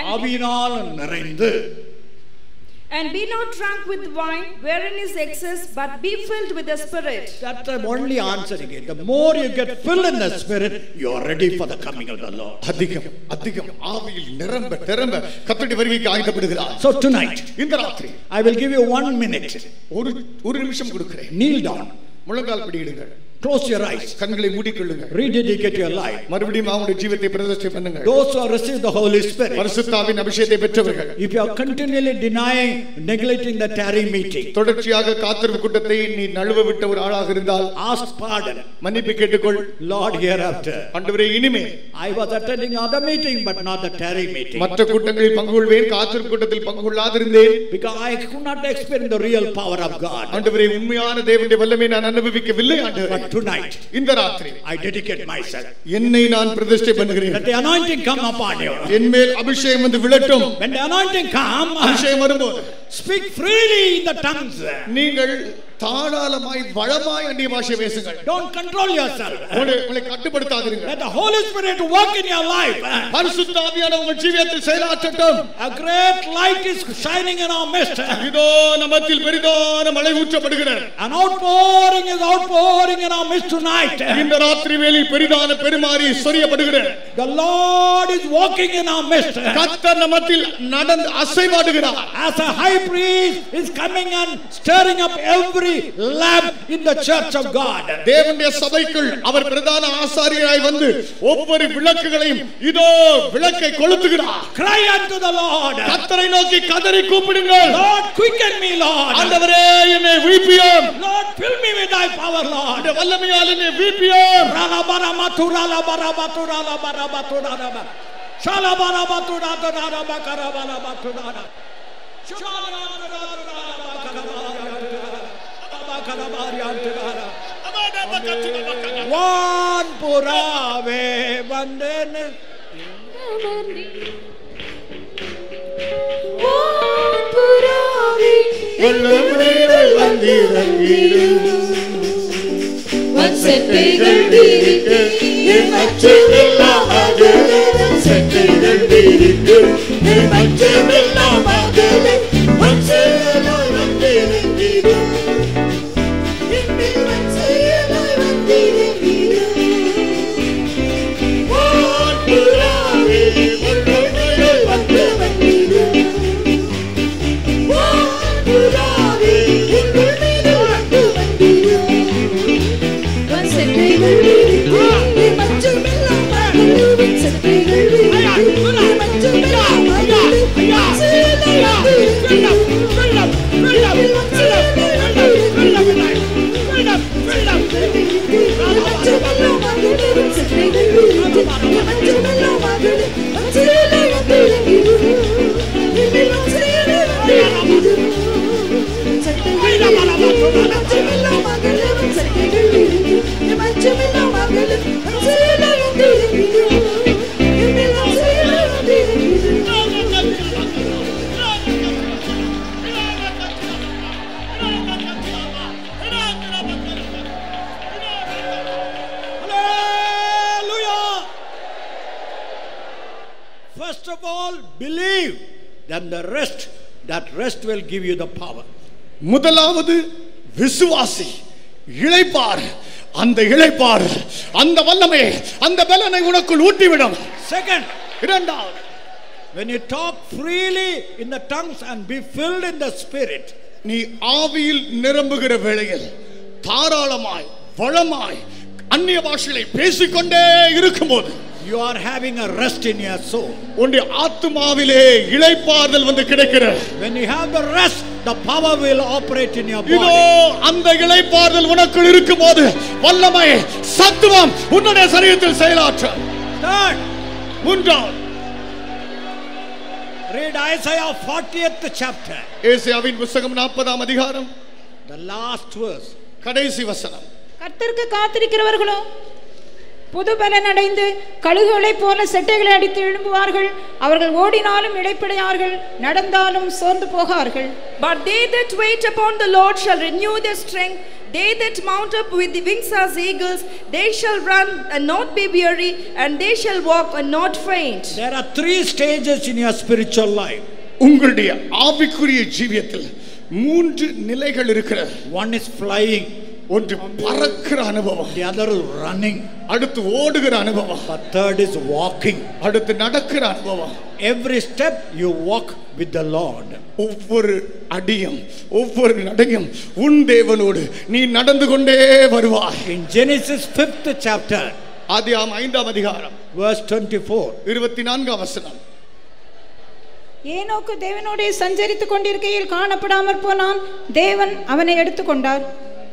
and be not drunk with wine wherein is excess, but be filled with the Spirit. That's the only answer again. The more you get filled in the Spirit, you are ready for the coming of the Lord. அதிகம் ஆவியில் நிரம்ப கர்த்தருடைய வருகைக்கு ஆயத்தப்படுகிறார். So tonight, இந்த ராத்திரி, I will give you 1 minute. ஒரு நிமிஷம் கொடுக்கிறேன். Kneel down. முழங்கால் படியிடுங்கள். Close your eyes. கண்களை மூடிக்கொள்ளுங்கள். Rededicate your life. மறுபடியும் அவங்களுடைய ஜீவிதத்தை பிரதிஷ்டை பண்ணுங்கள். Those who have received the Holy Spirit, பரிசுத்த ஆவியின் அபிஷேகத்தை பெற்றவர்கள், if you are continually denying, neglecting the tarry meeting, தொடர்ச்சியாக காத்திருப்பு கூட்டத்தை நீ நழுவ விட்ட ஒரு ஆளாக இருந்தால், ask pardon. மன்னிப்பு கேட்டுக்கொள். Lord, hereafter, ஆண்டவரே, இனிமே I was attending other meeting but not the tarry meeting. மற்ற கூட்டங்களில் பங்கு கொள்வேன், காத்திருப்பு கூட்டத்தில் பங்கு கொள்ளாதிருந்தேன். Because I could not experience the real power of God. ஆண்டவரே, உண்மையான தேவனுடைய வல்லமை நான் அனுபவிக்கவில்லை ஆண்டவரே. But tonight, இந்த ராத்திரி, I dedicate myself. என்னை நான் பிரதிஷ்டை பண்ணுகிறேன். Let the anointing come upon you. என்மேல் அபிஷேகம் வந்து விழட்டும். When the anointing come, அபிஷேகம் வரும்போது, speak freely in the tongues. நீங்கள் தாராளமாய் வளமாய் அந்நிய பாஷை பேசுங்கள். Don't control yourself. உங்களை கட்டுப்படுத்தாதீர்கள். Let the Holy Spirit work in your life. பரிசுத்த ஆவியானவர் உங்கள் ஜீவியத்தில் செயலாற்றட்டும். A great light is shining in our midst. இதோ நம்மத்தில் பெரிதான மழை ஊற்றப்படுகிறது. An outpouring is outpouring in our midst tonight. இந்த ராத்திரி வேளையில் பெரிதான பெருமாறி சொரியப்படுகிறது. The Lord is walking in our midst. கர்த்தர் நம்மத்தில் நடந்து அசைவாடுகிறார். As a high priest is coming and stirring up every lamp in the church of God. தேவனுடைய சபைக்குள் அவர் பிரதான ஆசாரியராய் வந்து ஒவ்வொரு விளக்குகளையும் இதோ விளக்கை கொளுத்துகிறார். Cry unto the Lord. கர்த்தரை நோக்கி கதறி கூப்பிடுங்கள். Lord, quicken me, Lord. ஆண்டவரே, என்னை விழிப்பியும். Lord, fill me with thy power, Lord. உம்முடைய வல்லமையால் என்னை விழிப்பியும். Ralabara maturala barabaturala barabaturala. Shalabara baturala bakarabala baturala. One purave vandene. One purave வல்லமையால் வந்திறங்கிடும். செட்டைகள் விரித்து மற்றமெல்லாமாக செட்டைகள் விரித்து மற்றமெல்லாமாக வச்சலாய் வந்திறங்கிடும். வச்சலாய் வந்திறங்கிடும். வான்புறாவே வல்லமையால் வந்து வந்திடும். வான்புறாவே எங்கள் மீது வந்து வந்திடும். செட்டைகள் விரித்து மற்றமெல்லாமாக செட்டைகள் விரித்து மற்றமெல்லாமாக then that rest will give you the power. முதலாவது விசுவாசி, இளைப்பார். அந்த இளைப்பார், அந்த வல்லமை, அந்த பலனை உனக்குள் ஊட்டிவிடும். Second, இரண்டாவது, when you talk freely in the tongues and be filled in the spirit, நீ ஆவியில் நிரம்புகிற வேளையில் தாராளமாய் வளமாய் அந்நிய பாஷைகளை பேசிக்கொண்டே இருக்கும்போது you are having a rest in your soul. உன்னுடைய ஆத்துமாவிலே இளைப்பாறுதல் வந்து கிடைக்கிறது. When you have the rest, the power will operate in your இதோ body. அந்த இளைப்பாறுதல் உனக்குள் இருக்கும்போது வல்லமை, சத்துவம் உன்னுடைய சரீரத்தில் செயலாற்றும். Third, மூன்றாவது, read Isaiah 40th chapter, ஏசாயாவின் புத்தகம் 40ஆம் அதிகாரம் the last verse. கடைசி வசனம். கர்த்தருக்கு காத்திருக்கிறவர்களோ புது பலன் அடைந்து கழுகுகளைப் போல செட்டைகளை அடித்து எழும்புவார்கள். அவர்கள் ஓடினாலும் இளைப்படையார்கள், நடந்தாலும் சோர்ந்து போகார்கள். But they that wait upon the Lord shall renew their strength. They that mount up with the wings as eagles, they shall run and not be weary, and they shall walk and not faint. There are 3 stages in your spiritual life. உங்களுடைய ஆவிக்குரிய ஜீவியத்தில் 3 நிலைகள் இருக்கிறது. One is flying, ஒன்று பறக்கிற அனுபவம், the other is running, அடுத்து ஓடுகிற அனுபவம், the third is walking. அடுத்து நடக்கிற அனுபவம். Every step you walk with the Lord. ஒவ்வொரு அடியும் ஒவ்வொரு நடையும் உன் தேவனோடு நீ நடந்து கொண்டே வருவாய். In Genesis 5th chapter, ஆதியாகமம் 5ஆம் அதிகாரம் verse 24, 24ஆம் வசனம். ஏனோக்கு தேவனோடே சஞ்சரித்துக் கொண்டிருக்கையில் காணப்படாமற் போனான். தேவன் அவனை எடுத்துக்கொண்டார்.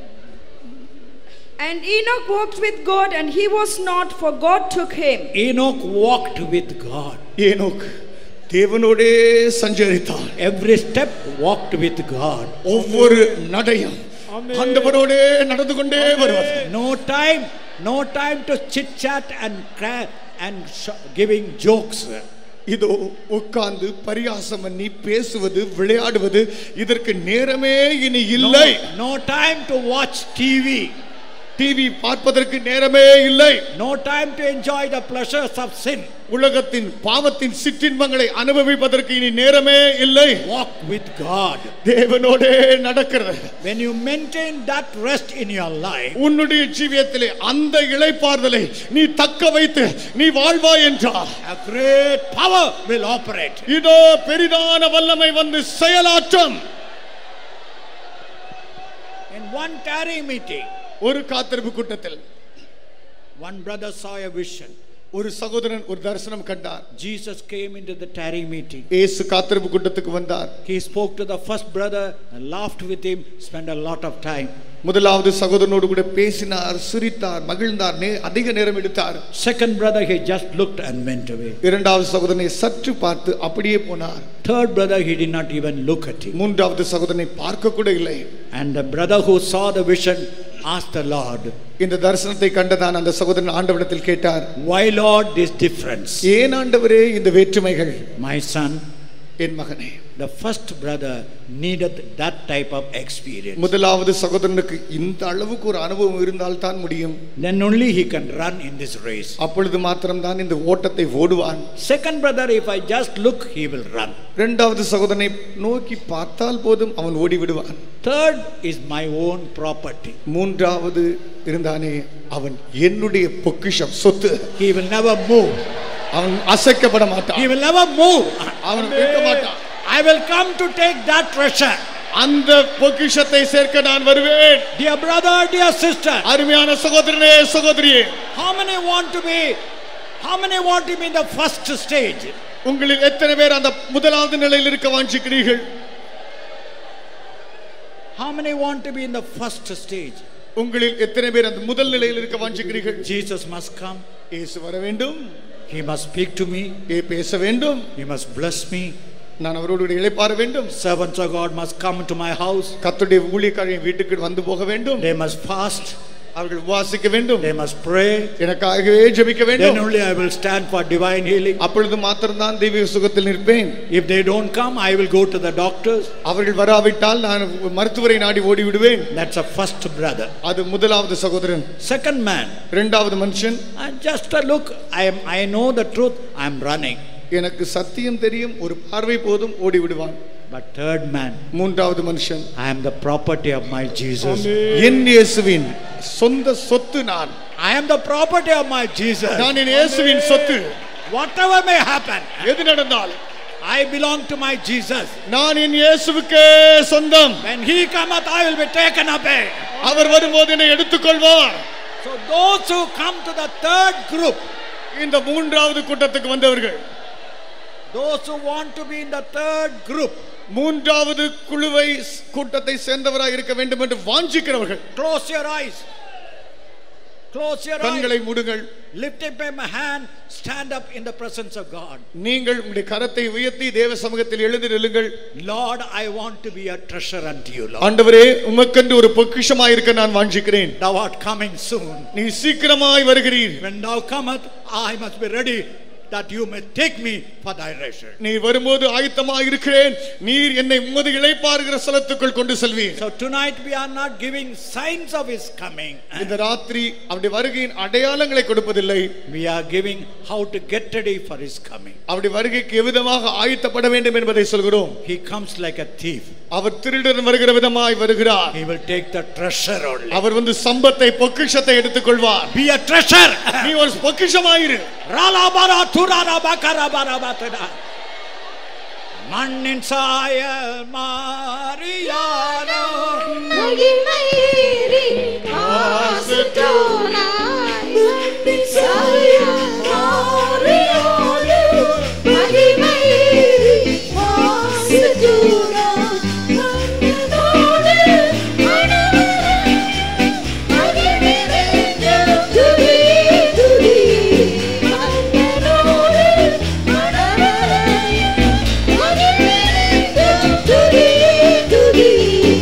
And Enoch walked with God, and he was not, for God took him. Enoch walked with God. Enoch தேவனோடே சஞ்சரித்தான். Every step walked with God. ஒவ்வொரு நடையும் ஆண்டவரோடே நடந்து கொண்டே வருவார். No time to chit chat and giving jokes. இதோ உட்கார்ந்து பரியாசம் பண்ணி பேசுவது, விளையாடுவது, இதற்கு நேரமே இனி இல்லை. No time to watch TV. TV பார்ப்பதற்கு நேரமே இல்லை. No time to enjoy the pleasures of sin. உலகத்தின் பாவத்தின் சிற்றின்பங்களை அனுபவிப்பதற்கு இனி நேரமே இல்லை. Walk with God. தேவனோடே நடக்கிறது. When you maintain that rest in your life, உன்னுடைய ஜீவியத்திலே அந்த இளைப்பாறுதலை நீ தக்க வைத்து நீ வாழ்வாய் என்றால் a great power will operate. இதோ பெரிதான வல்லமை வந்து செயலாற்றும். In one tarry meeting, ஒரு காத்திருப்பு கூட்டத்தில் one brother saw a vision. ஒரு சகோதரன் ஒரு தரிசனம் கண்டார். Jesus came into the tarry meeting. இயேசு காத்திருப்பு கூட்டத்துக்கு வந்தார். He spoke to the first brother and laughed with him, spent a lot of time. முதலாவது சகோதரனோடு கூட பேசினார், சிரித்தார், மகிழ்ந்தார், அதிக நேரம் எடுத்தார். Second brother, he just looked and went away. இரண்டாவது சகோதரனை சற்று பார்த்து அப்படியே போனார். Third brother, he did not even look at him. மூன்றாவது சகோதரனை பார்க்க கூட இல்லை. And the brother who saw the vision asked the Lord, இந்த தரிசனத்தை கண்டதான் அந்த சகோதரன் ஆண்டவரிடத்தில் கேட்டார், why Lord this difference? ஏன் ஆண்டவரே இந்த வேற்றுமைகள்? My son, என் மகனே, the first brother needed that type of experience. முதலாவது சகோதரனுக்கு இந்த அளவுக்கு ஒரு அனுபவம் இருந்தால் தான் முடியும். Then only he can run in this race. அப்பொழுது மாத்திரம் தான் இந்த ஓட்டத்தை ஓடுவான். Second brother, if I just look, he will run. இரண்டாவது சகோதரனை நோக்கி பார்த்தால் போதும் அவன் ஓடி விடுவான். Third is my own property. மூன்றாவது இருந்தானே அவன் என்னுடைய பொக்கிஷம், சொத்து. He will never move. அவன் அசைக்கப்பட மாட்டான். He will never move. அவன் இருக்க மாட்டான். I will come to take that treasure. அந்த பொக்கிஷத்தை சேர்க்க நான் வருவேன். Dear brother, dear sister, அருமையான சகோதரனே, சகோதரியே, how many want to be in the first stage? உங்களில் எத்தனை பேர் அந்த முதலாவது நிலையில் இருக்க வாஞ்சிக்கிறீர்கள்? How many want to be in the first stage? உங்களில் எத்தனை பேர் அந்த முதல் நிலையில் இருக்க வாஞ்சிக்கிறீர்கள்? Jesus must come. இயேசு வர வேண்டும். He must speak to me. பேச வேண்டும். He must bless me. நான் அவரோடு இளைப்பாற வேண்டும். Servants of God must come to my house. கர்த்தருடைய ஊழியக்காரர்கள் வீட்டுக்கு வந்து போக வேண்டும். They must fast. அவர்கள் உபவாசிக்க வேண்டும். They must pray. எனக்காகவே ஜெபிக்க வேண்டும். Then only I will stand for divine healing. அப்பொழுது மாத்திரம் தான் தெய்வீக சுகத்தில் நிற்பேன். If they don't come, I will go to the doctors. அவர்கள் வராவிட்டால் நான் மருத்துவரை நாடி ஓடி விடுவேன். That's a first brother. அது முதலாவது சகோதரன். Second man, இரண்டாவது மனுஷன், just a look, I know the truth, I am running. எனக்கு சத்தியம் தெரியும், ஒரு பார்வை போதும், ஓடி விடுவான். But third man, மூன்றாவது மனுஷன், I am the property of my Jesus. என் இயேசுவின் சொந்த சொத்து நான். I am the property of my Jesus. நான் என் இயேசுவின் சொத்து. Whatever may happen, எது நடந்தால் I belong to my Jesus. நான் என் இயேசுவுக்கே சொந்தம். When he cometh, I will be taken away. அவர் வரும்போது என்னை எடுத்துக்கொள்வார். So those who come to the third group, இந்த மூன்றாவது கூட்டத்துக்கு வந்தவர்கள், those who want to be in the third group, மூன்றாவது குழுவை கூட்டத்தை சேர்ந்தவராக இருக்க வேண்டும் என்று வாஞ்சிக்கிறவர்கள், close your eyes. Close your eyes. கண்களை மூடுங்கள். Lift up your hand, stand up in the presence of God. நீங்கள் உங்களுடைய கரத்தை உயர்த்தி தேவ சமூகத்தில் எழுந்து நில்லுங்கள். Lord, I want to be a treasure unto you, Lord. ஆண்டவரே, உமக்கென்று ஒரு பொக்கிஷமாய் இருக்க நான் வாஞ்சிக்கிறேன். Thou art coming soon. நீ சீக்கிரமாய் வருகிறீர். When thou cometh, I must be ready, that you may take me for thy treasure. நீ வரும்போது ஆயத்தமாக இருக்கிறேன். நீர் என்னை உமது இளைப்பாறுகிற ஸ்தலத்துக்குள் கொண்டு செல்வீர். So tonight we are not giving signs of his coming. இந்த ராத்திரி அவருடைய வருகையின் அடையாளங்களை கொடுப்பதில்லை. We are giving how to get ready for his coming. அவருடைய வருகைக்கு எவ்விதமாக ஆயத்தப்பட வேண்டும் என்பதை சொல்கிறோம். He comes like a thief. அவர் திருடன் வருகிற விதமாய் வருகிறார். He will take the treasure only. அவர் வந்து சம்பத்தை, பொக்கிஷத்தை எடுத்துக்கொள்வார். Be a treasure. நீ ஒரு பொக்கிஷமாயிரு. Ralabara turara bakara barabatana. Mannin saayal Mariano. மகிமையேறி ஆசுதோனாய் மண்ணின் சாயல் மாறியோடு. மகிமையேறி ஆசுதோனாய் மண்ணினோடு மணவரே. மகிமையேறி துதி துதி மண்ணினோடு மணவரே. மகிமையேறி துதி துதி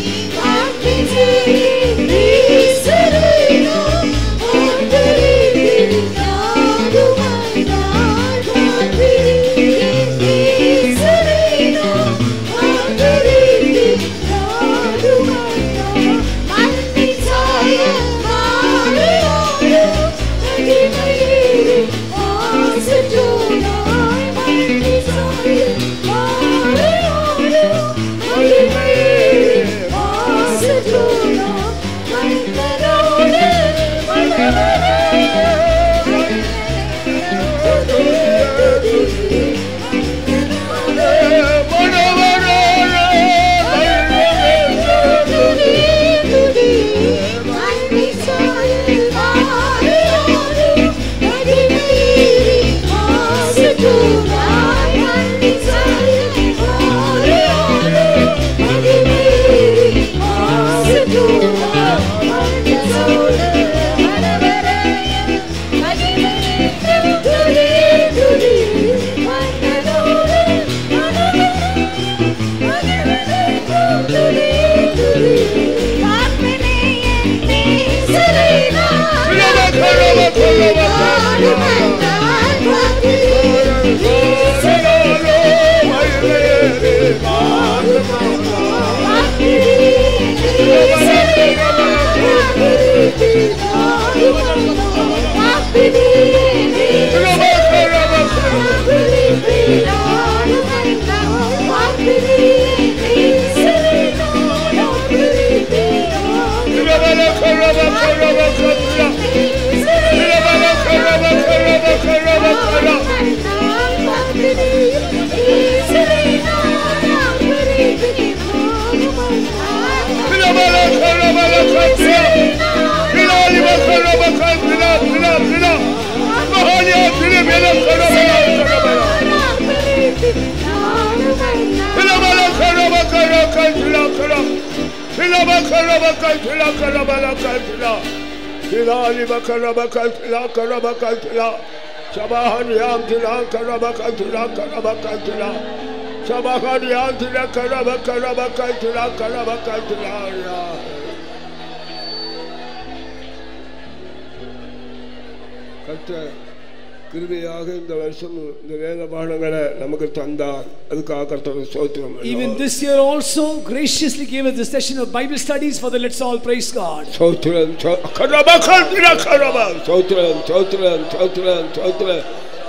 கிருபையாக இந்த வருஷம் இந்த வேத பாடங்களை நமக்கு தந்தார். அதுக்காக கர்த்தருக்கு ஸ்தோத்திரம். Even this year also graciously gave us this session of Bible studies. For the let's all praise God. ஸ்தோத்திரம் ஸ்தோத்திரம் ஸ்தோத்திரம் ஸ்தோத்திரம் ஸ்தோத்திரம்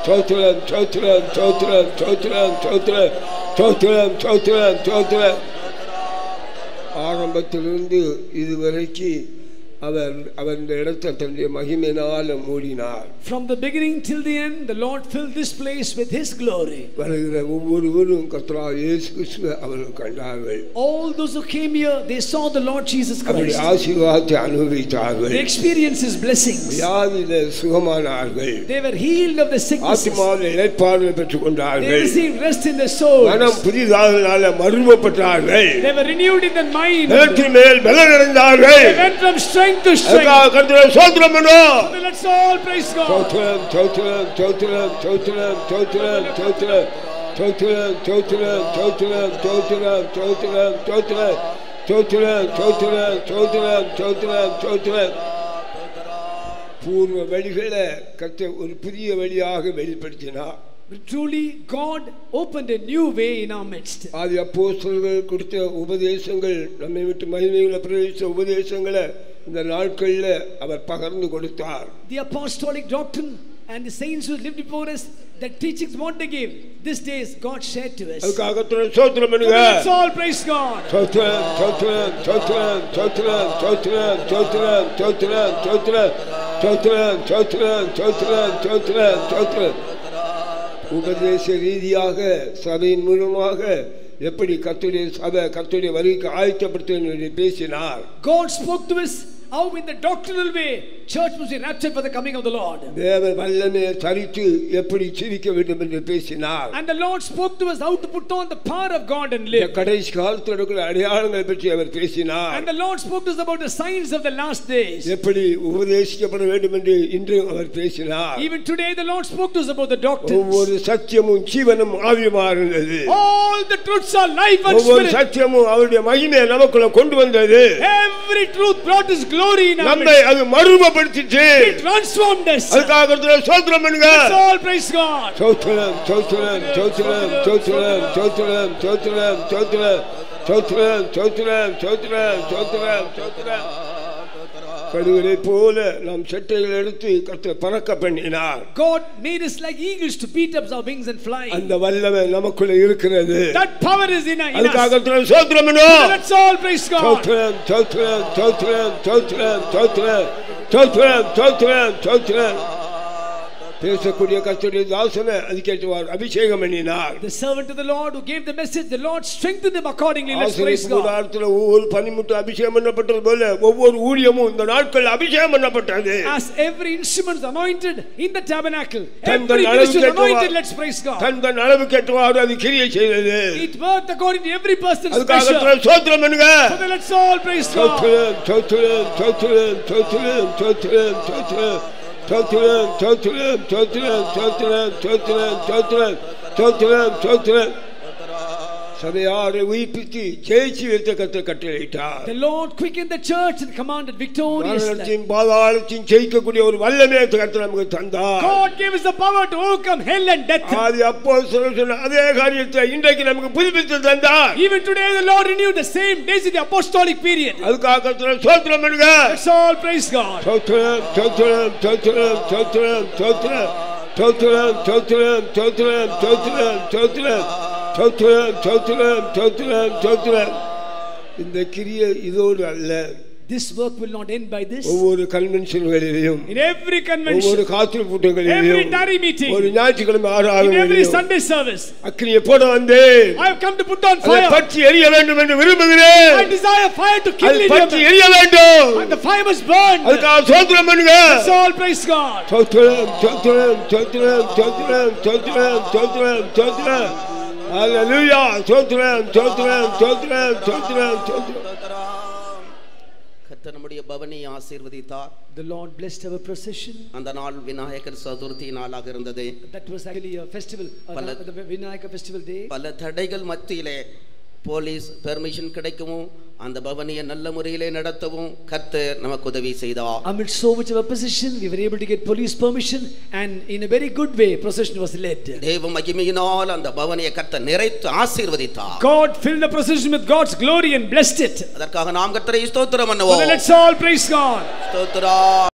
ஸ்தோத்திரம் ஸ்தோத்திரம் ஸ்தோத்திரம் ஸ்தோத்திரம் ஸ்தோத்திரம் ஸ்தோத்திரம் ஸ்தோத்திரம் ஸ்தோத்திரம். ஆரம்பத்திலிருந்து இதுவரைக்கும் அவர் இந்த இடத்தை தன்னுடைய மகிமையினால் மூடினார். From the beginning till the end, the Lord filled this place with His glory. வருகிற ஒவ்வொருவரும் கர்த்தராகிய இயேசு கிறிஸ்துவை அவர்கள் கண்டார்கள். All those who came here, they saw the Lord Jesus அவருடைய Christ. ஆசீர்வாதத்தை அனுபவித்தார்கள். They experienced His blessings. வியாதியிலே சுகமானார்கள். They were healed of the sicknesses. ஆத்துமாவிலே இளைப்பாறுதலை பெற்றுக் They கொண்டார்கள். received rest in their souls. மனம் புதிதானதால மறுரூபப்பட்டார்கள். They were renewed in their mind. பலத்தின் மேல் பலன் அடைந்தார்கள். They went from strength to strength. கர்த்தரை ஸ்தோத்திரம் பண்ணுவோம். So let's all praise God. ஸ்தோத்திரம் ஸ்தோத்திரம் ஸ்தோத்திரம் ஸ்தோத்திரம் ஸ்தோத்திரம் ஸ்தோத்திரம் ஸ்தோத்திரம் ஸ்தோத்திரம் ஸ்தோத்திரம் ஸ்தோத்திரம் ஸ்தோத்திரம் ஸ்தோத்திரம் ஸ்தோத்திரம் ஸ்தோத்திரம் ஸ்தோத்திரம் ஸ்தோத்திரம் ஸ்தோத்திரம். பூர்வ வழிகளை கர்த்தர் ஒரு புதிய வழியாக வெளிப்படுத்தினார். Truly, God opened a new way in our midst. ஆதி அப்போஸ்தலர்கள் கொடுத்த உபதேசங்கள், நம்மை விட்டு மகிமைகளை பிரவேசித்த உபதேசங்களை இந்த நாட்களில் அவர் பகிர்ந்து கொடுத்தார். The apostolic doctrine and the saints who lived before us, the teachings what they gave, this days God shared to us. அதுக்காக ஸ்தோத்திரம் பண்ணுங்க. Let's all praise God. ஸ்தோத்திரம் ஸ்தோத்திரம் ஸ்தோத்திரம் ஸ்தோத்திரம் ஸ்தோத்திரம் ஸ்தோத்திரம் ஸ்தோத்திரம் ஸ்தோத்திரம் ஸ்தோத்திரம் ஸ்தோத்திரம் ஸ்தோத்திரம் ஸ்தோத்திரம் ஸ்தோத்திரம். உபதேச ரீதியாக சபையின் மூலமாக எப்படி கர்த்தருடைய சபை கர்த்தருடைய வருகைக்கு ஆயத்தப்படுத்த பேசினார். God spoke to us how in the doctrinal way church must be raptured for the coming of the Lord. தேவ வல்லமையை தரித்து எப்படி ஜீவிக்க வேண்டும் என்று பேசினார். And the Lord spoke to us how to put on the power of God and live. கடைசி காலத்தில் இருக்கிற அடையாளங்களை பற்றி அவர் பேசினார். And the Lord spoke to us about the signs of the last days. எப்படி உபதேசிக்கப்பட வேண்டும் என்று இன்று அவர் பேசினார். Even today the Lord spoke to us about the doctrines. ஒவ்வொரு சத்தியமும் ஜீவனும் ஆவியுமா இருந்தது. All the truths are life and ஒவ்வொரு spirit. சத்தியமும் அவருடைய மகிமையை நமக்குள்ள கொண்டு வந்தது. Every truth brought His glory in our நம்மை அது மறுரூபப்படுத்திச்சு. It transformed us. அதுக்காக ஸ்தோத்திரம் பண்ணுங்க. Let's all praise God. ஸ்தோத்திரம் ஸ்தோத்திரம் ஸ்தோத்திரம் ஸ்தோத்திரம் ஸ்தோத்திரம் ஸ்தோத்திரம் ஸ்தோத்திரம் ஸ்தோத்திரம் ஸ்தோத்திரம் ஸ்தோத்திரம் ஸ்தோத்திரம் ஸ்தோத்திரம். கழுகுகளை போல நாம் சட்டைகளை எடுத்து கர்த்தர் பறக்க பண்ணினார். God made us like eagles to beat up our wings and fly. அந்த வல்லமை நமக்குள்ள இருக்கிறது. That power is in us. அதுக்காக ஸ்தோத்திரம் பண்ணுவோம். Let's all praise God. ஸ்தோத்திரம் ஸ்தோத்திரம் ஸ்தோத்திரம் ஸ்தோத்திரம் ஸ்தோத்திரம் ஸ்தோத்திரம் ஸ்தோத்திரம் ஸ்தோத்திரம். பேசக்கூடிய கர்த்தருடைய தாசனை அதுக்கேற்றவாறு அபிஷேகம் பண்ணினார். The servant of the Lord who gave the message, the Lord strengthened him accordingly. Let's praise God. கூடாரத்தில் ஒவ்வொரு பனிமுட்டு அபிஷேகம் பண்ணப்பட்டது போல ஒவ்வொரு ஊழியமும் இந்த நாட்களில் அபிஷேகம் பண்ணப்பட்டது. As every instrument is anointed in the tabernacle, every ministry is anointed. Let's praise God. தன் அளவுக்கேற்றவாறு அது கிரியை செய்தது. It worked according to every person's அதுக்காக measure. ஸ்தோத்திரம் பண்ணுங்க. So let's all praise God. ஸ்தோத்திரம் ஸ்தோத்திரம் ஸ்தோத்திரம் ஸ்தோத்திரம் ஸ்தோத்திரம் ஸ்தோத்திரம் ஸ்தோத்திரம் ஸ்தோத்திரம் ஸ்தோத்திரம் ஸ்தோத்திரம் ஸ்தோத்திரம் ஸ்தோத்திரம் ஸ்தோத்திரம் ஸ்தோத்திரம். சபையாரை உயிர்ப்பித்து ஜெயிச்சு வைத்த கர்த்தர் கட்டளையிட்டார். The Lord quickened the church and commanded victorious life. பாதாளத்தையும் ஜெயிக்கக்கூடிய ஒரு வல்லமையை கர்த்தர் நமக்கு தந்தார். God gave us the power to overcome hell and death. ஆதி அப்போஸ்தலர் சொன்ன அதே காரியத்தை இன்றைக்கு நமக்கு புதுப்பித்து தந்தார். Even today the Lord renewed the same days in the apostolic period. அதுக்காக கர்த்தர் ஸ்தோத்திரம் பண்ணுங்க. Let's all praise God. ஸ்தோத்திரம் ஸ்தோத்திரம் ஸ்தோத்திரம் ஸ்தோத்திரம் ஸ்தோத்திரம் ஸ்தோத்திரம் ஸ்தோத்திரம் ஸ்தோத்திரம் ஸ்தோத்திரம் ஸ்தோத்திரம் ஸ்தோத்திரம் ஸ்தோத்திரம் ஸ்தோத்திரம் ஸ்தோத்திரம். இந்த கிரியை இதோடு அல்ல. This work will not end by this. ஒவ்வொரு கன்வென்ஷன்களிலும், in every convention, ஒவ்வொரு காத்திரு கூட்டங்களிலும், every tarry meeting, ஒரு ஞாயிற்றுக்கிழமை ஆராதனையிலும், in every Sunday service, அக்கினியை போட வந்தேன். I have come to put on fire. பற்றி எரிய வேண்டும் என்று விரும்புகிறேன். I desire fire to kill in பற்றி எரிய வேண்டும். and the fire must burn. அதுக்காக ஸ்தோத்திரம் பண்ணுங்க. Let's all praise God. ஸ்தோத்திரம் ஸ்தோத்திரம் ஸ்தோத்திரம் ஸ்தோத்திரம் ஸ்தோத்திரம் ஸ்தோத்திரம் ஸ்தோத்திரம். ஹல்லேலூயா. ஸ்தோத்திரம் ஸ்தோத்திரம் ஸ்தோத்திரம் ஸ்தோத்திரம் ஸ்தோத்திரம். கர்த்தர் நம்முடைய பவனை ஆசீர்வதித்தார். The Lord blessed our procession. அந்த நாள் விநாயகர் சதுர்த்தி நாளாக இருந்தது. That was actually a festival, the Vinayaka festival day. பல தடைகள் மத்தியிலே போலீஸ் பெர்மிஷன் கிடைக்கவும் அந்த பவனியை நல்ல முறையிலே நடத்தவும் கர்த்தர் நமக்கு உதவி செய்தார். Amid so much of opposition, we were able to get police permission, and in a very good way procession was led. தேவ மகிமையினால் அந்த பவனியை கர்த்தர் நிறைத்து ஆசீர்வதித்தார். God filled the procession with God's glory and blessed it. அதற்காக நாம் கர்த்தரை ஸ்தோத்திரம் பண்ணுவோம். Let's all praise God. ஸ்தோத்திரம்.